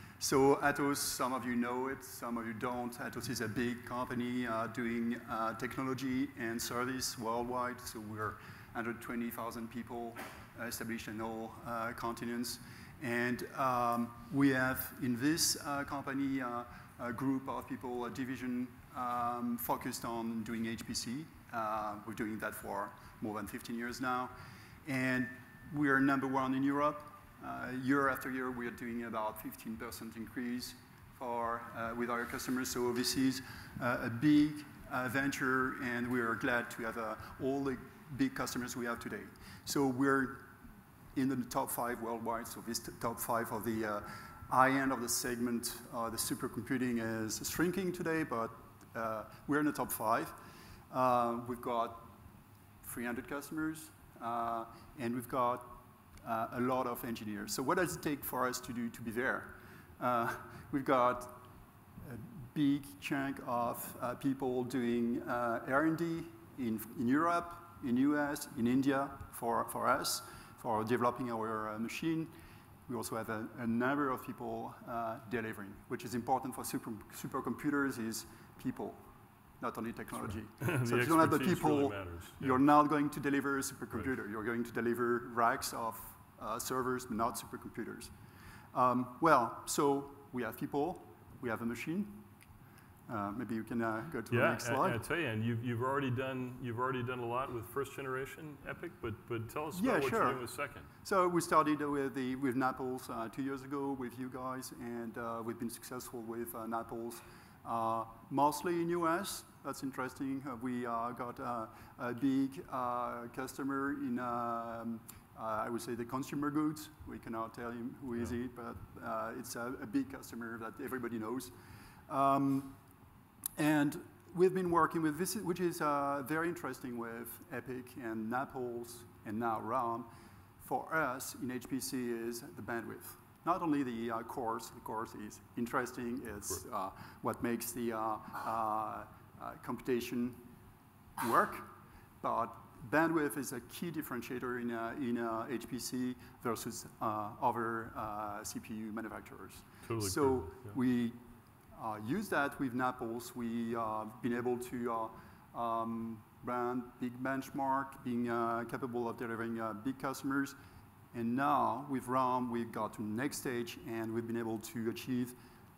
So Atos, some of you know it, some of you don't. Atos is a big company uh, doing uh, technology and service worldwide. So we're one hundred twenty thousand people uh, established in all uh, continents. And um, we have in this uh, company uh, a group of people, a division um, focused on doing H P C. Uh, we're doing that for more than fifteen years now. And we are number one in Europe. Uh, year after year, we are doing about fifteen percent increase for, uh, with our customers. So this is uh, a big uh, venture, and we are glad to have uh, all the big customers we have today. So we're in the top five worldwide. So this top five of the uh, high end of the segment, uh, the supercomputing is shrinking today, but uh, we're in the top five. Uh, we've got three hundred customers, uh, and we've got Uh, a lot of engineers. So what does it take for us to do to be there? Uh, we've got a big chunk of uh, people doing uh, R and D in, in Europe, in U S, in India for, for us, for developing our uh, machine. We also have a, a number of people uh, delivering, which is important for super, supercomputers is people, not only technology. So if you don't have the people, really yeah. you're not going to deliver a supercomputer. Right. You're going to deliver racks of uh, servers, but not supercomputers. Um, well, so we have people, we have a machine. Uh, maybe you can uh, go to yeah, the next slide. Yeah, I tell you, and you've, you've already done you've already done a lot with first generation EPYC, but but tell us about yeah, what sure. you're doing with second. So we started with the with Naples uh, two years ago with you guys, and uh, we've been successful with uh, Naples, uh, mostly in U S. That's interesting. Uh, we uh, got uh, a big uh, customer in um, uh, I would say the consumer goods. We cannot tell him who is it, but uh, it's a, a big customer that everybody knows. Um, and we've been working with this, which is uh, very interesting with Epic and Naples and now RAM. For us in H P C is the bandwidth. Not only the uh, cores, the cores is interesting, it's uh, what makes the uh, uh, uh, computation work, but bandwidth is a key differentiator in, uh, in uh, H P C versus uh, other uh, C P U manufacturers. Totally so cool. Yeah. we uh, use that with Naples. We've uh, been able to uh, um, run big benchmark, being uh, capable of delivering uh, big customers. And now with RAM, we've got to the next stage, and we've been able to achieve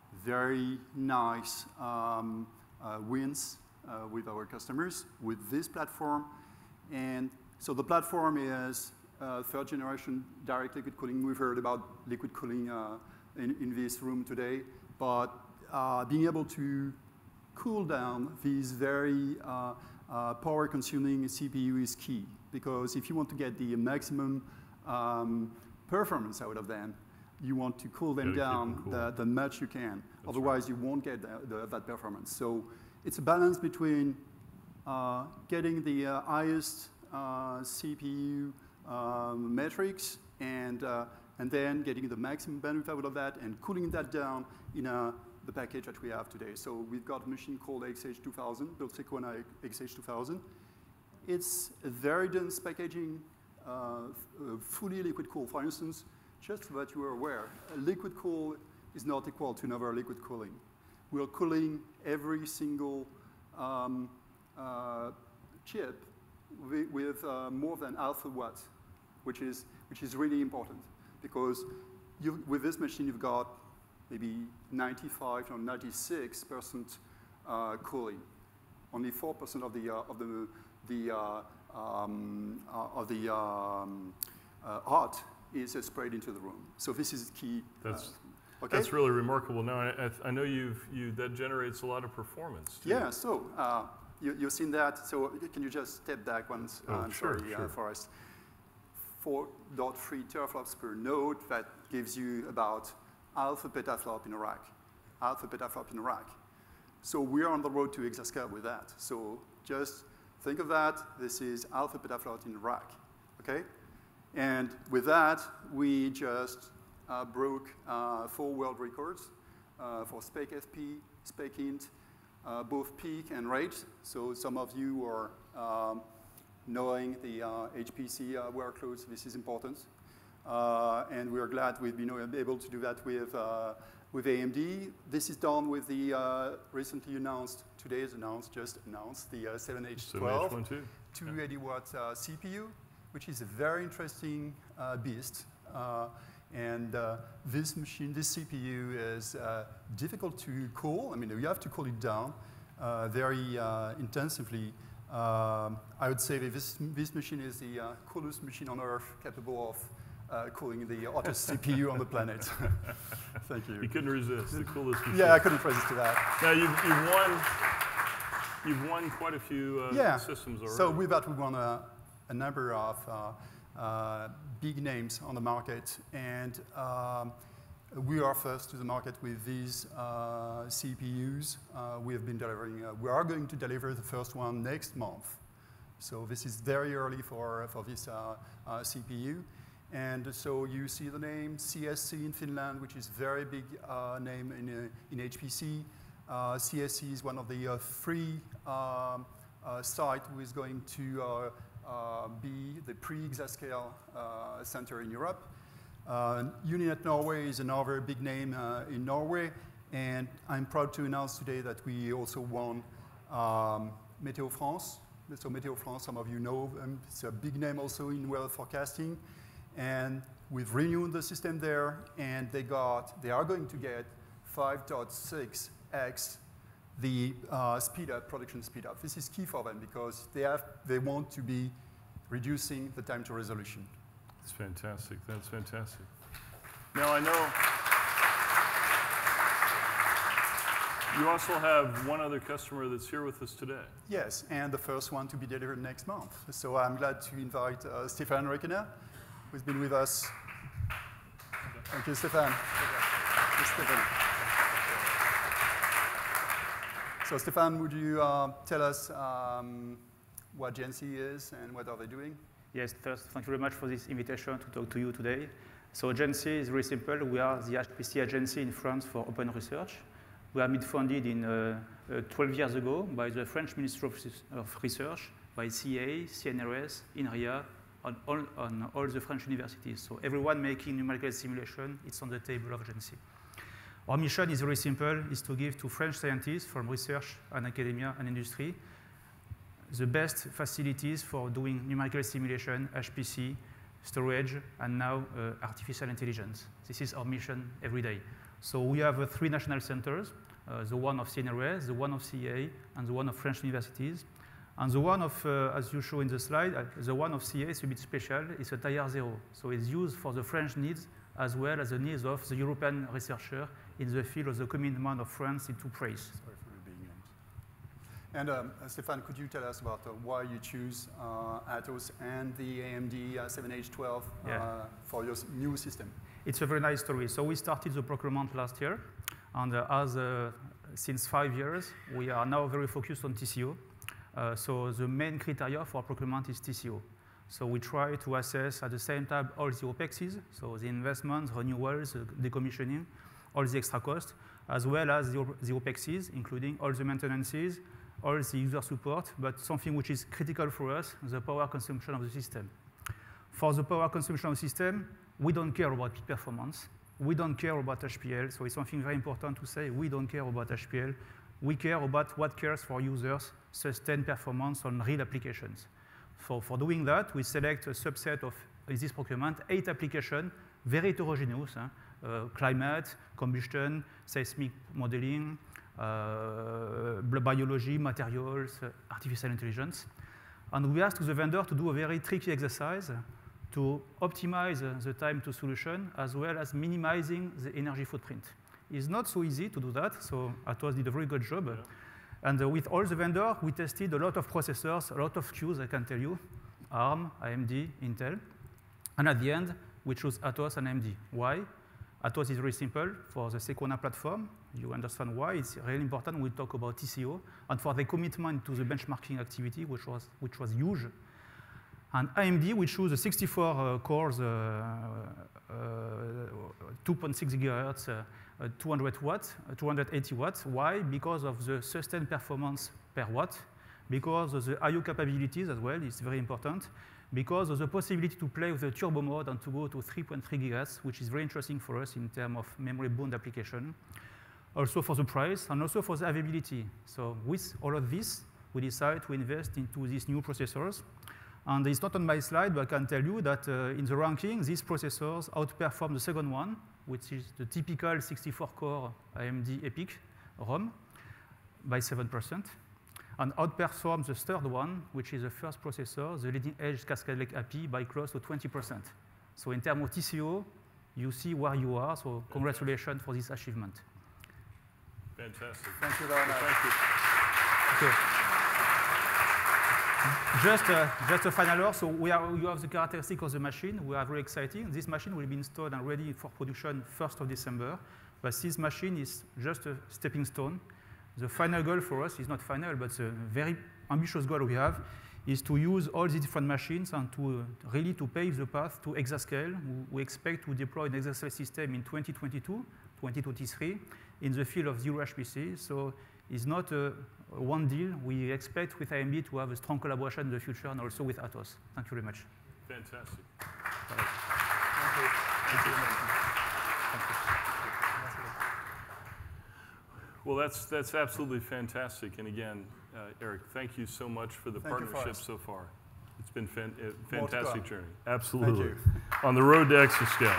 very nice um, uh, wins uh, with our customers with this platform. And so the platform is uh, third generation direct liquid cooling. We've heard about liquid cooling uh, in, in this room today, but uh, being able to cool down these very uh, uh, power consuming C P U is key, because if you want to get the maximum um, performance out of them, you want to cool them down cool. the, the much you can. That's Otherwise, right. you won't get the, the, that performance. So it's a balance between uh, getting the uh, highest uh, C P U um, metrics and, uh, and then getting the maximum bandwidth out of that and cooling that down in a, the package that we have today. So we've got a machine called X H two thousand, built Sequana X H two thousand. It's a very dense packaging, uh, fully liquid cooled. For instance, just so that you are aware, a liquid cool is not equal to another liquid cooling. We're cooling every single um, uh, chip with, with uh, more than half a watt, which is, which is really important, because you, with this machine you've got maybe ninety-five or ninety-six percent uh, cooling. Only four percent of the uh, of the the uh, um, uh, of the um, uh, hot is uh, sprayed into the room. So this is key. That's uh, okay? that's really remarkable. Now I, I know you've you that generates a lot of performance too. Yeah. So uh, you you've seen that. So can you just step back once? Oh, uh, I'm sure, sorry, sure. Uh, for us. four point three teraflops per node. That gives you about half a petaflop in a rack. Half a petaflop in a rack. So we are on the road to exascale with that. So just think of that. This is half a petaflop in a rack, okay? And with that, we just uh, broke uh, four world records uh, for SPEC-F P, SPEC-Int, uh, both peak and rate. So some of you are um, knowing the uh, H P C uh, workloads. This is important. Uh, and we are glad we've been able to do that with, uh, with A M D. This is done with the uh, recently announced, today is announced, just announced, the uh, seven H twelve, two hundred eighty watt uh, C P U, which is a very interesting uh, beast. Uh, and uh, this machine, this C P U is uh, difficult to cool. I mean, you have to cool it down uh, very uh, intensively. Um, I would say that this, this machine is the uh, coolest machine on Earth capable of Uh, cooling the hottest C P U on the planet. Thank you. You couldn't resist the coolest machine. Yeah, I couldn't resist to that. Now you've, you've won. You've won quite a few uh, yeah. systems already. So with that, we won a, a number of uh, uh, big names on the market, and um, we are first to the market with these uh, C P Us. Uh, we have been delivering. Uh, we are going to deliver the first one next month. So this is very early for for this uh, uh, C P U. And so you see the name C S C in Finland, which is a very big uh, name in, uh, in H P C. Uh, C S C is one of the uh, three um, uh, sites who is going to uh, uh, be the pre-exascale uh, center in Europe. Uh, Uninet Norway is another big name uh, in Norway. And I'm proud to announce today that we also won um, Météo France. So Météo France, some of you know, um, it's a big name also in weather forecasting. And we've renewed the system there, and they got, they are going to get five point six x the uh, speed up, production speed up. This is key for them because they have, they want to be reducing the time to resolution. That's fantastic. That's fantastic. Now I know you also have one other customer that's here with us today. Yes, and the first one to be delivered next month. So I'm glad to invite uh, Stefan Rekener. who's been with us. Thank you, Stefan. Thank you, Stefan. So, Stefan, would you uh, tell us um, what G N C is and what are they doing? Yes, first, thank you very much for this invitation to talk to you today. So G N C is very simple. We are the H P C agency in France for open research. We are mid-funded in uh, uh, twelve years ago by the French Ministry of, of Research, by C A, C N R S, INRIA, on all, on all the French universities. So everyone making numerical simulation, it's on the table of G N C. Our mission is very simple, is to give to French scientists from research and academia and industry the best facilities for doing numerical simulation, H P C, storage, and now uh, artificial intelligence. This is our mission every day. So we have uh, three national centers, uh, the one of C N R S, the one of C A, and the one of French universities. And the one of, uh, as you show in the slide, uh, the one of C A is a bit special. It's a tier zero. So it's used for the French needs as well as the needs of the European researcher in the field of the commitment of France into praise. Sorry for being named. And um, uh, Stefan, could you tell us about uh, why you choose uh, Atos and the A M D uh, seven H twelve uh, yeah. for your new system? It's a very nice story. So we started the procurement last year, and uh, as uh, since five years, we are now very focused on T C O. Uh, so the main criteria for procurement is T C O. So we try to assess at the same time all the OPEXs, so the investments, renewals, uh, decommissioning, all the extra costs, as well as the, the OPEXs, including all the maintenances, all the user support, but something which is critical for us, the power consumption of the system. For the power consumption of the system, we don't care about peak performance. We don't care about H P L, so it's something very important to say. We don't care about H P L. We care about what cares for users, sustained performance on real applications. For, for doing that, we select a subset of, in this procurement, eight applications, very heterogeneous, huh? uh, climate, combustion, seismic modeling, uh, biology, materials, uh, artificial intelligence. And we asked the vendor to do a very tricky exercise to optimize uh, the time to solution as well as minimizing the energy footprint. It's not so easy to do that, so Atos did a very good job. Yeah. And uh, with all the vendors, we tested a lot of processors, a lot of queues, I can tell you, ARM, A M D, Intel. And at the end, we chose Atos and A M D. Why? Atos is very simple. For the Sequana platform, you understand why. It's really important when we talk about T C O. And for the commitment to the benchmarking activity, which was, which was huge. And A M D, we chose the sixty-four uh, cores, uh, uh, two point six gigahertz, uh, uh, two hundred watts, uh, two hundred eighty watts. Why? Because of the sustained performance per watt, because of the I O capabilities as well, it's very important, because of the possibility to play with the turbo mode and to go to three point three gigahertz, which is very interesting for us in terms of memory bound application. Also for the price and also for the availability. So with all of this, we decide to invest into these new processors. And it's not on my slide, but I can tell you that uh, in the ranking, these processors outperform the second one, which is the typical sixty-four core A M D EPYC ROM by seven percent, and outperform the third one, which is the first processor, the leading edge Cascade Lake A P I, by close to twenty percent. So in terms of T C O, you see where you are, so congratulations for this achievement. Fantastic. Thank you very much. Thank you. Okay. Just, uh, just a final word. So we are, you have the characteristic of the machine. We are very exciting. This machine will be installed and ready for production first of December. But this machine is just a stepping stone. The final goal for us is not final, but a very ambitious goal we have is to use all these different machines and to uh, really to pave the path to exascale. We expect to deploy an exascale system in twenty twenty-two, twenty twenty-three in the field of zero H P C. So it's not a one deal. We expect with A M D to have a strong collaboration in the future and also with Atos. Thank you very much. Fantastic. Thank you. Thank you. Thank you. Well, that's, that's absolutely fantastic. And again, uh, Eric, thank you so much for the thank partnership so far. It's been fan a fantastic journey. Thank Absolutely. you. On the road to exascale.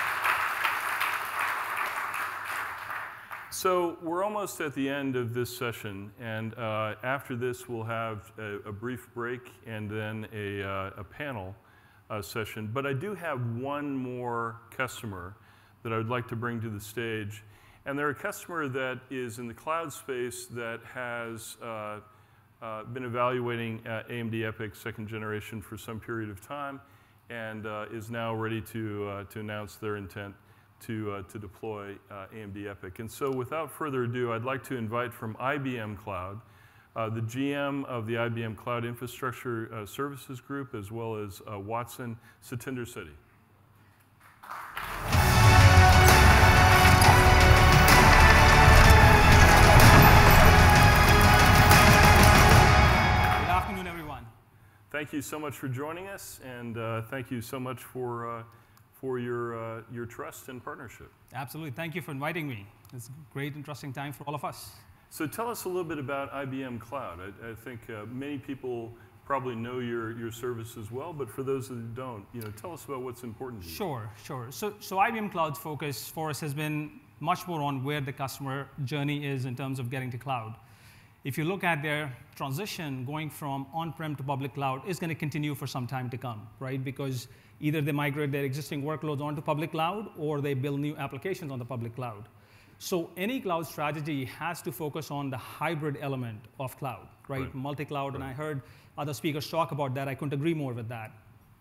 So we're almost at the end of this session, and uh, after this we'll have a, a brief break and then a, uh, a panel uh, session. But I do have one more customer that I would like to bring to the stage. And they're a customer that is in the cloud space that has uh, uh, been evaluating uh, A M D EPYC second generation for some period of time. and uh, is now ready to, uh, to announce their intent to, uh, to deploy uh, A M D EPYC. And so without further ado, I'd like to invite from I B M Cloud, uh, the G M of the I B M Cloud Infrastructure uh, Services Group, as well as uh, Watson Satinder Sethi. Good afternoon, everyone. Thank you so much for joining us, and uh, thank you so much for uh, for your, uh, your trust and partnership. Absolutely. Thank you for inviting me. It's a great, interesting time for all of us. So tell us a little bit about I B M Cloud. I, I think uh, many people probably know your, your services well, but for those who don't, you know, tell us about what's important to you. Sure, sure. So, so I B M Cloud's focus for us has been much more on where the customer journey is in terms of getting to cloud. If you look at their transition going from on-prem to public cloud is going to continue for some time to come, right? Because either they migrate their existing workloads onto public cloud or they build new applications on the public cloud. So any cloud strategy has to focus on the hybrid element of cloud, right? right. Multi-cloud, right. And I heard other speakers talk about that. I couldn't agree more with that.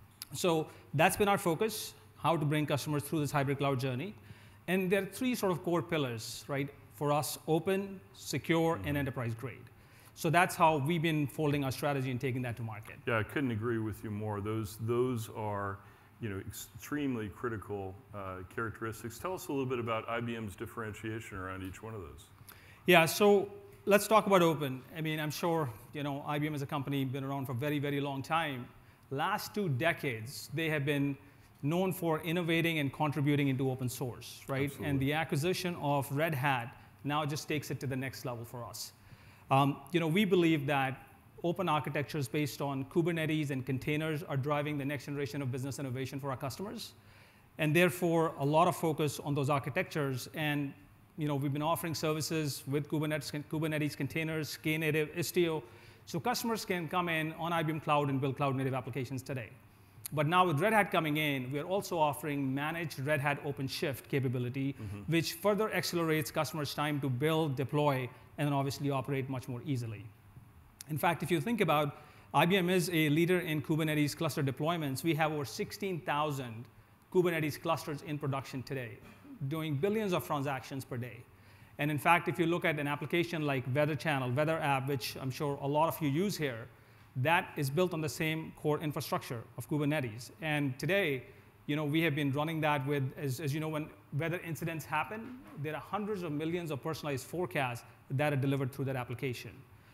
So that's been our focus, how to bring customers through this hybrid cloud journey. And there are three sort of core pillars, right? For us, open, secure, mm-hmm. and enterprise grade. So that's how we've been folding our strategy and taking that to market. Yeah, I couldn't agree with you more. Those, those are you know, extremely critical uh, characteristics. Tell us a little bit about I B M's differentiation around each one of those. Yeah, so let's talk about open. I mean, I'm sure you know, I B M as a company been around for a very, very long time. Last two decades, they have been known for innovating and contributing into open source, right? Absolutely. And the acquisition of Red Hat now just takes it to the next level for us. Um, you know, we believe that open architectures based on Kubernetes and containers are driving the next generation of business innovation for our customers. And therefore, a lot of focus on those architectures. And you know, we've been offering services with Kubernetes, Kubernetes containers, Knative, Istio. So customers can come in on I B M Cloud and build cloud native applications today. But now with Red Hat coming in, we are also offering managed Red Hat OpenShift capability, mm-hmm. which further accelerates customers' time to build, deploy, and then obviously operate much more easily. In fact, if you think about, I B M is a leader in Kubernetes cluster deployments. We have over sixteen thousand Kubernetes clusters in production today, doing billions of transactions per day. And in fact, if you look at an application like Weather Channel, Weather App, which I'm sure a lot of you use here, that is built on the same core infrastructure of Kubernetes. And today, you know, we have been running that with, as, as you know, when weather incidents happen, there are hundreds of millions of personalized forecasts that are delivered through that application.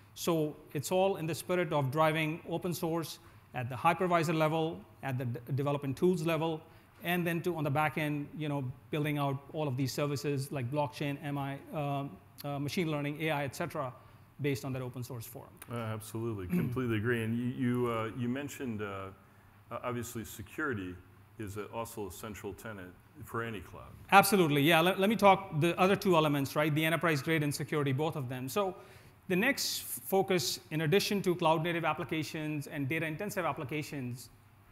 So it's all in the spirit of driving open source at the hypervisor level, at the development tools level, and then to, on the back end, you know, building out all of these services like blockchain, M I, um, uh, machine learning, A I, et cetera, based on that open source forum. Uh, absolutely, completely agree. And you, you, uh, you mentioned, uh, obviously, security is a, also a central tenet for any cloud. Absolutely, yeah. Let, let me talk the other two elements, right? The enterprise grade and security, both of them. So the next focus, in addition to cloud native applications and data intensive applications,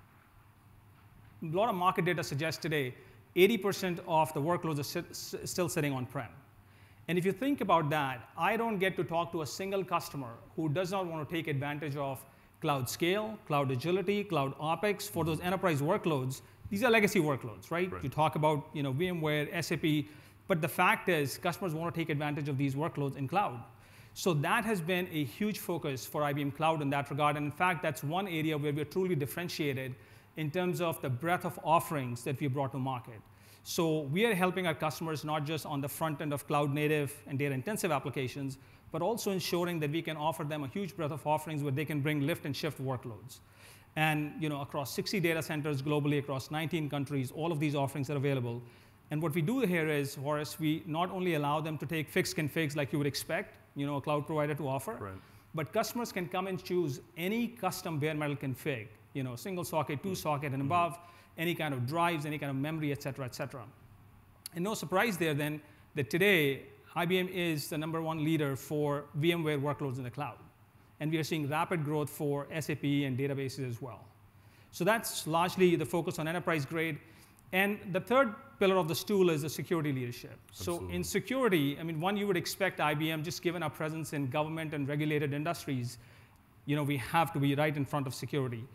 a lot of market data suggests today eighty percent of the workloads are sit, still sitting on-prem. And if you think about that, I don't get to talk to a single customer who does not want to take advantage of cloud scale, cloud agility, cloud OpEx for those enterprise workloads. These are legacy workloads, right? right? You talk about you know, VMware, S A P, but the fact is customers want to take advantage of these workloads in cloud. So that has been a huge focus for I B M Cloud in that regard. And in fact, that's one area where we're truly differentiated in terms of the breadth of offerings that we brought to market. So we are helping our customers not just on the front end of cloud native and data intensive applications, but also ensuring that we can offer them a huge breadth of offerings where they can bring lift and shift workloads. And you know, across sixty data centers globally, across nineteen countries, all of these offerings are available. And what we do here is, Horace, we not only allow them to take fixed configs like you would expect, you know, a cloud provider to offer, right. but customers can come and choose any custom bare metal config, you know, single socket, two socket and above, mm-hmm. any kind of drives, any kind of memory, et cetera, et cetera. And no surprise there then that today, I B M is the number one leader for VMware workloads in the cloud. And we are seeing rapid growth for S A P and databases as well. So that's largely the focus on enterprise grade. And the third pillar of the stool is the security leadership. Absolutely. So in security, I mean, one, you would expect I B M, just given our presence in government and regulated industries, you know, we have to be right in front of security.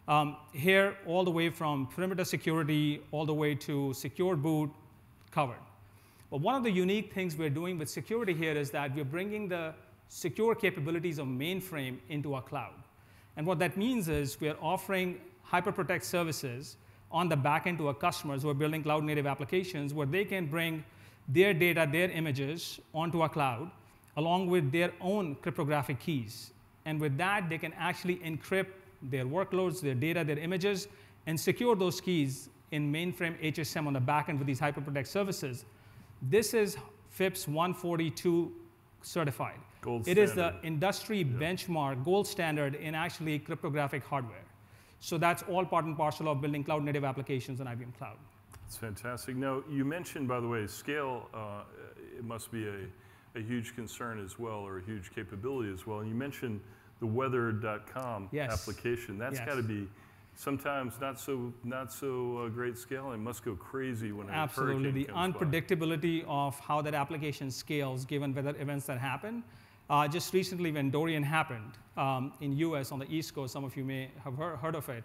Um, here, all the way from perimeter security, all the way to secure boot, covered. But one of the unique things we're doing with security here is that we're bringing the secure capabilities of mainframe into our cloud. And what that means is we're offering HyperProtect services on the back end to our customers who are building cloud-native applications where they can bring their data, their images onto our cloud, along with their own cryptographic keys. And with that, they can actually encrypt their workloads, their data, their images, and secure those keys in mainframe H S M on the back end with these HyperProtect services. This is FIPS one forty-two certified. Gold it is standard. the industry yeah. benchmark, gold standard in actually cryptographic hardware. So that's all part and parcel of building cloud-native applications on I B M Cloud. That's fantastic. Now, you mentioned, by the way, scale, uh, it must be a, a huge concern as well, or a huge capability as well. And you mentioned the weather dot com yes. application. That's yes. got to be sometimes not so not so uh, great scale, and must go crazy when Absolutely. a hurricane The comes unpredictability by. of how that application scales given weather events that happen. Uh, just recently when Dorian happened um, in U S on the East Coast, some of you may have heard, heard of it.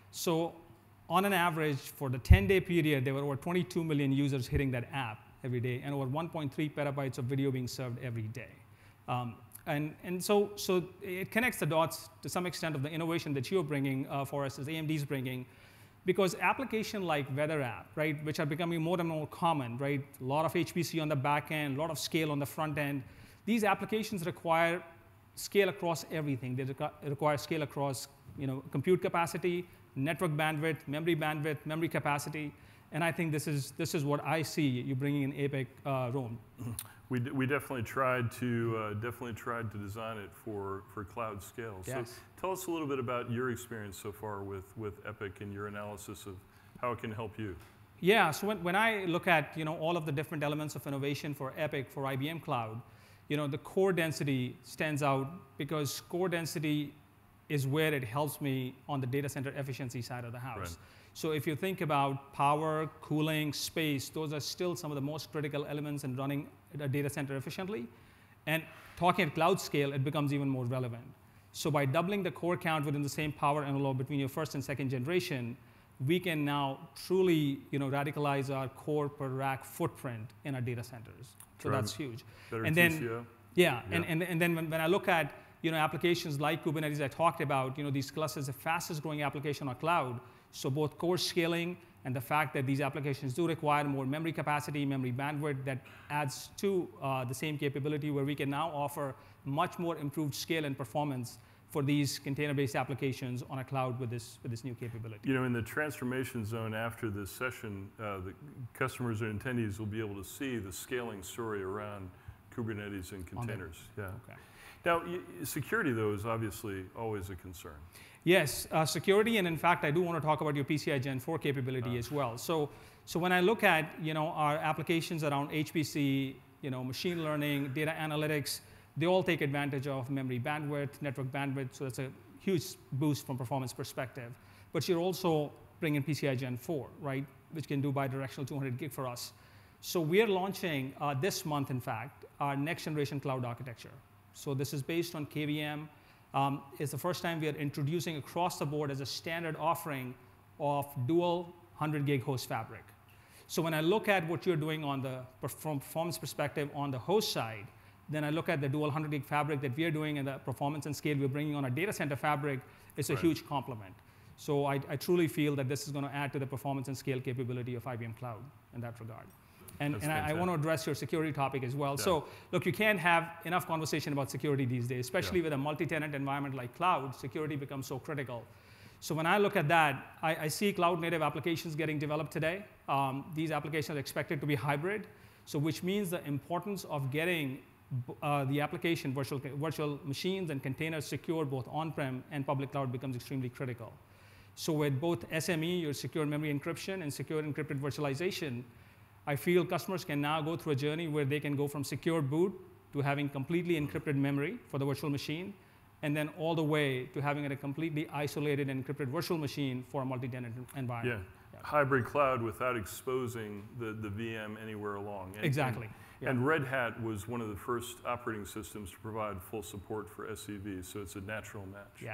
So on an average, for the ten-day period, there were over twenty-two million users hitting that app every day, and over one point three petabytes of video being served every day. Um, And, and so, so it connects the dots to some extent of the innovation that you're bringing uh, for us, as A M D's bringing, because application like Weather App, right, which are becoming more and more common, right, a lot of H P C on the back end, a lot of scale on the front end. These applications require scale across everything. They requ require scale across, you know, compute capacity, network bandwidth, memory bandwidth, memory capacity, and I think this is this is what I see you bringing in APEC uh, Rome. We, d we definitely tried to uh, definitely tried to design it for, for cloud scale. Yes. So tell us a little bit about your experience so far with, with EPEC and your analysis of how it can help you. Yeah, so when, when I look at, you know, all of the different elements of innovation for EPEC, for I B M Cloud, you know, the core density stands out because core density is where it helps me on the data center efficiency side of the house. Right. So if you think about power, cooling, space, those are still some of the most critical elements in running a data center efficiently. And talking at cloud scale, it becomes even more relevant. So by doubling the core count within the same power envelope between your first and second generation, we can now truly, you know, radicalize our core per rack footprint in our data centers. So Sure. that's huge. Better and T C O? then, yeah, Yeah. And, and, and then when, when I look at, you know, applications like Kubernetes I talked about, you know, these clusters, the fastest growing application on cloud. So both core scaling and the fact that these applications do require more memory capacity, memory bandwidth, that adds to uh, the same capability where we can now offer much more improved scale and performance for these container-based applications on a cloud with this, with this new capability. You know, in the transformation zone after this session, uh, the customers and attendees will be able to see the scaling story around Kubernetes and containers. Yeah. Okay. Now, security, though, is obviously always a concern. Yes, uh, security, and in fact, I do want to talk about your P C I Gen four capability uh. as well. So, so when I look at, you know, our applications around H P C, you know, machine learning, data analytics, they all take advantage of memory bandwidth, network bandwidth, so that's a huge boost from performance perspective. But you're also bringing P C I Gen four, right, which can do bidirectional two hundred gig for us. So we're launching uh, this month, in fact, our next generation cloud architecture. So this is based on K V M. Um, it's the first time we are introducing across the board as a standard offering of dual one hundred gig host fabric. So when I look at what you're doing on the, from performance perspective on the host side, then I look at the dual one hundred gig fabric that we are doing and the performance and scale we're bringing on our data center fabric. It's a right. huge complement. So I, I truly feel that this is going to add to the performance and scale capability of I B M Cloud in that regard. And, and I, I want to address your security topic as well. Yeah. So look, you can't have enough conversation about security these days, especially yeah. with a multi-tenant environment like cloud. Security becomes so critical. So when I look at that, I, I see cloud-native applications getting developed today. Um, these applications are expected to be hybrid, so which means the importance of getting uh, the application, virtual, virtual machines and containers secured both on-prem and public cloud becomes extremely critical. So with both S M E, your secure memory encryption, and secure encrypted virtualization, I feel customers can now go through a journey where they can go from secure boot to having completely encrypted memory for the virtual machine, and then all the way to having a completely isolated and encrypted virtual machine for a multi-tenant environment. Yeah. yeah, hybrid cloud without exposing the, the V M anywhere along. And, exactly. And, yeah. and Red Hat was one of the first operating systems to provide full support for S E V, so it's a natural match. Yes.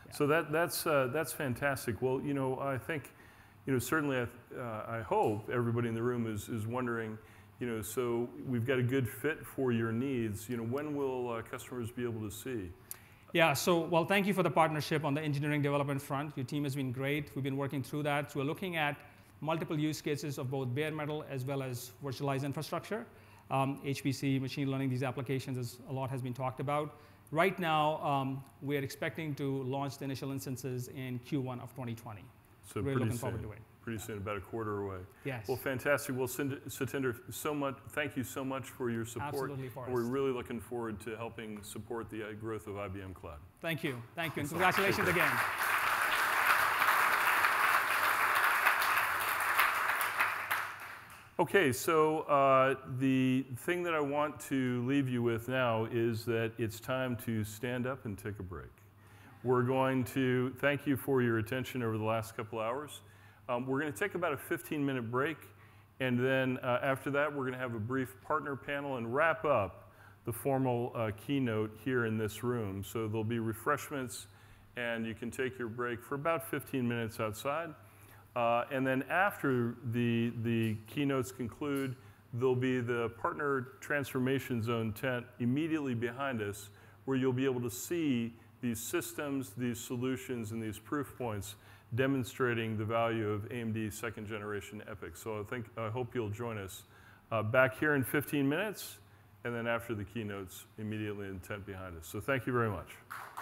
Yeah. So that, that's, uh, that's fantastic. Well, you know, I think, you know, certainly I, uh, I hope everybody in the room is, is wondering, you know, so we've got a good fit for your needs. You know, when will uh, customers be able to see? Yeah, so, well, thank you for the partnership on the engineering development front. Your team has been great. We've been working through that. So we're looking at multiple use cases of both bare metal as well as virtualized infrastructure. Um, H P C, machine learning, these applications, as a lot has been talked about. Right now, um, we're expecting to launch the initial instances in Q one of twenty twenty. So we're pretty looking soon, forward to it. Pretty soon, about a quarter away. Yes. Well, fantastic. Well, Satinder, so much, thank you so much for your support. Absolutely, Forrest. We're really looking forward to helping support the uh, growth of I B M Cloud. Thank you. Thank you. And congratulations again. Okay, so uh, the thing that I want to leave you with now is that it's time to stand up and take a break. We're going to thank you for your attention over the last couple hours. Um, we're going to take about a fifteen minute break, and then uh, after that, we're going to have a brief partner panel and wrap up the formal uh, keynote here in this room. So there'll be refreshments, and you can take your break for about fifteen minutes outside. Uh, and then after the, the keynotes conclude, there'll be the Partner Transformation Zone tent immediately behind us, where you'll be able to see these systems, these solutions, and these proof points demonstrating the value of A M D second generation EPYC. So I think, I hope you'll join us uh, back here in fifteen minutes, and then after the keynotes, immediately in the tent behind us. So thank you very much.